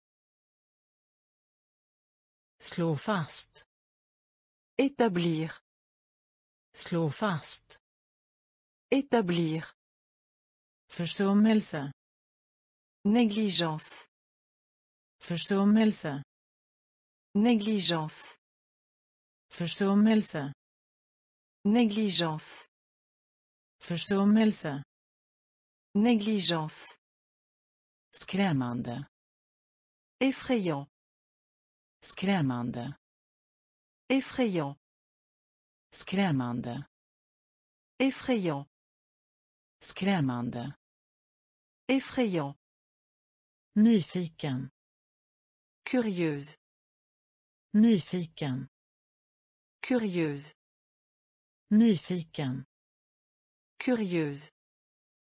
Speaker 2: Slå fast.
Speaker 1: Établir.
Speaker 2: Slå fast.
Speaker 1: Établir.
Speaker 2: Försummelse.
Speaker 1: Négligence.
Speaker 2: Försummelse.
Speaker 1: Négligence.
Speaker 2: Försummelse.
Speaker 1: Négligence.
Speaker 2: Försummelse.
Speaker 1: Négligence.
Speaker 2: Skrämmande.
Speaker 1: Effrayant.
Speaker 2: Skrämmande.
Speaker 1: Effrayant.
Speaker 2: Skrämmande.
Speaker 1: Effrayant.
Speaker 2: Skrämmande.
Speaker 1: Effrayant.
Speaker 2: Nyfiken.
Speaker 1: Curieuse.
Speaker 2: Nyfiken.
Speaker 1: Curieuse.
Speaker 2: Nyfiken.
Speaker 1: Curieuse.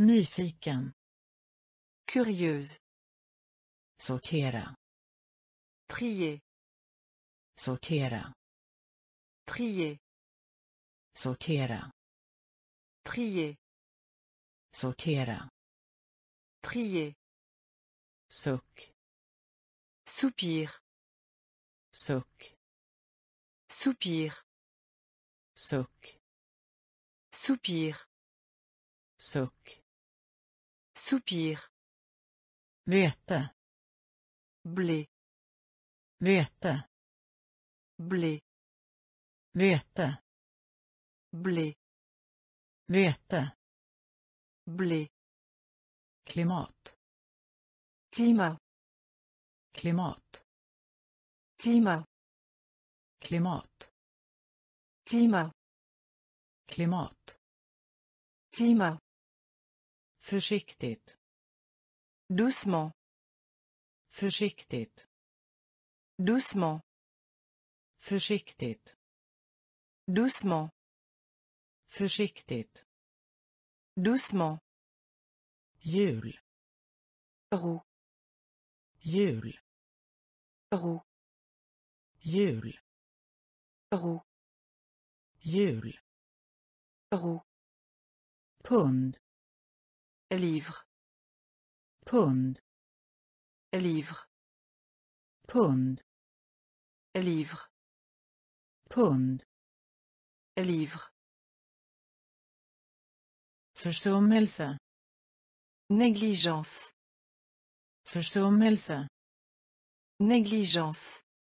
Speaker 2: Nyfiken.
Speaker 1: Curieuse.
Speaker 2: Sortera.
Speaker 1: Trier.
Speaker 2: Sortera.
Speaker 1: Trier.
Speaker 2: Sortera.
Speaker 1: Trier.
Speaker 2: Sortera.
Speaker 1: Trier.
Speaker 2: Suck.
Speaker 1: Soupir.
Speaker 2: Suck.
Speaker 1: Soupir.
Speaker 2: Suck.
Speaker 1: Soupir.
Speaker 2: Suck.
Speaker 1: Soupir.
Speaker 2: Vete.
Speaker 1: Blé.
Speaker 2: Vete.
Speaker 1: Blé.
Speaker 2: Vete.
Speaker 1: Blé.
Speaker 2: Vete.
Speaker 1: Blé.
Speaker 2: Klimat.
Speaker 1: Climat.
Speaker 2: Klimat.
Speaker 1: Climat.
Speaker 2: Klimat.
Speaker 1: Climat.
Speaker 2: Klimat.
Speaker 1: Climat.
Speaker 2: Försiktigt.
Speaker 1: Doucement.
Speaker 2: Försiktigt.
Speaker 1: Doucement.
Speaker 2: Försiktigt.
Speaker 1: Doucement.
Speaker 2: Försiktigt.
Speaker 1: Doucement.
Speaker 2: Jul.
Speaker 1: Roue.
Speaker 2: Jul.
Speaker 1: Roue.
Speaker 2: Jul.
Speaker 1: Roue.
Speaker 2: Jul.
Speaker 1: Roue.
Speaker 2: Pund.
Speaker 1: Livre.
Speaker 2: Pund.
Speaker 1: Livre.
Speaker 2: Pund.
Speaker 1: Livre.
Speaker 2: Pund.
Speaker 1: Livre.
Speaker 2: Försummelse.
Speaker 1: Négligence.
Speaker 2: Försummelse.
Speaker 1: Négligence.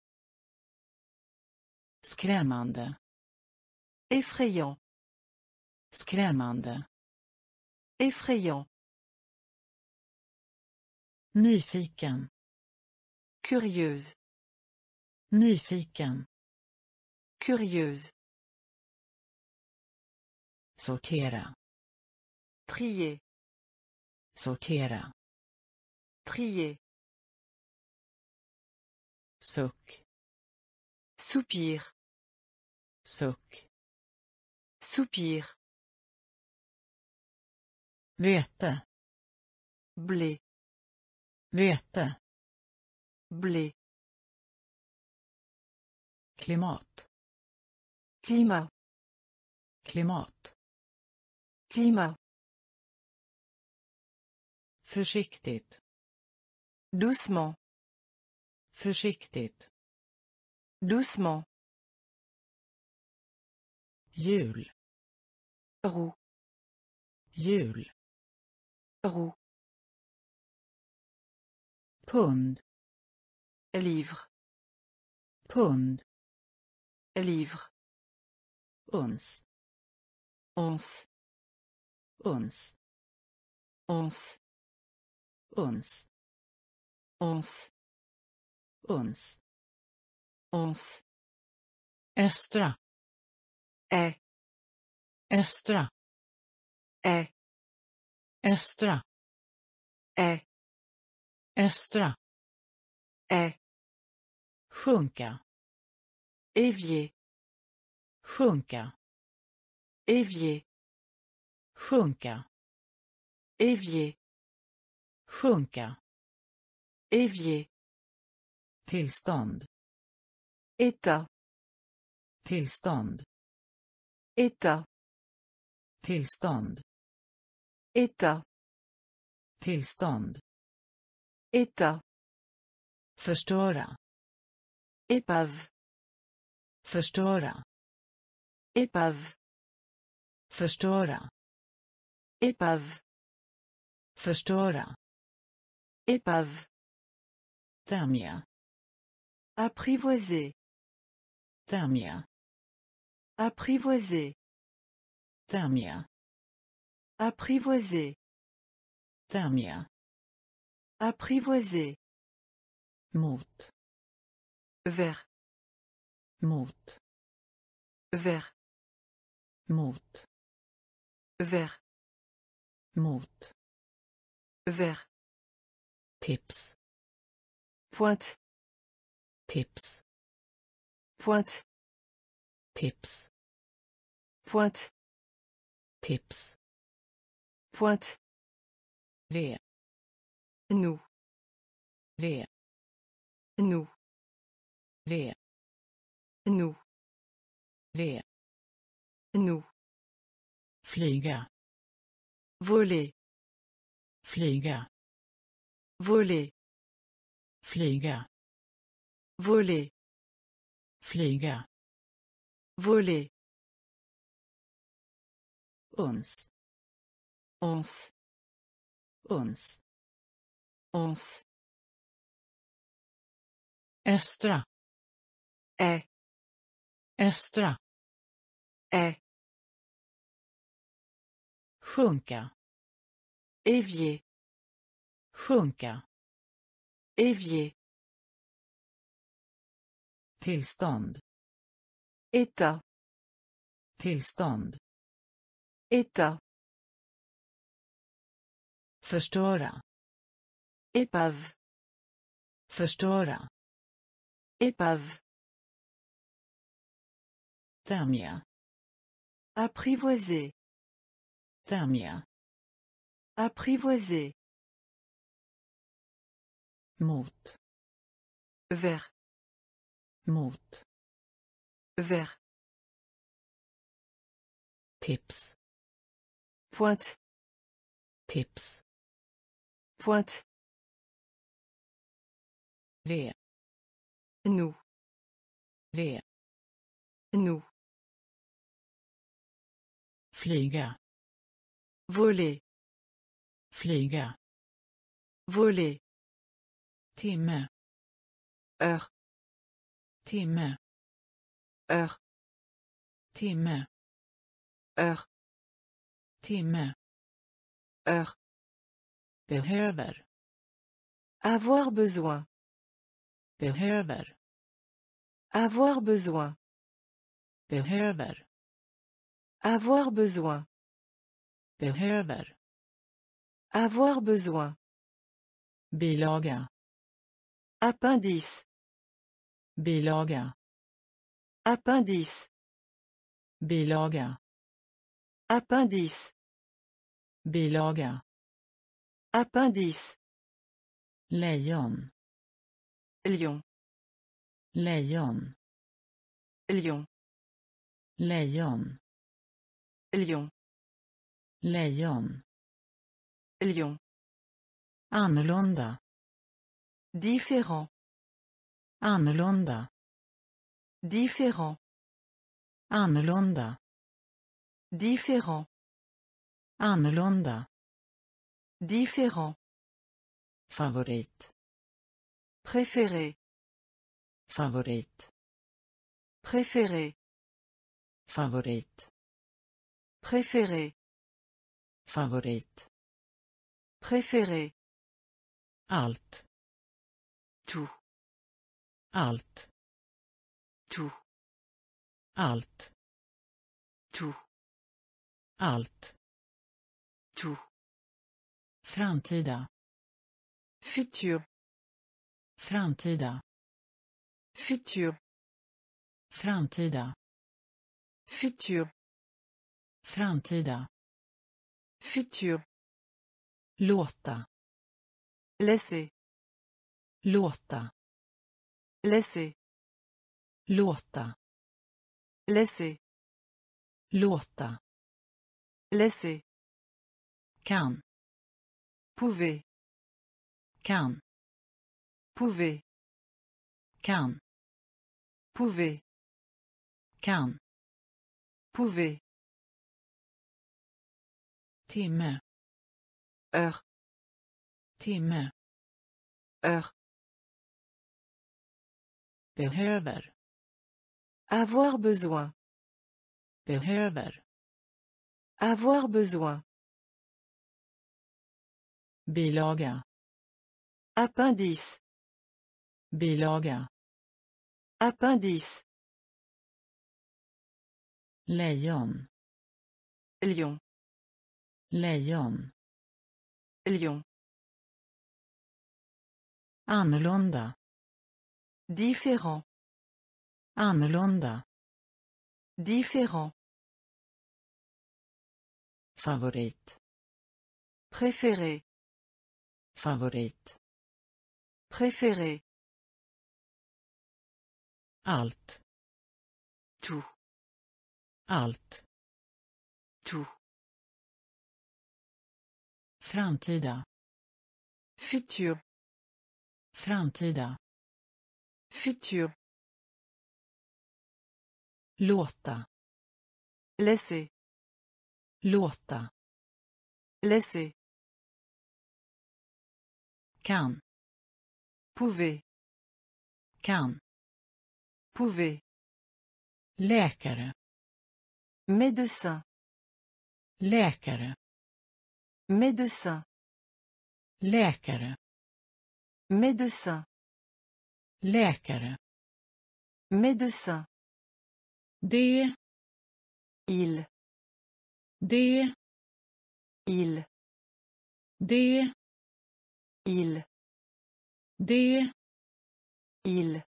Speaker 2: Skrämmande.
Speaker 1: Effrayant.
Speaker 2: Skrämmande.
Speaker 1: Effrayant.
Speaker 2: Nyfiken.
Speaker 1: Curieuse.
Speaker 2: Nyfiken.
Speaker 1: Curieuse.
Speaker 2: Sortera.
Speaker 1: Trier.
Speaker 2: Sortera.
Speaker 1: Trier.
Speaker 2: Suck.
Speaker 1: Soupir.
Speaker 2: Suck.
Speaker 1: Soupir.
Speaker 2: Vete.
Speaker 1: Blé.
Speaker 2: Vete.
Speaker 1: Blé.
Speaker 2: Klimat.
Speaker 1: Climat.
Speaker 2: Klimat.
Speaker 1: Climat.
Speaker 2: Försiktigt.
Speaker 1: Doucement.
Speaker 2: Försiktigt.
Speaker 1: Doucement.
Speaker 2: Jul.
Speaker 1: Roue.
Speaker 2: Jul.
Speaker 1: Roue.
Speaker 2: Pund.
Speaker 1: Livre.
Speaker 2: Pund.
Speaker 1: Livre.
Speaker 2: Ons.
Speaker 1: Once.
Speaker 2: Ons.
Speaker 1: Once.
Speaker 2: Ons.
Speaker 1: Once.
Speaker 2: Ons.
Speaker 1: Once.
Speaker 2: Östra.
Speaker 1: Est.
Speaker 2: Östra.
Speaker 1: Est.
Speaker 2: Östra.
Speaker 1: Est.
Speaker 2: Östra.
Speaker 1: Est.
Speaker 2: Sjunka.
Speaker 1: Évier.
Speaker 2: Sjunka.
Speaker 1: Évier.
Speaker 2: Sjunka.
Speaker 1: Évier.
Speaker 2: Sjunka.
Speaker 1: Évier.
Speaker 2: Tillstånd.
Speaker 1: État.
Speaker 2: Tillstånd.
Speaker 1: État.
Speaker 2: Tillstånd.
Speaker 1: État.
Speaker 2: Tillstånd.
Speaker 1: État.
Speaker 2: Förstöra.
Speaker 1: Épave.
Speaker 2: Förstöra.
Speaker 1: Épave.
Speaker 2: Förstöra.
Speaker 1: Épave.
Speaker 2: Förstöra.
Speaker 1: Épave.
Speaker 2: Tämja.
Speaker 1: Apprivoiser.
Speaker 2: Tämja.
Speaker 1: Apprivoiser.
Speaker 2: Tämja.
Speaker 1: Apprivoiser.
Speaker 2: Tämja.
Speaker 1: Apprivoiser.
Speaker 2: Mot.
Speaker 1: Vert.
Speaker 2: Mot.
Speaker 1: Vert.
Speaker 2: Mot.
Speaker 1: Vert.
Speaker 2: Mot.
Speaker 1: Vert.
Speaker 2: Tips.
Speaker 1: Pointe.
Speaker 2: Tips.
Speaker 1: Pointe.
Speaker 2: Tips.
Speaker 1: Pointe.
Speaker 2: Tips.
Speaker 1: Pointe.
Speaker 2: V.
Speaker 1: Nous.
Speaker 2: V.
Speaker 1: Nous.
Speaker 2: V.
Speaker 1: Nous.
Speaker 2: V.
Speaker 1: Nous.
Speaker 2: Flyga.
Speaker 1: Voler.
Speaker 2: Flyga.
Speaker 1: Voler.
Speaker 2: Flyga.
Speaker 1: Voler.
Speaker 2: Flyga.
Speaker 1: Voler.
Speaker 2: Ons.
Speaker 1: Once.
Speaker 2: Ons.
Speaker 1: Once.
Speaker 2: Östra.
Speaker 1: Est.
Speaker 2: Östra.
Speaker 1: Est.
Speaker 2: Sjunka.
Speaker 1: Évier.
Speaker 2: Sjunka.
Speaker 1: Évier.
Speaker 2: Tillstånd.
Speaker 1: État.
Speaker 2: Tillstånd.
Speaker 1: État.
Speaker 2: Förstöra.
Speaker 1: Épave.
Speaker 2: Förstöra.
Speaker 1: Épave.
Speaker 2: Tämja.
Speaker 1: Apprivoiser.
Speaker 2: Tämja.
Speaker 1: Apprivoiser.
Speaker 2: Mot.
Speaker 1: Vers.
Speaker 2: Mot.
Speaker 1: Vers.
Speaker 2: Tips.
Speaker 1: Pointe.
Speaker 2: Tips.
Speaker 1: Pointe.
Speaker 2: V.
Speaker 1: Nous.
Speaker 2: V.
Speaker 1: Nous.
Speaker 2: Flyga.
Speaker 1: Voler.
Speaker 2: Flyga.
Speaker 1: Voler.
Speaker 2: Timme.
Speaker 1: Heure.
Speaker 2: Timme.
Speaker 1: Heure.
Speaker 2: Timme.
Speaker 1: Heure.
Speaker 2: Timme.
Speaker 1: Heure.
Speaker 2: Behöver.
Speaker 1: Avoir besoin.
Speaker 2: Behöver.
Speaker 1: Avoir besoin.
Speaker 2: Behöver.
Speaker 1: Avoir besoin.
Speaker 2: Behöver.
Speaker 1: Avoir besoin.
Speaker 2: Bilaga.
Speaker 1: Appendice.
Speaker 2: Bilaga.
Speaker 1: Appendice.
Speaker 2: Bilaga.
Speaker 1: Appendice.
Speaker 2: Bilaga.
Speaker 1: Appendice.
Speaker 2: Lejon.
Speaker 1: Lion.
Speaker 2: Lejon.
Speaker 1: Lion.
Speaker 2: Lejon.
Speaker 1: Lion.
Speaker 2: Lejon.
Speaker 1: Lion.
Speaker 2: Annorlunda.
Speaker 1: Différent.
Speaker 2: Annorlunda.
Speaker 1: Différent.
Speaker 2: Annorlunda.
Speaker 1: Différent.
Speaker 2: Annorlunda.
Speaker 1: Différent.
Speaker 2: Favorit.
Speaker 1: Préféré.
Speaker 2: Favorit.
Speaker 1: Préféré.
Speaker 2: Favorit.
Speaker 1: Préféré.
Speaker 2: Favorit.
Speaker 1: Préféré.
Speaker 2: Allt.
Speaker 1: Tout.
Speaker 2: Allt.
Speaker 1: Tout.
Speaker 2: Allt.
Speaker 1: Tout.
Speaker 2: Allt.
Speaker 1: Tout.
Speaker 2: Framtida.
Speaker 1: Futur.
Speaker 2: Framtida.
Speaker 1: Futur.
Speaker 2: Framtida.
Speaker 1: Futur.
Speaker 2: Framtida.
Speaker 1: Futur.
Speaker 2: Låta.
Speaker 1: Laisser.
Speaker 2: Låta.
Speaker 1: Laisser.
Speaker 2: Låta.
Speaker 1: Laisser.
Speaker 2: Låta.
Speaker 1: Laisser.
Speaker 2: Kan.
Speaker 1: Pouvez.
Speaker 2: Kan.
Speaker 1: Pouvez.
Speaker 2: Kan.
Speaker 1: Pouvez.
Speaker 2: Kan.
Speaker 1: Pouvez.
Speaker 2: Timme.
Speaker 1: Heure.
Speaker 2: Timme.
Speaker 1: Heure.
Speaker 2: Behöver.
Speaker 1: Avoir besoin.
Speaker 2: Behöver.
Speaker 1: Avoir besoin.
Speaker 2: Bilaga.
Speaker 1: Appendice.
Speaker 2: Bilaga.
Speaker 1: Appendice.
Speaker 2: Lejon.
Speaker 1: Lion.
Speaker 2: Lejon.
Speaker 1: Lion.
Speaker 2: Annorlunda.
Speaker 1: Différent.
Speaker 2: Annorlunda.
Speaker 1: Différent.
Speaker 2: Favorit.
Speaker 1: Préféré.
Speaker 2: Favorit.
Speaker 1: Préféré.
Speaker 2: Allt.
Speaker 1: Tout.
Speaker 2: Allt.
Speaker 1: Tout.
Speaker 2: Framtida.
Speaker 1: Futur.
Speaker 2: Framtida.
Speaker 1: Futur.
Speaker 2: Låta.
Speaker 1: Laisser.
Speaker 2: Låta.
Speaker 1: Laisser.
Speaker 2: Kan.
Speaker 1: Pouvez.
Speaker 2: Kan.
Speaker 1: Pouvez.
Speaker 2: Läkare.
Speaker 1: Médecin.
Speaker 2: Läkare.
Speaker 1: Médecin.
Speaker 2: Läkare.
Speaker 1: Médecin.
Speaker 2: Läkare.
Speaker 1: Médecin.
Speaker 2: Det.
Speaker 1: Il.
Speaker 2: Det.
Speaker 1: Il.
Speaker 2: Det.
Speaker 1: Il.
Speaker 2: Det.
Speaker 1: Il.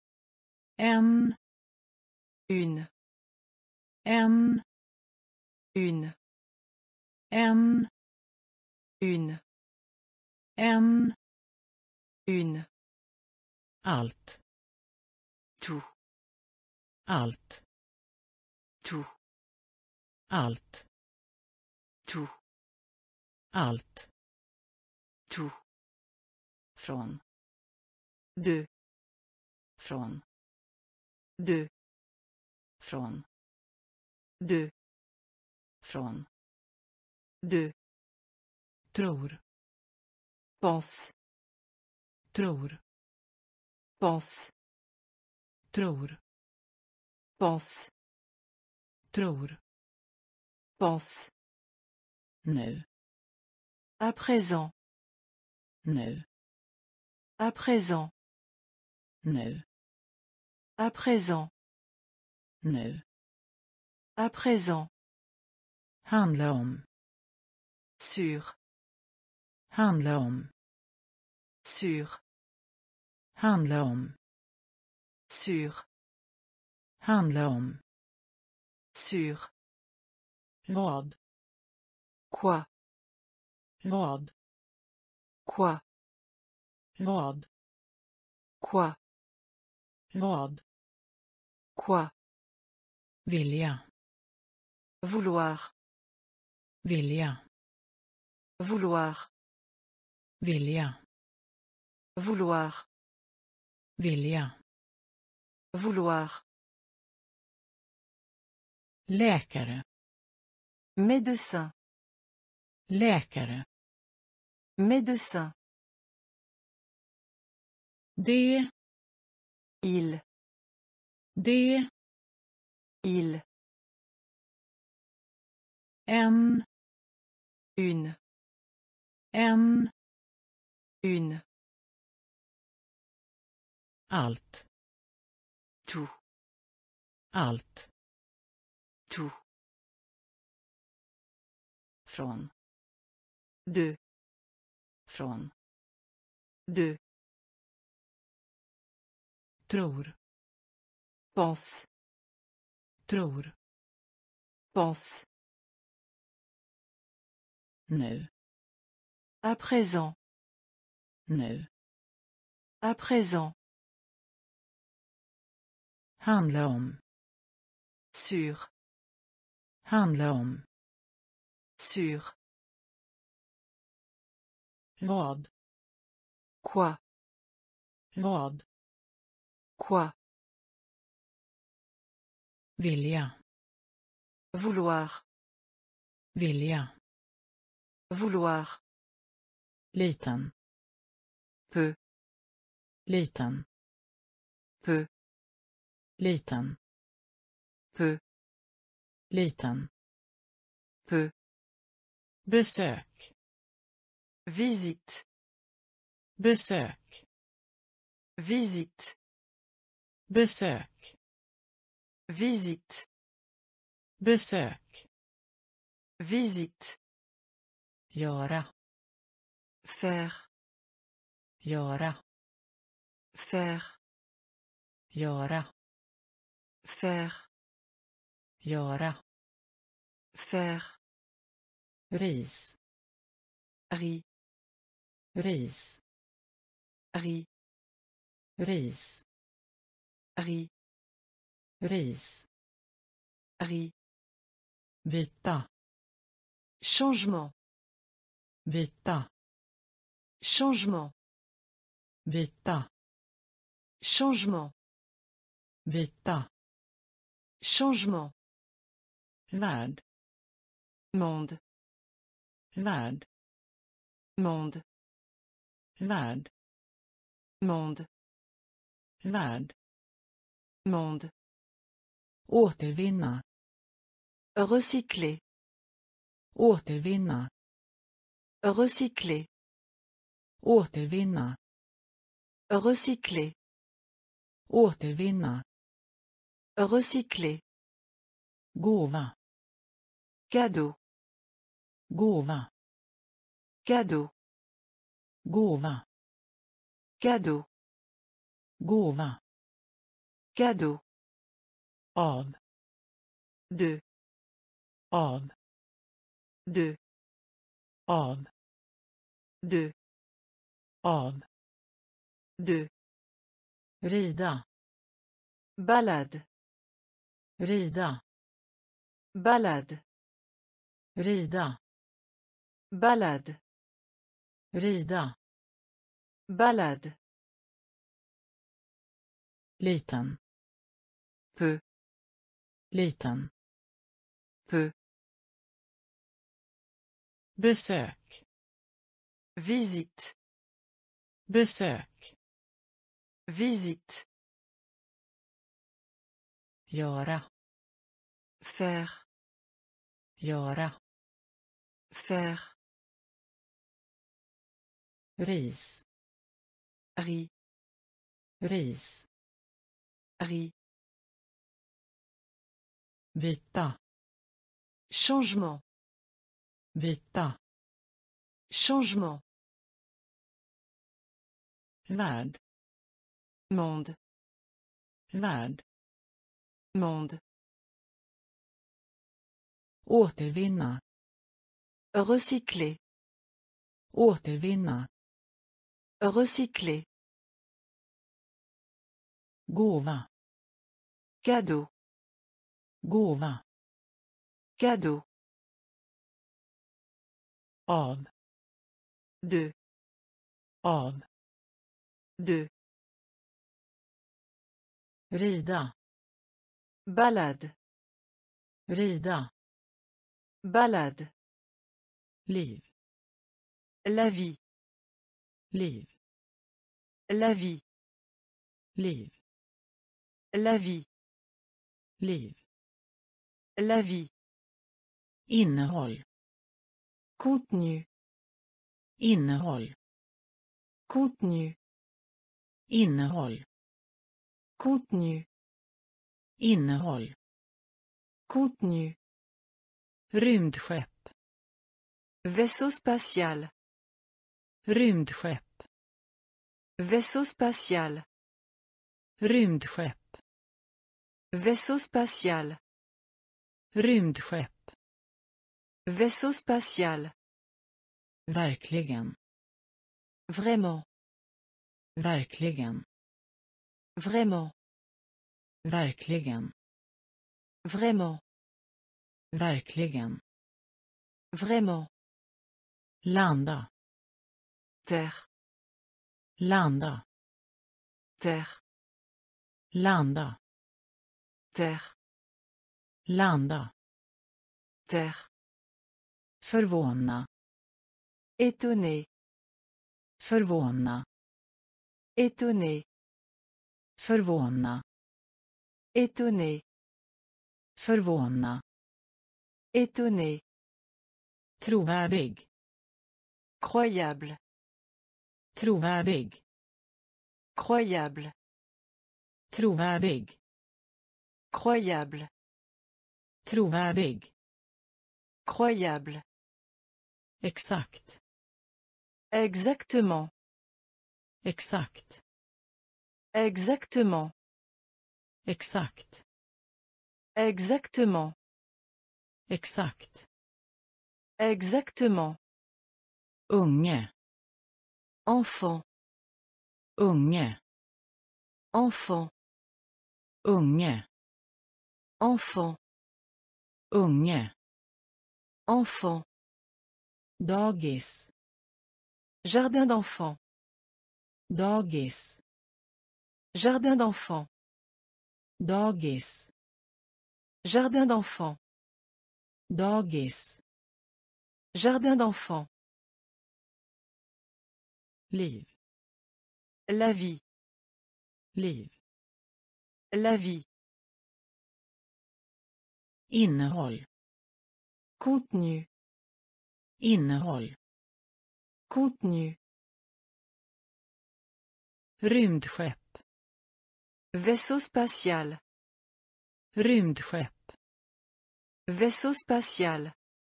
Speaker 2: En.
Speaker 1: Une.
Speaker 2: En.
Speaker 1: Une.
Speaker 2: En.
Speaker 1: Une.
Speaker 2: En.
Speaker 1: Une.
Speaker 2: Allt.
Speaker 1: Tout.
Speaker 2: Allt.
Speaker 1: Tout.
Speaker 2: Allt.
Speaker 1: Tout.
Speaker 2: Allt.
Speaker 1: Tout.
Speaker 2: Från.
Speaker 1: De.
Speaker 2: Från.
Speaker 1: De.
Speaker 2: Från.
Speaker 1: De.
Speaker 2: Från.
Speaker 1: De.
Speaker 2: Tror.
Speaker 1: Pense.
Speaker 2: Tror.
Speaker 1: Pense.
Speaker 2: Tror.
Speaker 1: Pense.
Speaker 2: Tror.
Speaker 1: Pense.
Speaker 2: Nu.
Speaker 1: À présent.
Speaker 2: Nu.
Speaker 1: À présent.
Speaker 2: Nu.
Speaker 1: À présent.
Speaker 2: Nu.
Speaker 1: À présent.
Speaker 2: Handla om.
Speaker 1: Sur.
Speaker 2: Handla om.
Speaker 1: Sur.
Speaker 2: Handla om.
Speaker 1: Sur.
Speaker 2: Handla om.
Speaker 1: Sur.
Speaker 2: Vad.
Speaker 1: Quoi.
Speaker 2: Vad.
Speaker 1: Quoi.
Speaker 2: Vad.
Speaker 1: Quoi.
Speaker 2: Vad.
Speaker 1: Quoi.
Speaker 2: Vilja.
Speaker 1: Vouloir.
Speaker 2: Vilja.
Speaker 1: Vouloir.
Speaker 2: Vilja.
Speaker 1: Vouloir.
Speaker 2: Vilja.
Speaker 1: Vouloir.
Speaker 2: Läkare.
Speaker 1: Médecin.
Speaker 2: Läkare.
Speaker 1: Médecin.
Speaker 2: Det.
Speaker 1: Il.
Speaker 2: Det.
Speaker 1: Il.
Speaker 2: En.
Speaker 1: Une.
Speaker 2: En.
Speaker 1: Une.
Speaker 2: Allt.
Speaker 1: Tout.
Speaker 2: Allt.
Speaker 1: Tout.
Speaker 2: Från.
Speaker 1: De.
Speaker 2: Från.
Speaker 1: De.
Speaker 2: Tror.
Speaker 1: Pense.
Speaker 2: Tror.
Speaker 1: Pense.
Speaker 2: Nu.
Speaker 1: À présent.
Speaker 2: Nu.
Speaker 1: À présent.
Speaker 2: Handla om.
Speaker 1: Sur.
Speaker 2: Handla om.
Speaker 1: Sur.
Speaker 2: Vad.
Speaker 1: Quoi.
Speaker 2: Vad.
Speaker 1: Quoi.
Speaker 2: Vilja.
Speaker 1: Vouloir.
Speaker 2: Vilja.
Speaker 1: Vouloir.
Speaker 2: Liten.
Speaker 1: Peu.
Speaker 2: Liten.
Speaker 1: Peu.
Speaker 2: Liten.
Speaker 1: Peu.
Speaker 2: Liten.
Speaker 1: Peu.
Speaker 2: Besök.
Speaker 1: Visite.
Speaker 2: Besök.
Speaker 1: Visite.
Speaker 2: Besök.
Speaker 1: Visite.
Speaker 2: Besök.
Speaker 1: Visite.
Speaker 2: Göra.
Speaker 1: Faire.
Speaker 2: Göra.
Speaker 1: Faire.
Speaker 2: Göra.
Speaker 1: Faire.
Speaker 2: Göra.
Speaker 1: Faire.
Speaker 2: Ris.
Speaker 1: Riz.
Speaker 2: ris,
Speaker 1: Riz.
Speaker 2: ris,
Speaker 1: Riz.
Speaker 2: ris,
Speaker 1: Riz.
Speaker 2: byta,
Speaker 1: Changement.
Speaker 2: byta,
Speaker 1: Changement.
Speaker 2: byta,
Speaker 1: Changement.
Speaker 2: byta,
Speaker 1: Changement.
Speaker 2: värld,
Speaker 1: Monde.
Speaker 2: värld,
Speaker 1: Monde.
Speaker 2: värld,
Speaker 1: Monde.
Speaker 2: värld,
Speaker 1: Monde.
Speaker 2: återvinna,
Speaker 1: Recycler.
Speaker 2: återvinna,
Speaker 1: Recycler.
Speaker 2: återvinna,
Speaker 1: Recycler.
Speaker 2: återvinna,
Speaker 1: Recycler.
Speaker 2: gåva,
Speaker 1: Cadeau.
Speaker 2: gåva,
Speaker 1: Cadeau.
Speaker 2: gåva,
Speaker 1: Cadeau.
Speaker 2: gåva,
Speaker 1: Cadeau.
Speaker 2: av,
Speaker 1: De.
Speaker 2: av,
Speaker 1: De.
Speaker 2: av,
Speaker 1: De.
Speaker 2: av,
Speaker 1: De.
Speaker 2: rida,
Speaker 1: Balade.
Speaker 2: rida,
Speaker 1: Balade.
Speaker 2: rida,
Speaker 1: Balade.
Speaker 2: rida,
Speaker 1: Balade.
Speaker 2: liten,
Speaker 1: Peu.
Speaker 2: liten,
Speaker 1: Peu.
Speaker 2: besök,
Speaker 1: Visite.
Speaker 2: besök,
Speaker 1: Visite.
Speaker 2: göra,
Speaker 1: Faire.
Speaker 2: göra,
Speaker 1: Faire.
Speaker 2: ris,
Speaker 1: Riz.
Speaker 2: ris,
Speaker 1: Riz.
Speaker 2: byta,
Speaker 1: Changement.
Speaker 2: byta,
Speaker 1: Changement.
Speaker 2: värld,
Speaker 1: Monde.
Speaker 2: värld,
Speaker 1: Monde.
Speaker 2: återvinna,
Speaker 1: Recycler.
Speaker 2: återvinna,
Speaker 1: Recycler.
Speaker 2: gåva,
Speaker 1: Cadeau.
Speaker 2: gåva,
Speaker 1: Cadeau.
Speaker 2: av,
Speaker 1: De.
Speaker 2: av,
Speaker 1: De.
Speaker 2: rida,
Speaker 1: Balade.
Speaker 2: rida,
Speaker 1: Balade.
Speaker 2: liv,
Speaker 1: La vie.
Speaker 2: liv,
Speaker 1: La vie.
Speaker 2: liv,
Speaker 1: La vie.
Speaker 2: liv,
Speaker 1: La vie.
Speaker 2: innehåll,
Speaker 1: Contenu.
Speaker 2: innehåll,
Speaker 1: Contenu.
Speaker 2: innehåll,
Speaker 1: Contenu.
Speaker 2: innehåll,
Speaker 1: Contenu.
Speaker 2: rymdskepp,
Speaker 1: Vaisseau spatial.
Speaker 2: rymdskepp,
Speaker 1: Vaisseau spatial.
Speaker 2: rymdskepp,
Speaker 1: Vaisseau spatial.
Speaker 2: rymdskepp,
Speaker 1: Vaisseau spatial.
Speaker 2: verkligen,
Speaker 1: Vraiment.
Speaker 2: verkligen,
Speaker 1: Vraiment.
Speaker 2: verkligen,
Speaker 1: Vraiment.
Speaker 2: verkligen,
Speaker 1: Vraiment.
Speaker 2: landa,
Speaker 1: Terre.
Speaker 2: landa,
Speaker 1: Terre.
Speaker 2: landa,
Speaker 1: Terre.
Speaker 2: landa,
Speaker 1: Terre.
Speaker 2: förvåna,
Speaker 1: Étonné.
Speaker 2: förvåna,
Speaker 1: Étonné.
Speaker 2: förvåna,
Speaker 1: Étonné.
Speaker 2: förvåna,
Speaker 1: Étonné.
Speaker 2: trovärdig,
Speaker 1: Croyable.
Speaker 2: trovärdig,
Speaker 1: Croyable.
Speaker 2: trovärdig,
Speaker 1: Croyable.
Speaker 2: trovärdig,
Speaker 1: Croyable.
Speaker 2: exakt,
Speaker 1: Exactement.
Speaker 2: exakt,
Speaker 1: Exactement.
Speaker 2: exakt,
Speaker 1: Exactement.
Speaker 2: exakt,
Speaker 1: Exactement.
Speaker 2: Unge.
Speaker 1: Enfant.
Speaker 2: Unge.
Speaker 1: Enfant.
Speaker 2: Unge.
Speaker 1: Enfant.
Speaker 2: Unge.
Speaker 1: Enfant.
Speaker 2: Dagis.
Speaker 1: Jardin d'enfants.
Speaker 2: Dagis.
Speaker 1: Jardin d'enfants.
Speaker 2: Dagis.
Speaker 1: Jardin d'enfants.
Speaker 2: Dagis.
Speaker 1: Jardin d'enfants.
Speaker 2: Liv.
Speaker 1: La vie.
Speaker 2: Liv.
Speaker 1: La vie.
Speaker 2: Innehåll.
Speaker 1: Contenu.
Speaker 2: Innehåll.
Speaker 1: Contenu.
Speaker 2: Rymdskepp.
Speaker 1: Vaisseau spatial.
Speaker 2: Rymdskepp.
Speaker 1: Vaisseau spatial.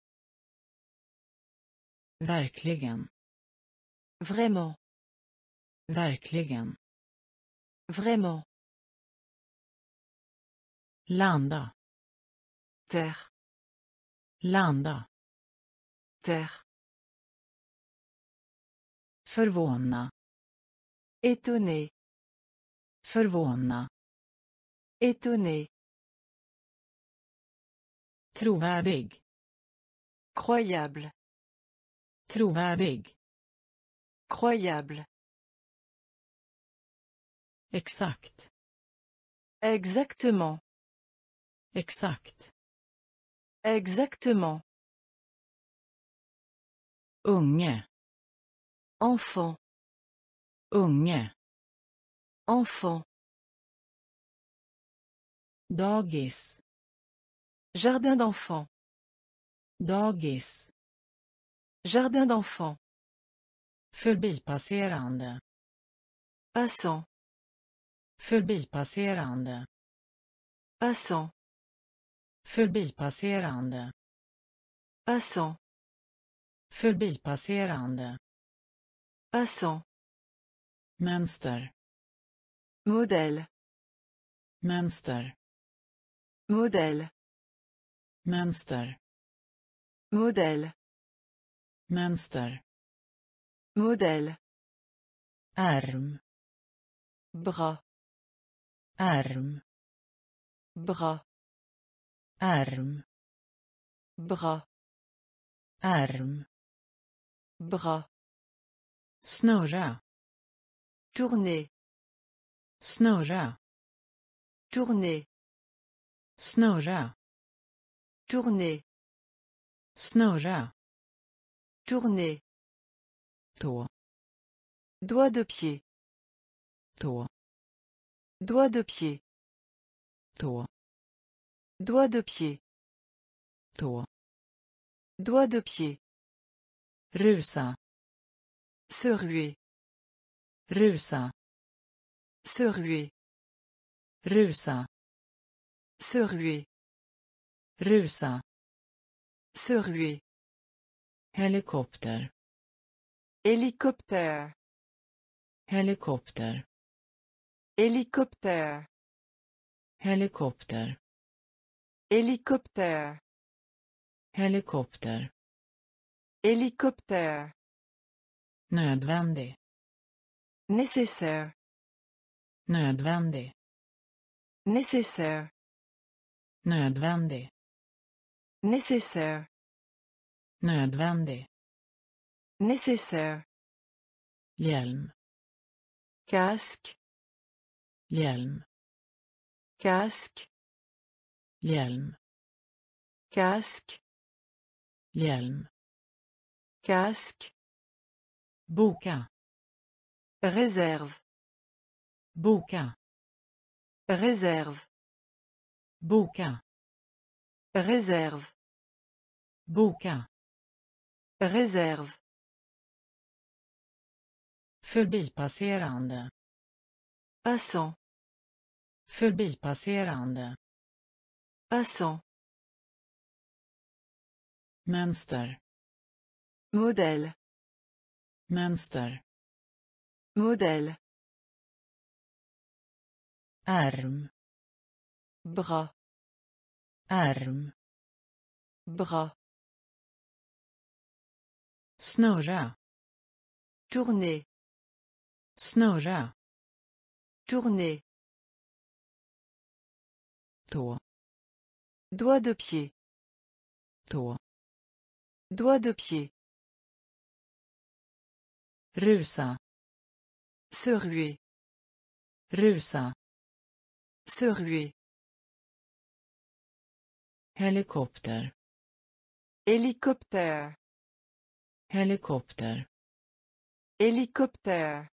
Speaker 2: Verkligen.
Speaker 1: Vraiment.
Speaker 2: Verkligen.
Speaker 1: Vraiment.
Speaker 2: Landa.
Speaker 1: Terre.
Speaker 2: Landa.
Speaker 1: Terre.
Speaker 2: Förvåna.
Speaker 1: Étonné.
Speaker 2: Förvåna.
Speaker 1: Étonné.
Speaker 2: Trovärdig.
Speaker 1: Croyable.
Speaker 2: Trovärdig.
Speaker 1: Croyable.
Speaker 2: Exakt.
Speaker 1: Exactement.
Speaker 2: Exakt.
Speaker 1: Exactement.
Speaker 2: Unge.
Speaker 1: Enfant.
Speaker 2: Unge.
Speaker 1: Enfant.
Speaker 2: Dagis.
Speaker 1: Jardin d'enfants.
Speaker 2: Dagis.
Speaker 1: Jardin d'enfants.
Speaker 2: Förbipasserande.
Speaker 1: Passant.
Speaker 2: Förbipasserande.
Speaker 1: Passant.
Speaker 2: Förbipasserande.
Speaker 1: Passant.
Speaker 2: Förbipasserande.
Speaker 1: Passant.
Speaker 2: Mönster.
Speaker 1: Modèle.
Speaker 2: Mönster.
Speaker 1: Modèle.
Speaker 2: Mönster.
Speaker 1: Modèle.
Speaker 2: Mönster.
Speaker 1: Modèle.
Speaker 2: Ärm.
Speaker 1: Bras.
Speaker 2: Ärm.
Speaker 1: Bras.
Speaker 2: Ärm.
Speaker 1: Bras.
Speaker 2: Ärm.
Speaker 1: Bras.
Speaker 2: Snurra.
Speaker 1: Tourner.
Speaker 2: Snurra.
Speaker 1: Tourner.
Speaker 2: Snurra.
Speaker 1: Tourner.
Speaker 2: Snurra.
Speaker 1: Tourner.
Speaker 2: Tå.
Speaker 1: Doigt de pied.
Speaker 2: Tå.
Speaker 1: Doigt de pied.
Speaker 2: Tå.
Speaker 1: Doigt de pied.
Speaker 2: Tå.
Speaker 1: Doigt de pied.
Speaker 2: Rusa.
Speaker 1: Se ruer.
Speaker 2: Rusa.
Speaker 1: Se ruer.
Speaker 2: Rusa.
Speaker 1: Se ruer.
Speaker 2: Rusa.
Speaker 1: Se ruer.
Speaker 2: Helikopter.
Speaker 1: Hélicoptère.
Speaker 2: Helikopter.
Speaker 1: Hélicoptère.
Speaker 2: Helikopter.
Speaker 1: Hélicoptère.
Speaker 2: Helikopter.
Speaker 1: Hélicoptère.
Speaker 2: Nödvändig.
Speaker 1: Nécessaire.
Speaker 2: Nödvändig.
Speaker 1: Nécessaire.
Speaker 2: Nödvändig.
Speaker 1: Nécessaire.
Speaker 2: Nödvändig.
Speaker 1: Nécessaire.
Speaker 2: Hjälm.
Speaker 1: Casque.
Speaker 2: Hjälm.
Speaker 1: Casque.
Speaker 2: Hjälm.
Speaker 1: Casque.
Speaker 2: Hjälm.
Speaker 1: Casque.
Speaker 2: Boka.
Speaker 1: Réserve.
Speaker 2: Boka.
Speaker 1: Réserve.
Speaker 2: Boka.
Speaker 1: Réserve.
Speaker 2: Boka.
Speaker 1: Réserve.
Speaker 2: Förbipasserande.
Speaker 1: Passant.
Speaker 2: Förbipasserande.
Speaker 1: Passant.
Speaker 2: Mönster.
Speaker 1: Modèle.
Speaker 2: Mönster.
Speaker 1: Modèle.
Speaker 2: Ärm.
Speaker 1: Bras.
Speaker 2: Ärm.
Speaker 1: Bras.
Speaker 2: Snurra.
Speaker 1: Tourner.
Speaker 2: Snurra.
Speaker 1: Tourner.
Speaker 2: Tå.
Speaker 1: Doigt de pied.
Speaker 2: Tå.
Speaker 1: Doigt de pied.
Speaker 2: Rusa.
Speaker 1: Se ruer.
Speaker 2: Rusa.
Speaker 1: Se ruer.
Speaker 2: Helikopter.
Speaker 1: Hélicoptère.
Speaker 2: Helikopter.
Speaker 1: Hélicoptère.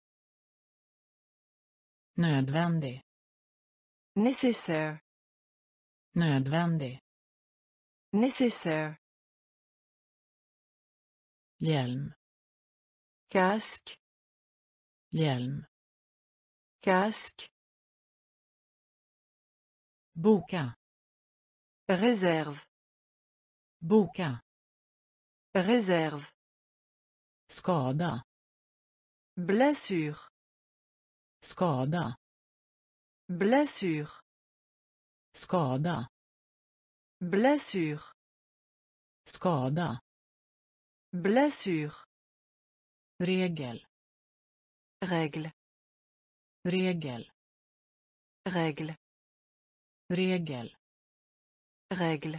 Speaker 2: Nödvändig.
Speaker 1: Nécessaire.
Speaker 2: Nödvändig.
Speaker 1: Nécessaire.
Speaker 2: Hjälm.
Speaker 1: Casque.
Speaker 2: Hjälm.
Speaker 1: Casque.
Speaker 2: Boka.
Speaker 1: Réserve.
Speaker 2: Boka.
Speaker 1: Réserve.
Speaker 2: Skada.
Speaker 1: Blessure.
Speaker 2: Skada.
Speaker 1: Blessure.
Speaker 2: Skada.
Speaker 1: Blessure.
Speaker 2: Skada.
Speaker 1: Blessure.
Speaker 2: Regel.
Speaker 1: Règle.
Speaker 2: Regel.
Speaker 1: Règle.
Speaker 2: Regel.
Speaker 1: Règle.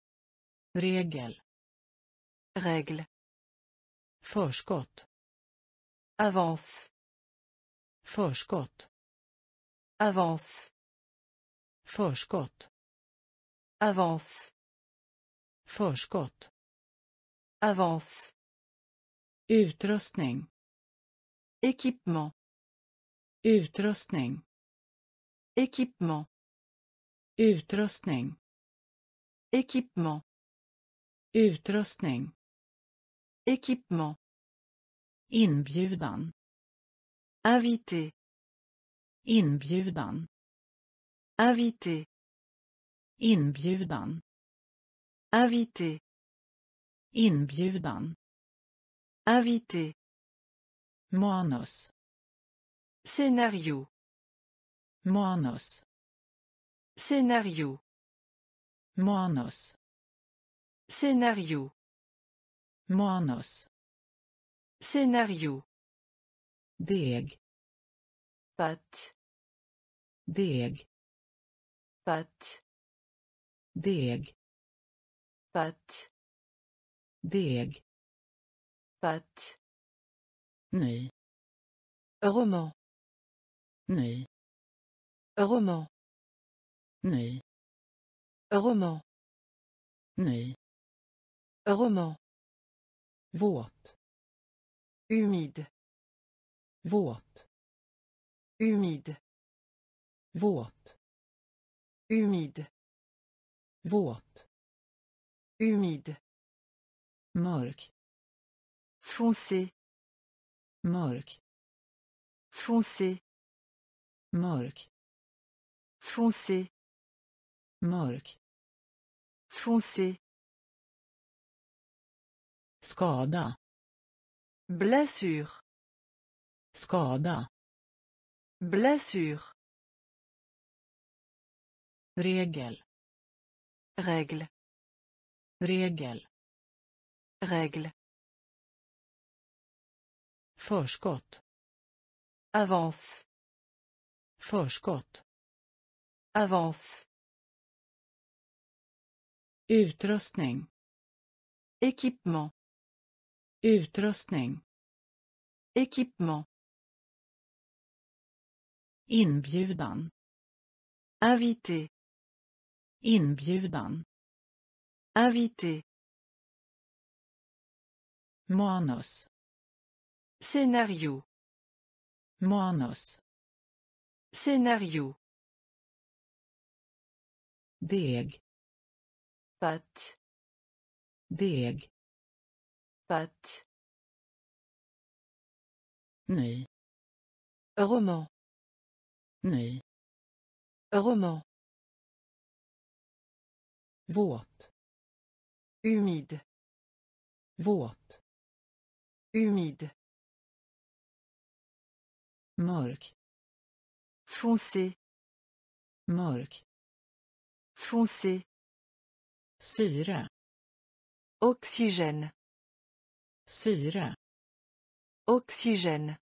Speaker 2: Regel.
Speaker 1: Règle.
Speaker 2: Förskott.
Speaker 1: Avance.
Speaker 2: Förskott.
Speaker 1: Avance.
Speaker 2: Förskott.
Speaker 1: Avance.
Speaker 2: Förskott.
Speaker 1: Avance.
Speaker 2: Utrustning.
Speaker 1: Équipement.
Speaker 2: Utrustning.
Speaker 1: Équipement.
Speaker 2: Utrustning.
Speaker 1: Équipement.
Speaker 2: Utrustning.
Speaker 1: Équipement.
Speaker 2: Inbjudan.
Speaker 1: Invité.
Speaker 2: Inbjudan.
Speaker 1: Invité.
Speaker 2: Inbjudan.
Speaker 1: Invité.
Speaker 2: Inbjudan.
Speaker 1: Invité.
Speaker 2: Manus.
Speaker 1: Scénario.
Speaker 2: Manus.
Speaker 1: Scénario.
Speaker 2: Manus.
Speaker 1: Scénario.
Speaker 2: Manus.
Speaker 1: Scénario.
Speaker 2: Deg.
Speaker 1: Pâte.
Speaker 2: Deg.
Speaker 1: Pâte.
Speaker 2: Deg.
Speaker 1: Pâte.
Speaker 2: Deg.
Speaker 1: Pâte.
Speaker 2: Ny.
Speaker 1: Roman.
Speaker 2: Ny.
Speaker 1: Roman.
Speaker 2: Ny.
Speaker 1: Roman.
Speaker 2: Ny.
Speaker 1: Roman.
Speaker 2: Våt.
Speaker 1: Humide.
Speaker 2: Våt.
Speaker 1: Humide.
Speaker 2: Våt.
Speaker 1: Humide.
Speaker 2: Våt.
Speaker 1: Humide.
Speaker 2: Mörk.
Speaker 1: Foncé.
Speaker 2: Mörk.
Speaker 1: Foncé.
Speaker 2: Mörk.
Speaker 1: Foncé.
Speaker 2: Mörk.
Speaker 1: Foncé.
Speaker 2: Skada.
Speaker 1: Blessure.
Speaker 2: Skada.
Speaker 1: Blessure.
Speaker 2: Regel.
Speaker 1: Règle.
Speaker 2: Regel.
Speaker 1: Règle.
Speaker 2: Förskott.
Speaker 1: Avance.
Speaker 2: Förskott.
Speaker 1: Avance.
Speaker 2: Utrustning.
Speaker 1: Équipement.
Speaker 2: Utrustning.
Speaker 1: Équipement.
Speaker 2: Inbjudan.
Speaker 1: Invité.
Speaker 2: Inbjudan.
Speaker 1: Invité.
Speaker 2: Manus.
Speaker 1: Scénario.
Speaker 2: Manus.
Speaker 1: Scénario.
Speaker 2: Deg.
Speaker 1: Pâte.
Speaker 2: Deg.
Speaker 1: Pâte.
Speaker 2: Ny.
Speaker 1: Roman.
Speaker 2: Ny.
Speaker 1: Roman.
Speaker 2: Våt.
Speaker 1: Humide.
Speaker 2: Våt.
Speaker 1: Humide.
Speaker 2: Mörk.
Speaker 1: Foncé.
Speaker 2: Mörk.
Speaker 1: Foncé.
Speaker 2: Syre.
Speaker 1: Oxygène.
Speaker 2: Syre.
Speaker 1: Oxygène.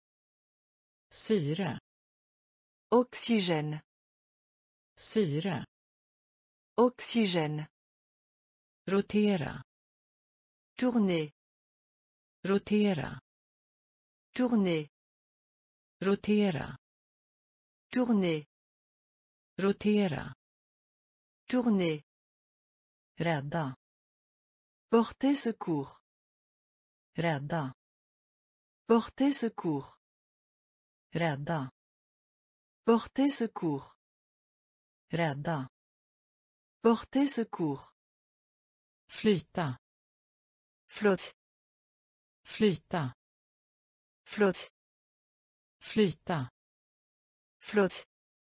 Speaker 2: Syre.
Speaker 1: Oxygène.
Speaker 2: Syre.
Speaker 1: Oxygène.
Speaker 2: Rotera.
Speaker 1: Tourner.
Speaker 2: Rotera.
Speaker 1: Tourner.
Speaker 2: Rotera.
Speaker 1: Tourner.
Speaker 2: Rotera.
Speaker 1: Tourner.
Speaker 2: Rädda.
Speaker 1: Porter secours.
Speaker 2: Rädda.
Speaker 1: Porter secours.
Speaker 2: Rädda.
Speaker 1: Porter secours.
Speaker 2: Rädda.
Speaker 1: Porter secours.
Speaker 2: Flyta.
Speaker 1: Flotte.
Speaker 2: Flyta.
Speaker 1: Flotte.
Speaker 2: Flyta.
Speaker 1: Flotte.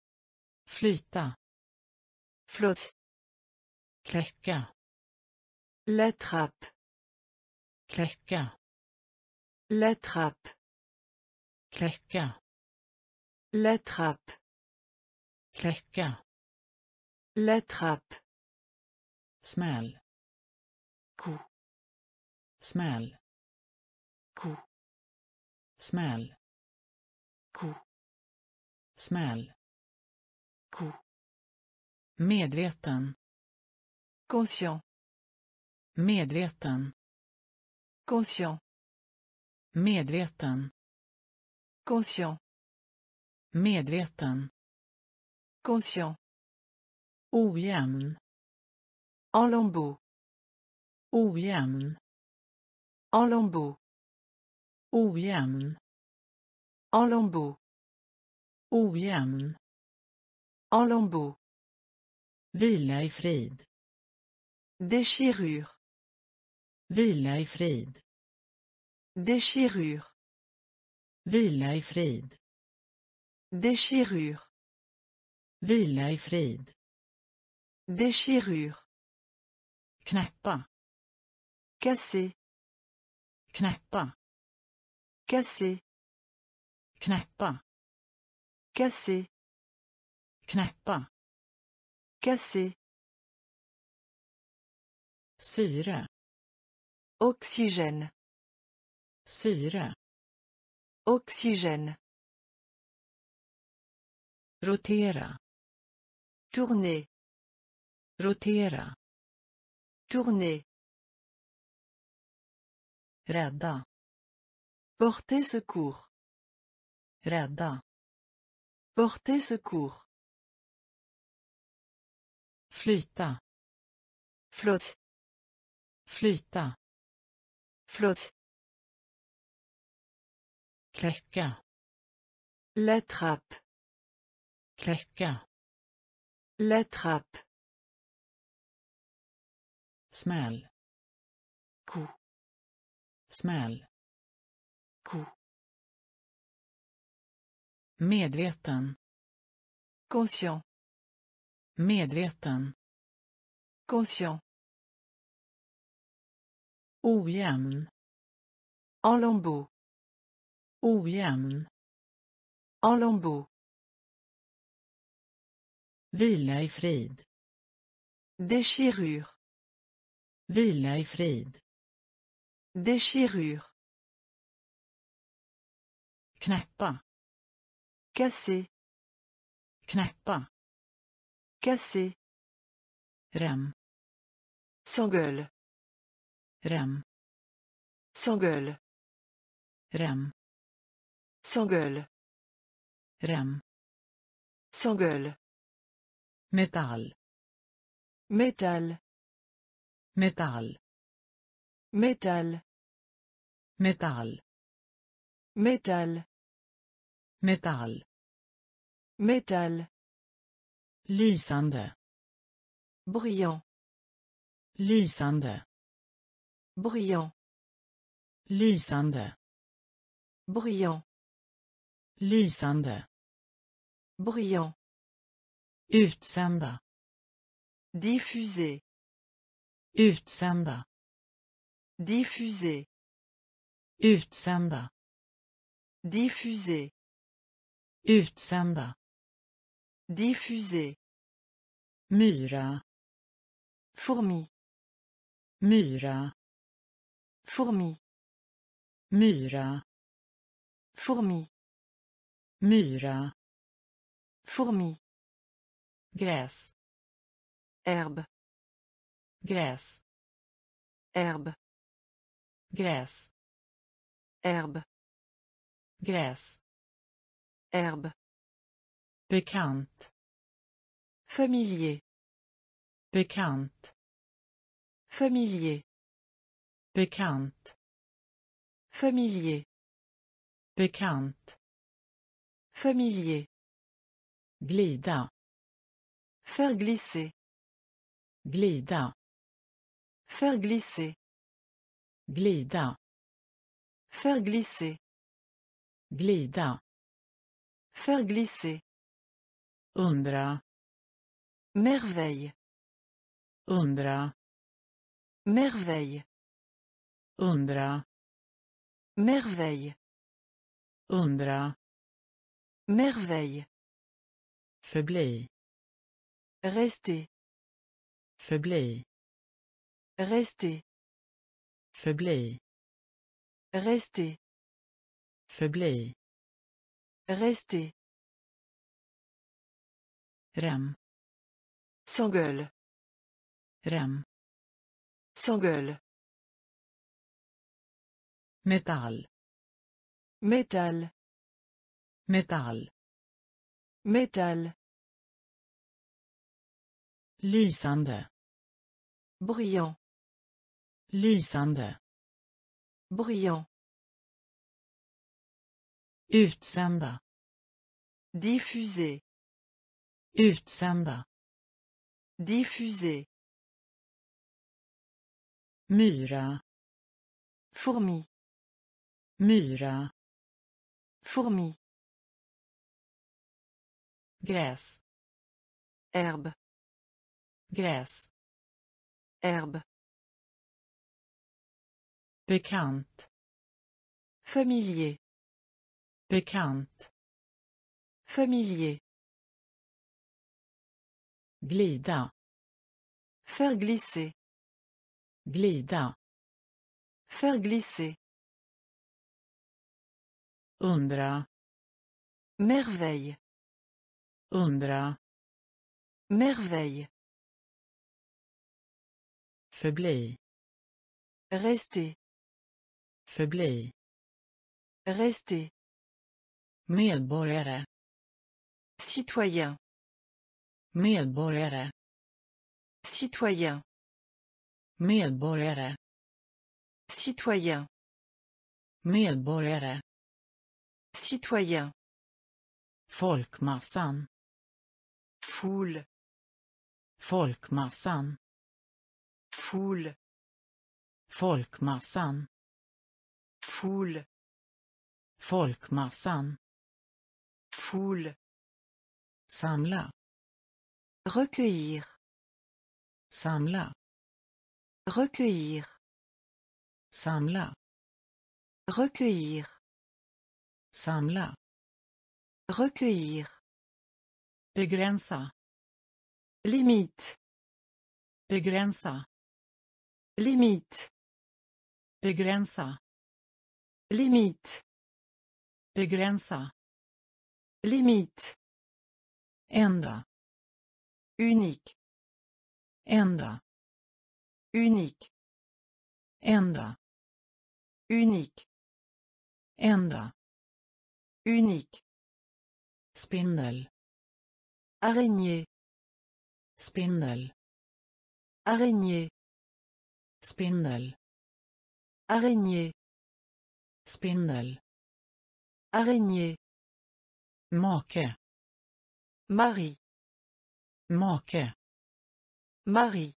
Speaker 2: Flyta.
Speaker 1: Flotte.
Speaker 2: Kläcka.
Speaker 1: L'attrape.
Speaker 2: Kläcka.
Speaker 1: L'attrape.
Speaker 2: Kläcka.
Speaker 1: L'attrape.
Speaker 2: Kläcka.
Speaker 1: L'attrape.
Speaker 2: Smäll.
Speaker 1: Coup.
Speaker 2: Smäll.
Speaker 1: Coup.
Speaker 2: Smäll.
Speaker 1: Coup.
Speaker 2: Smäll.
Speaker 1: Coup.
Speaker 2: Medveten.
Speaker 1: Conscient.
Speaker 2: Medveten.
Speaker 1: Conscient.
Speaker 2: Medveten.
Speaker 1: Conscient.
Speaker 2: Medveten.
Speaker 1: Conscient.
Speaker 2: Ojämn.
Speaker 1: En lambeaux.
Speaker 2: Ojämn.
Speaker 1: En lambeaux.
Speaker 2: Ojämn.
Speaker 1: En lambeaux.
Speaker 2: Ojämn.
Speaker 1: En lambeaux.
Speaker 2: Vila i frid.
Speaker 1: Déchirure.
Speaker 2: Vila i frid.
Speaker 1: Déchirure.
Speaker 2: Vila i frid.
Speaker 1: Déchirure.
Speaker 2: Vila i frid.
Speaker 1: Déchirure.
Speaker 2: Knäppa.
Speaker 1: Casser.
Speaker 2: Knäppa.
Speaker 1: Casser.
Speaker 2: Knäppa.
Speaker 1: Casser.
Speaker 2: Knäppa.
Speaker 1: Casser.
Speaker 2: Syre.
Speaker 1: Oxygène.
Speaker 2: Syre.
Speaker 1: Oxygène.
Speaker 2: Rotera.
Speaker 1: Tourner.
Speaker 2: Rotera.
Speaker 1: Tourner.
Speaker 2: Rädda.
Speaker 1: Porter secours.
Speaker 2: Rädda.
Speaker 1: Porter secours.
Speaker 2: Flyta.
Speaker 1: Flotte.
Speaker 2: Flyta.
Speaker 1: Flotte.
Speaker 2: Kläcka.
Speaker 1: L'attrape.
Speaker 2: Kläcka.
Speaker 1: L'attrape.
Speaker 2: Smäll.
Speaker 1: Coup.
Speaker 2: Smäll.
Speaker 1: Coup.
Speaker 2: Medveten.
Speaker 1: Conscient.
Speaker 2: Medveten.
Speaker 1: Conscient.
Speaker 2: Ojämn.
Speaker 1: En lambeaux.
Speaker 2: Ojämn.
Speaker 1: En lambeaux.
Speaker 2: Vila i frid.
Speaker 1: Déchirure.
Speaker 2: Vila i frid.
Speaker 1: Déchirure.
Speaker 2: Knäppa.
Speaker 1: Casser.
Speaker 2: Knäppa.
Speaker 1: Casser.
Speaker 2: Rem.
Speaker 1: S'engueule.
Speaker 2: Rem.
Speaker 1: S'engueule.
Speaker 2: Rem.
Speaker 1: S'engueule.
Speaker 2: Rem.
Speaker 1: S'engueule.
Speaker 2: Metall.
Speaker 1: Métal.
Speaker 2: Metall.
Speaker 1: Métal.
Speaker 2: Metall.
Speaker 1: Métal.
Speaker 2: Metall.
Speaker 1: Métal.
Speaker 2: Lysande.
Speaker 1: Brillant.
Speaker 2: Lysande.
Speaker 1: Brillant.
Speaker 2: Lysande.
Speaker 1: Brillant.
Speaker 2: Lysande.
Speaker 1: Brillant.
Speaker 2: Utsända.
Speaker 1: Diffuser.
Speaker 2: Utsända.
Speaker 1: Diffuser.
Speaker 2: Utsända.
Speaker 1: Diffuser.
Speaker 2: Utsända.
Speaker 1: Diffuser.
Speaker 2: Myra.
Speaker 1: Fourmi.
Speaker 2: Myra.
Speaker 1: Fourmi.
Speaker 2: Myra.
Speaker 1: Fourmi.
Speaker 2: myra,
Speaker 1: Fourmi.
Speaker 2: gräs,
Speaker 1: Herbe.
Speaker 2: gräs,
Speaker 1: Herbe.
Speaker 2: gräs,
Speaker 1: Herbe.
Speaker 2: gräs,
Speaker 1: Herbe.
Speaker 2: bekant,
Speaker 1: Familier.
Speaker 2: bekant,
Speaker 1: Familier.
Speaker 2: bekant,
Speaker 1: Familier.
Speaker 2: bekant,
Speaker 1: Familier.
Speaker 2: glida,
Speaker 1: Faire glisser.
Speaker 2: glida,
Speaker 1: Faire glisser.
Speaker 2: glida,
Speaker 1: Faire glisser.
Speaker 2: glida,
Speaker 1: Faire glisser.
Speaker 2: undra,
Speaker 1: Merveille.
Speaker 2: undra,
Speaker 1: Merveille.
Speaker 2: undra,
Speaker 1: Merveille.
Speaker 2: undra,
Speaker 1: Merveille.
Speaker 2: förbli,
Speaker 1: Rester.
Speaker 2: förbli,
Speaker 1: Rester.
Speaker 2: förbli,
Speaker 1: Rester.
Speaker 2: förbli,
Speaker 1: Rester.
Speaker 2: rem,
Speaker 1: S'engueule.
Speaker 2: rem,
Speaker 1: S'engueule.
Speaker 2: metall,
Speaker 1: Métal.
Speaker 2: metall,
Speaker 1: Métal.
Speaker 2: lysande,
Speaker 1: Brillant.
Speaker 2: lysande,
Speaker 1: Brillant.
Speaker 2: utsända,
Speaker 1: Diffuser.
Speaker 2: utsända,
Speaker 1: Diffuser.
Speaker 2: myra,
Speaker 1: Fourmi.
Speaker 2: myra,
Speaker 1: Fourmi.
Speaker 2: gräs,
Speaker 1: Herbe.
Speaker 2: gräs,
Speaker 1: Herbe.
Speaker 2: bekant,
Speaker 1: Familier.
Speaker 2: bekant,
Speaker 1: Familier.
Speaker 2: glida,
Speaker 1: Faire glisser.
Speaker 2: glida,
Speaker 1: Faire glisser.
Speaker 2: undra,
Speaker 1: Merveille.
Speaker 2: undra,
Speaker 1: Merveille.
Speaker 2: förbli,
Speaker 1: Rester.
Speaker 2: förbli,
Speaker 1: Rester.
Speaker 2: medborgare,
Speaker 1: Citoyen.
Speaker 2: medborgare,
Speaker 1: Citoyen.
Speaker 2: medborgare,
Speaker 1: Citoyen.
Speaker 2: medborgare,
Speaker 1: Citoyen.
Speaker 2: folkmassan,
Speaker 1: Foule.
Speaker 2: folkmassan,
Speaker 1: Foule.
Speaker 2: folkmassan,
Speaker 1: Foule.
Speaker 2: folkmassan,
Speaker 1: Foule.
Speaker 2: samla,
Speaker 1: Recueillir.
Speaker 2: samla,
Speaker 1: Recueillir.
Speaker 2: samla,
Speaker 1: Recueillir.
Speaker 2: samla,
Speaker 1: Recueillir.
Speaker 2: begränsa,
Speaker 1: Limite.
Speaker 2: begränsa,
Speaker 1: Limite.
Speaker 2: begränsa,
Speaker 1: Limite.
Speaker 2: begränsa,
Speaker 1: Limite.
Speaker 2: enda,
Speaker 1: Unique.
Speaker 2: enda,
Speaker 1: Unique.
Speaker 2: enda,
Speaker 1: Unique.
Speaker 2: enda,
Speaker 1: Unique.
Speaker 2: spindel,
Speaker 1: Araignée.
Speaker 2: spindel,
Speaker 1: Araignée.
Speaker 2: spindel,
Speaker 1: Araignée.
Speaker 2: spindel,
Speaker 1: Araignée.
Speaker 2: make,
Speaker 1: Marie.
Speaker 2: make,
Speaker 1: Marie.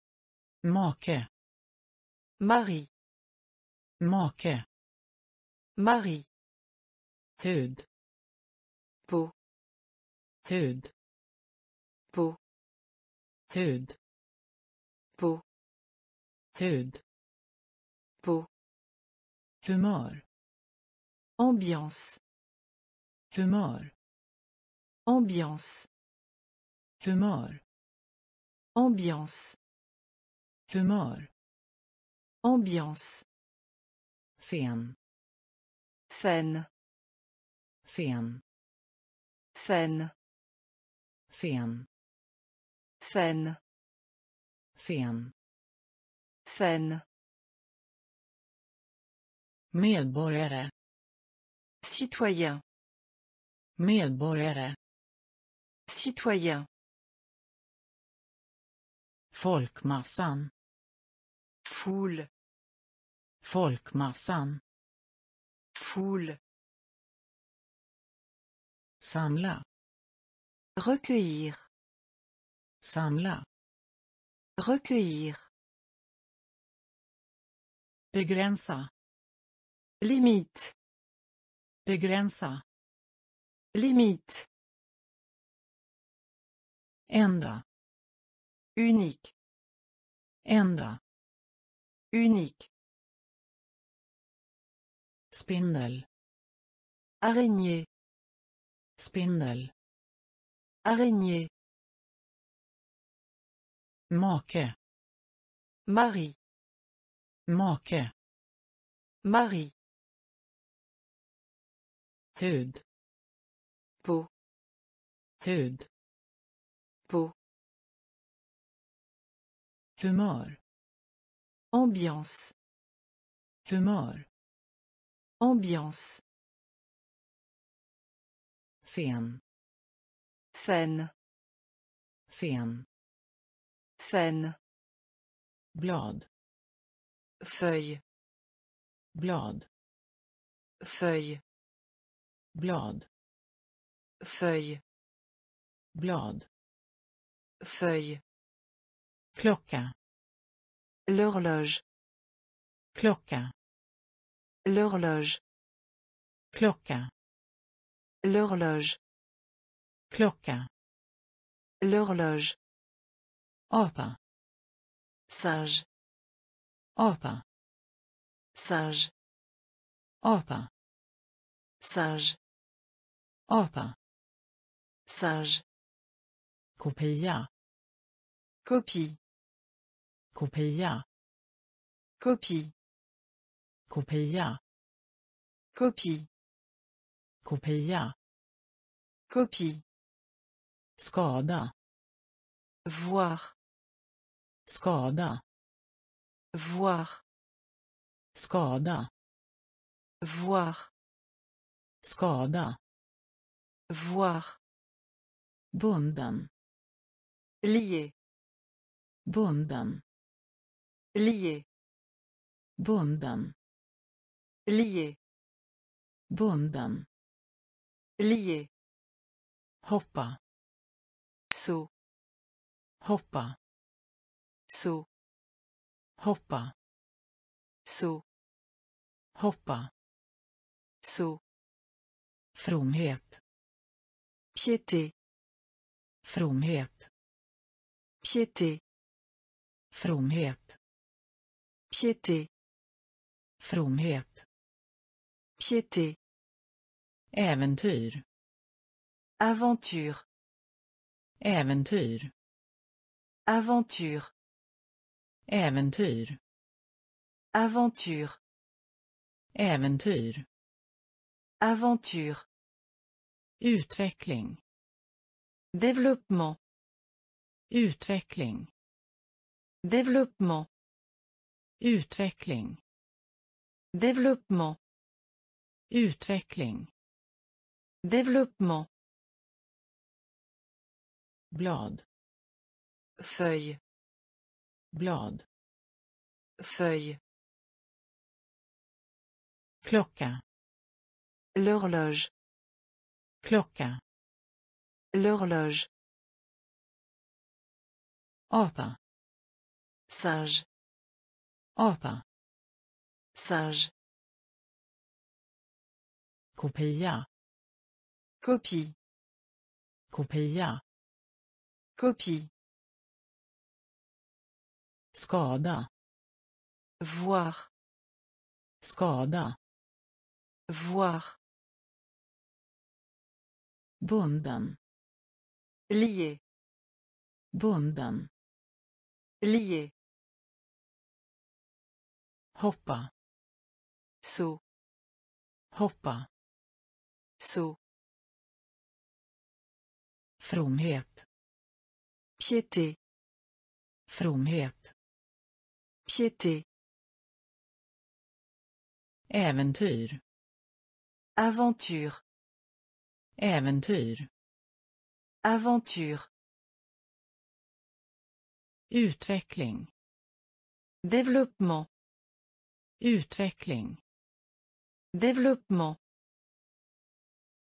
Speaker 2: make,
Speaker 1: Marie.
Speaker 2: make,
Speaker 1: Marie.
Speaker 2: hud,
Speaker 1: Peau.
Speaker 2: hud,
Speaker 1: Peau.
Speaker 2: hud,
Speaker 1: Peau.
Speaker 2: hud,
Speaker 1: Peau.
Speaker 2: humör,
Speaker 1: Ambiance.
Speaker 2: humör,
Speaker 1: Ambiance.
Speaker 2: humör,
Speaker 1: Ambiance.
Speaker 2: humör,
Speaker 1: Ambiance.
Speaker 2: scen,
Speaker 1: Scène.
Speaker 2: Scen.
Speaker 1: Scène.
Speaker 2: Scen.
Speaker 1: Scène.
Speaker 2: Scen.
Speaker 1: Scène.
Speaker 2: Medborgare.
Speaker 1: Citoyen.
Speaker 2: Medborgare.
Speaker 1: Citoyen.
Speaker 2: Folkmassan.
Speaker 1: Foule.
Speaker 2: Folkmassan.
Speaker 1: Foule.
Speaker 2: Samla.
Speaker 1: Recueillir.
Speaker 2: Samla.
Speaker 1: Recueillir.
Speaker 2: Begränsa.
Speaker 1: Limite.
Speaker 2: Begränsa.
Speaker 1: Limite.
Speaker 2: Enda.
Speaker 1: Unique.
Speaker 2: Enda.
Speaker 1: Unique.
Speaker 2: Spindel.
Speaker 1: Araignée.
Speaker 2: Spindel.
Speaker 1: Araignée.
Speaker 2: Make.
Speaker 1: Mari.
Speaker 2: Make.
Speaker 1: Mari.
Speaker 2: Hud.
Speaker 1: Peau.
Speaker 2: Hud.
Speaker 1: Peau.
Speaker 2: Humör.
Speaker 1: Ambiance.
Speaker 2: Humör.
Speaker 1: Ambiance.
Speaker 2: Scen.
Speaker 1: Scène.
Speaker 2: Scen.
Speaker 1: Scène.
Speaker 2: Blad.
Speaker 1: Feuille.
Speaker 2: Blad.
Speaker 1: Feuille.
Speaker 2: Blad.
Speaker 1: Feuille.
Speaker 2: Blad.
Speaker 1: Feuille.
Speaker 2: Klocka.
Speaker 1: L'horloge.
Speaker 2: Klocka.
Speaker 1: L'horloge.
Speaker 2: Klocka.
Speaker 1: L'horloge.
Speaker 2: Klocka.
Speaker 1: L'horloge.
Speaker 2: Apa.
Speaker 1: Singe.
Speaker 2: Apa.
Speaker 1: Singe.
Speaker 2: Apa.
Speaker 1: Singe.
Speaker 2: Apa.
Speaker 1: Singe.
Speaker 2: Kopia.
Speaker 1: Copie.
Speaker 2: Kopia.
Speaker 1: Copie.
Speaker 2: Kopia.
Speaker 1: Copie.
Speaker 2: Kopia.
Speaker 1: Copie.
Speaker 2: Skada.
Speaker 1: Voir.
Speaker 2: Skada.
Speaker 1: Voir.
Speaker 2: Skada.
Speaker 1: Voir.
Speaker 2: Skada.
Speaker 1: Voir.
Speaker 2: Bunden.
Speaker 1: Lié.
Speaker 2: Bunden.
Speaker 1: Lié.
Speaker 2: Bunden.
Speaker 1: Lié.
Speaker 2: Bunden.
Speaker 1: Lié.
Speaker 2: Hoppa.
Speaker 1: Saut.
Speaker 2: Hoppa.
Speaker 1: Saut.
Speaker 2: Hoppa.
Speaker 1: Saut.
Speaker 2: Hoppa.
Speaker 1: Saut.
Speaker 2: Fromhet.
Speaker 1: Piété.
Speaker 2: Fromhet.
Speaker 1: Piété.
Speaker 2: Fromhet.
Speaker 1: Piété.
Speaker 2: Fromhet.
Speaker 1: Piété.
Speaker 2: Äventyr.
Speaker 1: Aventure.
Speaker 2: Äventyr.
Speaker 1: Aventure.
Speaker 2: Äventyr.
Speaker 1: Aventure.
Speaker 2: Äventyr.
Speaker 1: Aventure.
Speaker 2: Utveckling.
Speaker 1: Développement.
Speaker 2: Utveckling.
Speaker 1: Développement.
Speaker 2: Utveckling.
Speaker 1: Développement.
Speaker 2: Utveckling.
Speaker 1: Développement.
Speaker 2: Blad.
Speaker 1: Feuille.
Speaker 2: Blad.
Speaker 1: Feuille.
Speaker 2: Klocka.
Speaker 1: L'horloge.
Speaker 2: Klocka.
Speaker 1: L'horloge.
Speaker 2: Apa.
Speaker 1: Singe.
Speaker 2: Apa.
Speaker 1: Singe.
Speaker 2: Kopia.
Speaker 1: Copie.
Speaker 2: Kopia.
Speaker 1: Copie.
Speaker 2: Skada.
Speaker 1: Voir.
Speaker 2: Skada.
Speaker 1: Voir.
Speaker 2: Bunden.
Speaker 1: Lié.
Speaker 2: Bunden.
Speaker 1: Lié.
Speaker 2: Hoppa.
Speaker 1: Saut.
Speaker 2: Hoppa.
Speaker 1: Saut.
Speaker 2: Fromhet.
Speaker 1: Piété.
Speaker 2: Fromhet.
Speaker 1: Piété.
Speaker 2: Äventyr.
Speaker 1: Aventure.
Speaker 2: Äventyr.
Speaker 1: Aventure.
Speaker 2: Utveckling.
Speaker 1: Développement.
Speaker 2: Utveckling.
Speaker 1: Développement.